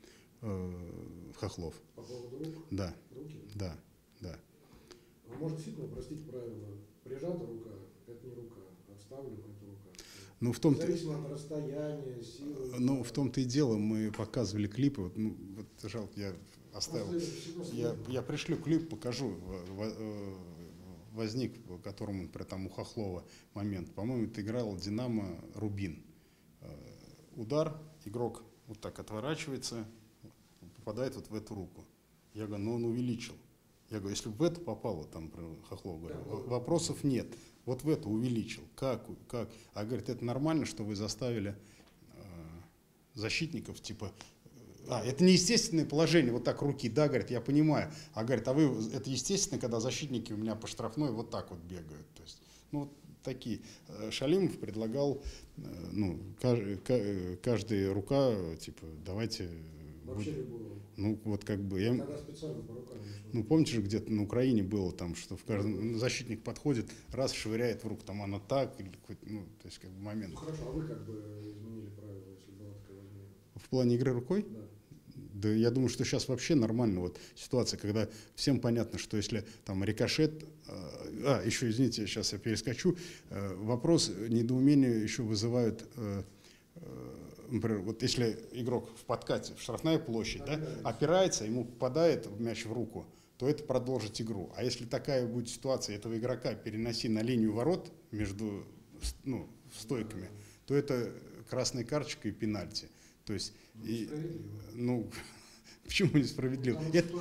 Хохлов. По поводу рук? Да, Руки? да, да. А может действительно упростить правила? Прижата рука – это не рука, отставлена – это рука. Ну, в том-то, Зависимо от расстояния, силы. ну, в том-то и дело, мы показывали клипы, вот, ну, вот жалко, я оставил. Я пришлю клип, покажу. Возник, в котором, там у Хохлова момент. По-моему, это играл Динамо Рубин. Удар, игрок вот так отворачивается, попадает вот в эту руку. Я говорю, ну он увеличил. Я говорю, если бы в эту попало, там, Хохлов говорит, вопросов нет. Вот в эту увеличил. Как? А говорит, это нормально, что вы заставили защитников, типа, это неестественное положение, вот так руки, да, говорит, я понимаю. А говорит, а вы, это естественно, когда защитники у меня по штрафной вот так вот бегают. То есть, ну, вот такие. Шалимов предлагал, ну, каждая рука, типа, давайте... Вообще любую. Ну, вот как бы... Тогда специально по рукам. Ну, помните же, где-то на Украине было там, что в каждом защитник подходит, раз швыряет в руку, там она так, или какой-то, ну, то есть, как бы момент. Ну, хорошо, а вы как бы изменили правила, если была такая возможность? В плане игры рукой? Да. Да, я думаю, что сейчас вообще нормально вот ситуация, когда всем понятно, что если там рикошет, еще, извините, сейчас я перескочу, вопрос недоумения еще вызывают, например, вот если игрок в подкате, в штрафная площадь, да, опирается, ему попадает мяч в руку, то это продолжит игру. А если такая будет ситуация, этого игрока переноси на линию ворот между, ну, стойками, то это красная карточка и пенальти. То есть, ну, почему несправедливо?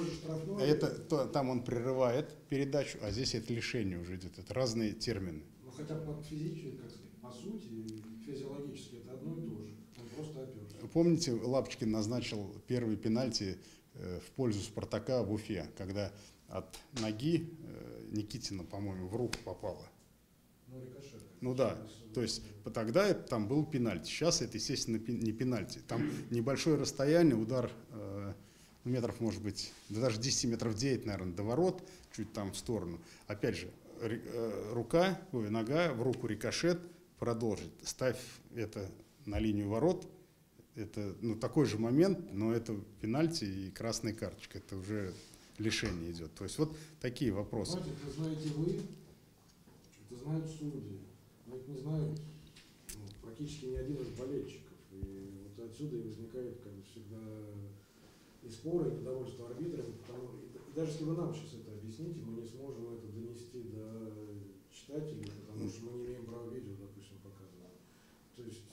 Там он прерывает передачу, а здесь это лишение уже идет. Это разные термины. Ну, хотя бы физически, как сказать, по сути, физиологически это одно и то же. Он просто оперся. Помните, Лапочкин назначил первый пенальти в пользу Спартака в Уфе, когда от ноги Никитина, по-моему, в руку попало. Ну, рикошет. Ну да, то есть тогда там был пенальти. Сейчас это, естественно, не пенальти. Там небольшое расстояние, удар метров, может быть, да даже 10 метров 9, наверное, до ворот, чуть там в сторону. Опять же, нога в руку рикошет, продолжить. Ставь это на линию ворот. Это, ну, такой же момент, но это пенальти и красная карточка. Это уже лишение идет. То есть вот такие вопросы. Знаете, это знаете вы, это знают судьи. Но это не знают практически ни один из болельщиков. И вот отсюда и возникает, как бы, всегда и споры, и недовольство арбитрами. И даже если вы нам сейчас это объясните, мы не сможем это донести до читателей, потому что мы не имеем права видео, допустим, показывать. То есть...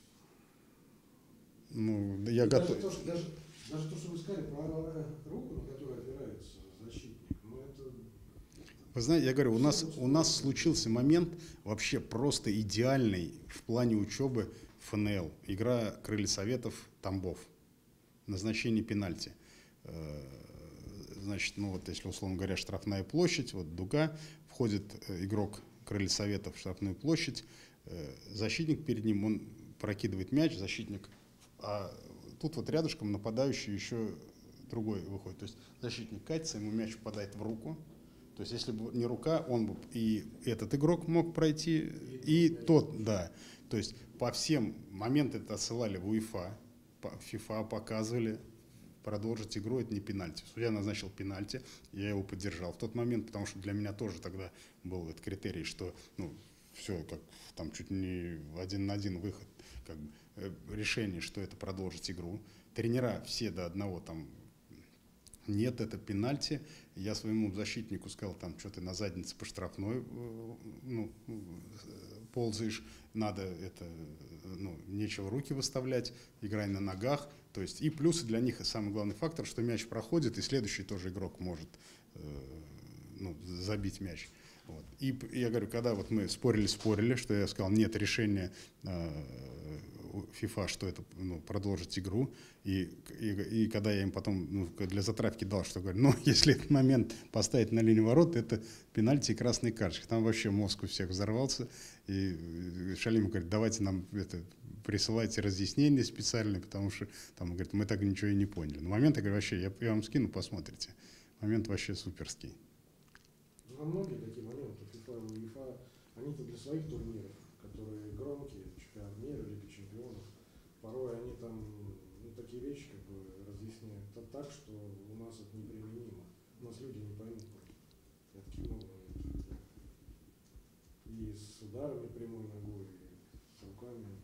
Ну, я готов. Даже то, что вы сказали про руку, на которую опирается защитник, ну это... Вы знаете, я говорю, у нас случился момент вообще просто идеальный в плане учебы ФНЛ. Игра Крылья Советов, Тамбов. Назначение пенальти. Значит, ну вот если, условно говоря, штрафная площадь, вот дуга, входит игрок Крылья Советов в штрафную площадь, защитник перед ним, он прокидывает мяч, защитник, а тут вот рядышком нападающий еще другой выходит. То есть защитник катится, ему мяч попадает в руку. То есть если бы не рука, он бы и этот игрок мог пройти, и тот, да. То есть по всем моментам это отсылали в УЕФА, ФИФА показывали, продолжить игру, это не пенальти. Судья назначил пенальти, я его поддержал в тот момент, потому что для меня тоже тогда был этот критерий, что, ну, все, как там чуть не 1-1 выход, как бы, решение, что это продолжить игру. Тренера все до одного там Нет, это пенальти. Я своему защитнику сказал, там, что ты на заднице по штрафной ползаешь, надо это, нечего руки выставлять, играй на ногах. То есть и плюс для них самый главный фактор, что мяч проходит, и следующий тоже игрок может забить мяч. Вот. И я говорю, когда вот мы спорили, что я сказал, нет решения FIFA, что это продолжить игру, и когда я им потом для затравки дал, что говорю, если этот момент поставить на линию ворот, это пенальти и красный карточка. Там вообще мозг у всех взорвался, и Шалим говорит, давайте нам присылайте разъяснения специальные, потому что там, говорит, мы так ничего и не поняли. Но момент, я говорю, вообще, я вам скину, посмотрите. Момент вообще суперский. Ну, многие такие моменты, FIFA и UEFA, они-то для своих турниров, которые громкие, чемпионат мира, Лига чемпионов, порой они там такие вещи как бы разъясняют так, что у нас это неприменимо. У нас люди не поймут просто. Я таких много моментов. И с ударами прямой ногой, и с руками.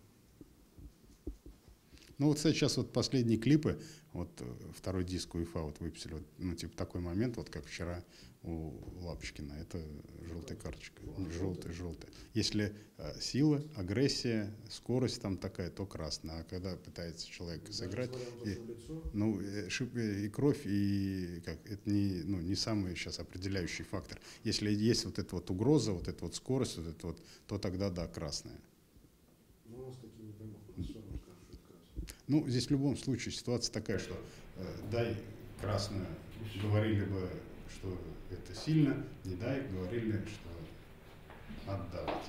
Ну вот сейчас вот последние клипы, вот второй диск УЕФА вот выпустили, вот, типа такой момент, вот как вчера у Лапочкина, это желтая карточка, желтая. Если сила, агрессия, скорость там такая, то красная, а когда пытается человек сыграть, и кровь, и это не самый сейчас определяющий фактор. Если есть вот эта вот угроза, вот эта вот скорость, вот это вот, то тогда да, красная. Ну, здесь в любом случае ситуация такая, что дай красную, говорили бы, что это сильно, не дай, говорили, что надо давать.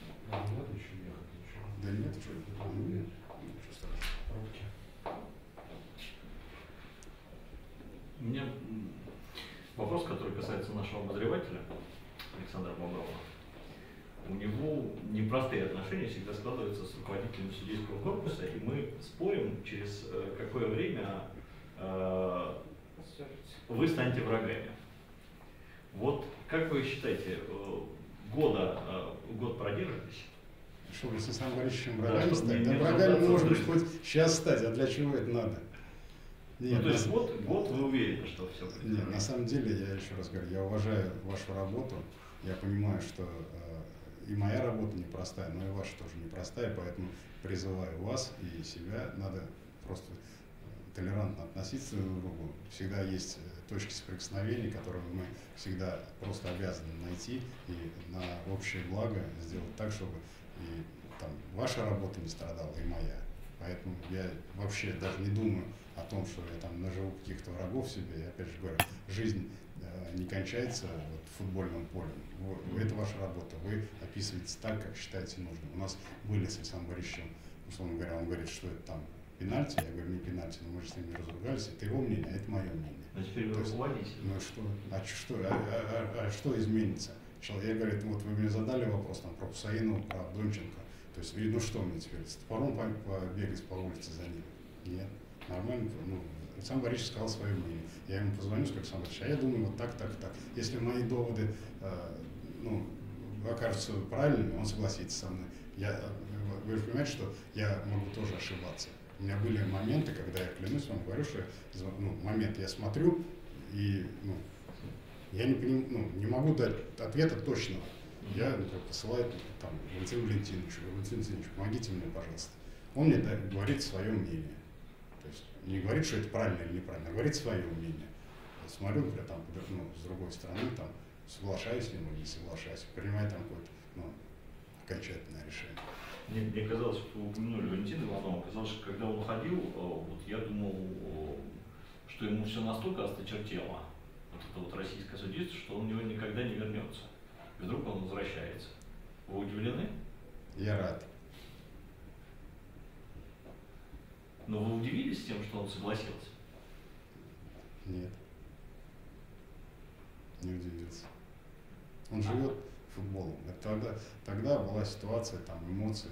Да нет, что это? Ничего страшного. У меня вопрос, который касается нашего обозревателя Александра Боброва. У него непростые отношения всегда складываются с руководителем судейского корпуса, и мы спорим, через какое время вы станете врагами. Вот как вы считаете, год продержитесь? Что вы со Станом Борисовичем врагами стать? Да врагами может быть хоть сейчас стать, а для чего это надо? Нет, то есть год вы уверены, что все будет? Нет, на самом деле, я еще раз говорю, я уважаю вашу работу, я понимаю, что и моя работа непростая, но и ваша тоже непростая, поэтому призываю вас и себя, надо просто толерантно относиться друг к другу. Всегда есть точки соприкосновения, которые мы всегда просто обязаны найти и на общее благо сделать так, чтобы и там ваша работа не страдала, и моя. Поэтому я вообще даже не думаю о том, что я там наживу каких-то врагов себе. Я опять же говорю, жизнь не кончается вот футбольным полем. Это ваша работа. Вы описываете так, как считаете нужным. У нас были с Александром Борисовичем, условно говоря, он говорит, что это там пенальти. Я говорю, не пенальти, но мы же с ним не разругались. Это его мнение, а это мое мнение. А теперь вы руководите. Ну что? Что изменится? Я говорю, вот вы мне задали вопрос там, про Кусаинова, про Донченко. То есть, ну что мне теперь, с топором побегать по улице за ним? Нет. Нормально. Александр Борисович сказал свое мнение. Я ему позвоню, скажу, Александр Борисович, а я думаю вот так. Если мои доводы окажутся правильными, он согласится со мной. Вы же понимаете, что я могу тоже ошибаться. У меня были моменты, когда я клянусь вам, говорю, что момент я смотрю, и я не могу дать ответа точного. Я посылаю там, Валентину Валентиновичу, помогите мне, пожалуйста. Он мне говорит свое мнение. То есть не говорит, что это правильно или неправильно, а говорит свое мнение. Я смотрю, например, там, с другой стороны, там, соглашаюсь с ним или не соглашаюсь, принимаю там какое-то окончательное решение. Мне казалось, что вы упомянули Валентина Иванова, казалось, что когда он уходил, вот я думал, что ему все настолько осточертело, вот это вот российское судейство, что он в него никогда не вернется. И вдруг он возвращается. Вы удивлены? Я рад. Но вы удивились тем, что он согласился? Нет. Не удивился. Он живет футболом. Это тогда была ситуация, там, эмоции.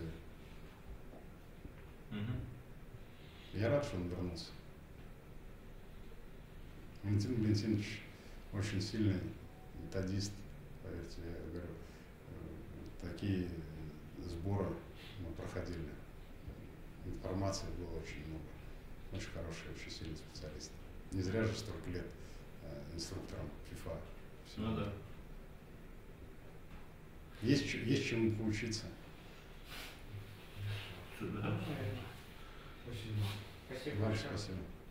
Угу. Я рад, что он вернулся. Валентин Валентинович очень сильный методист, поверьте, я говорю, такие сборы мы проходили. Информации было очень много. Очень хороший, очень сильный специалист. Не зря же столько лет инструктором ФИФА. Всё. Ну да. Есть чему поучиться. Спасибо. Большое спасибо.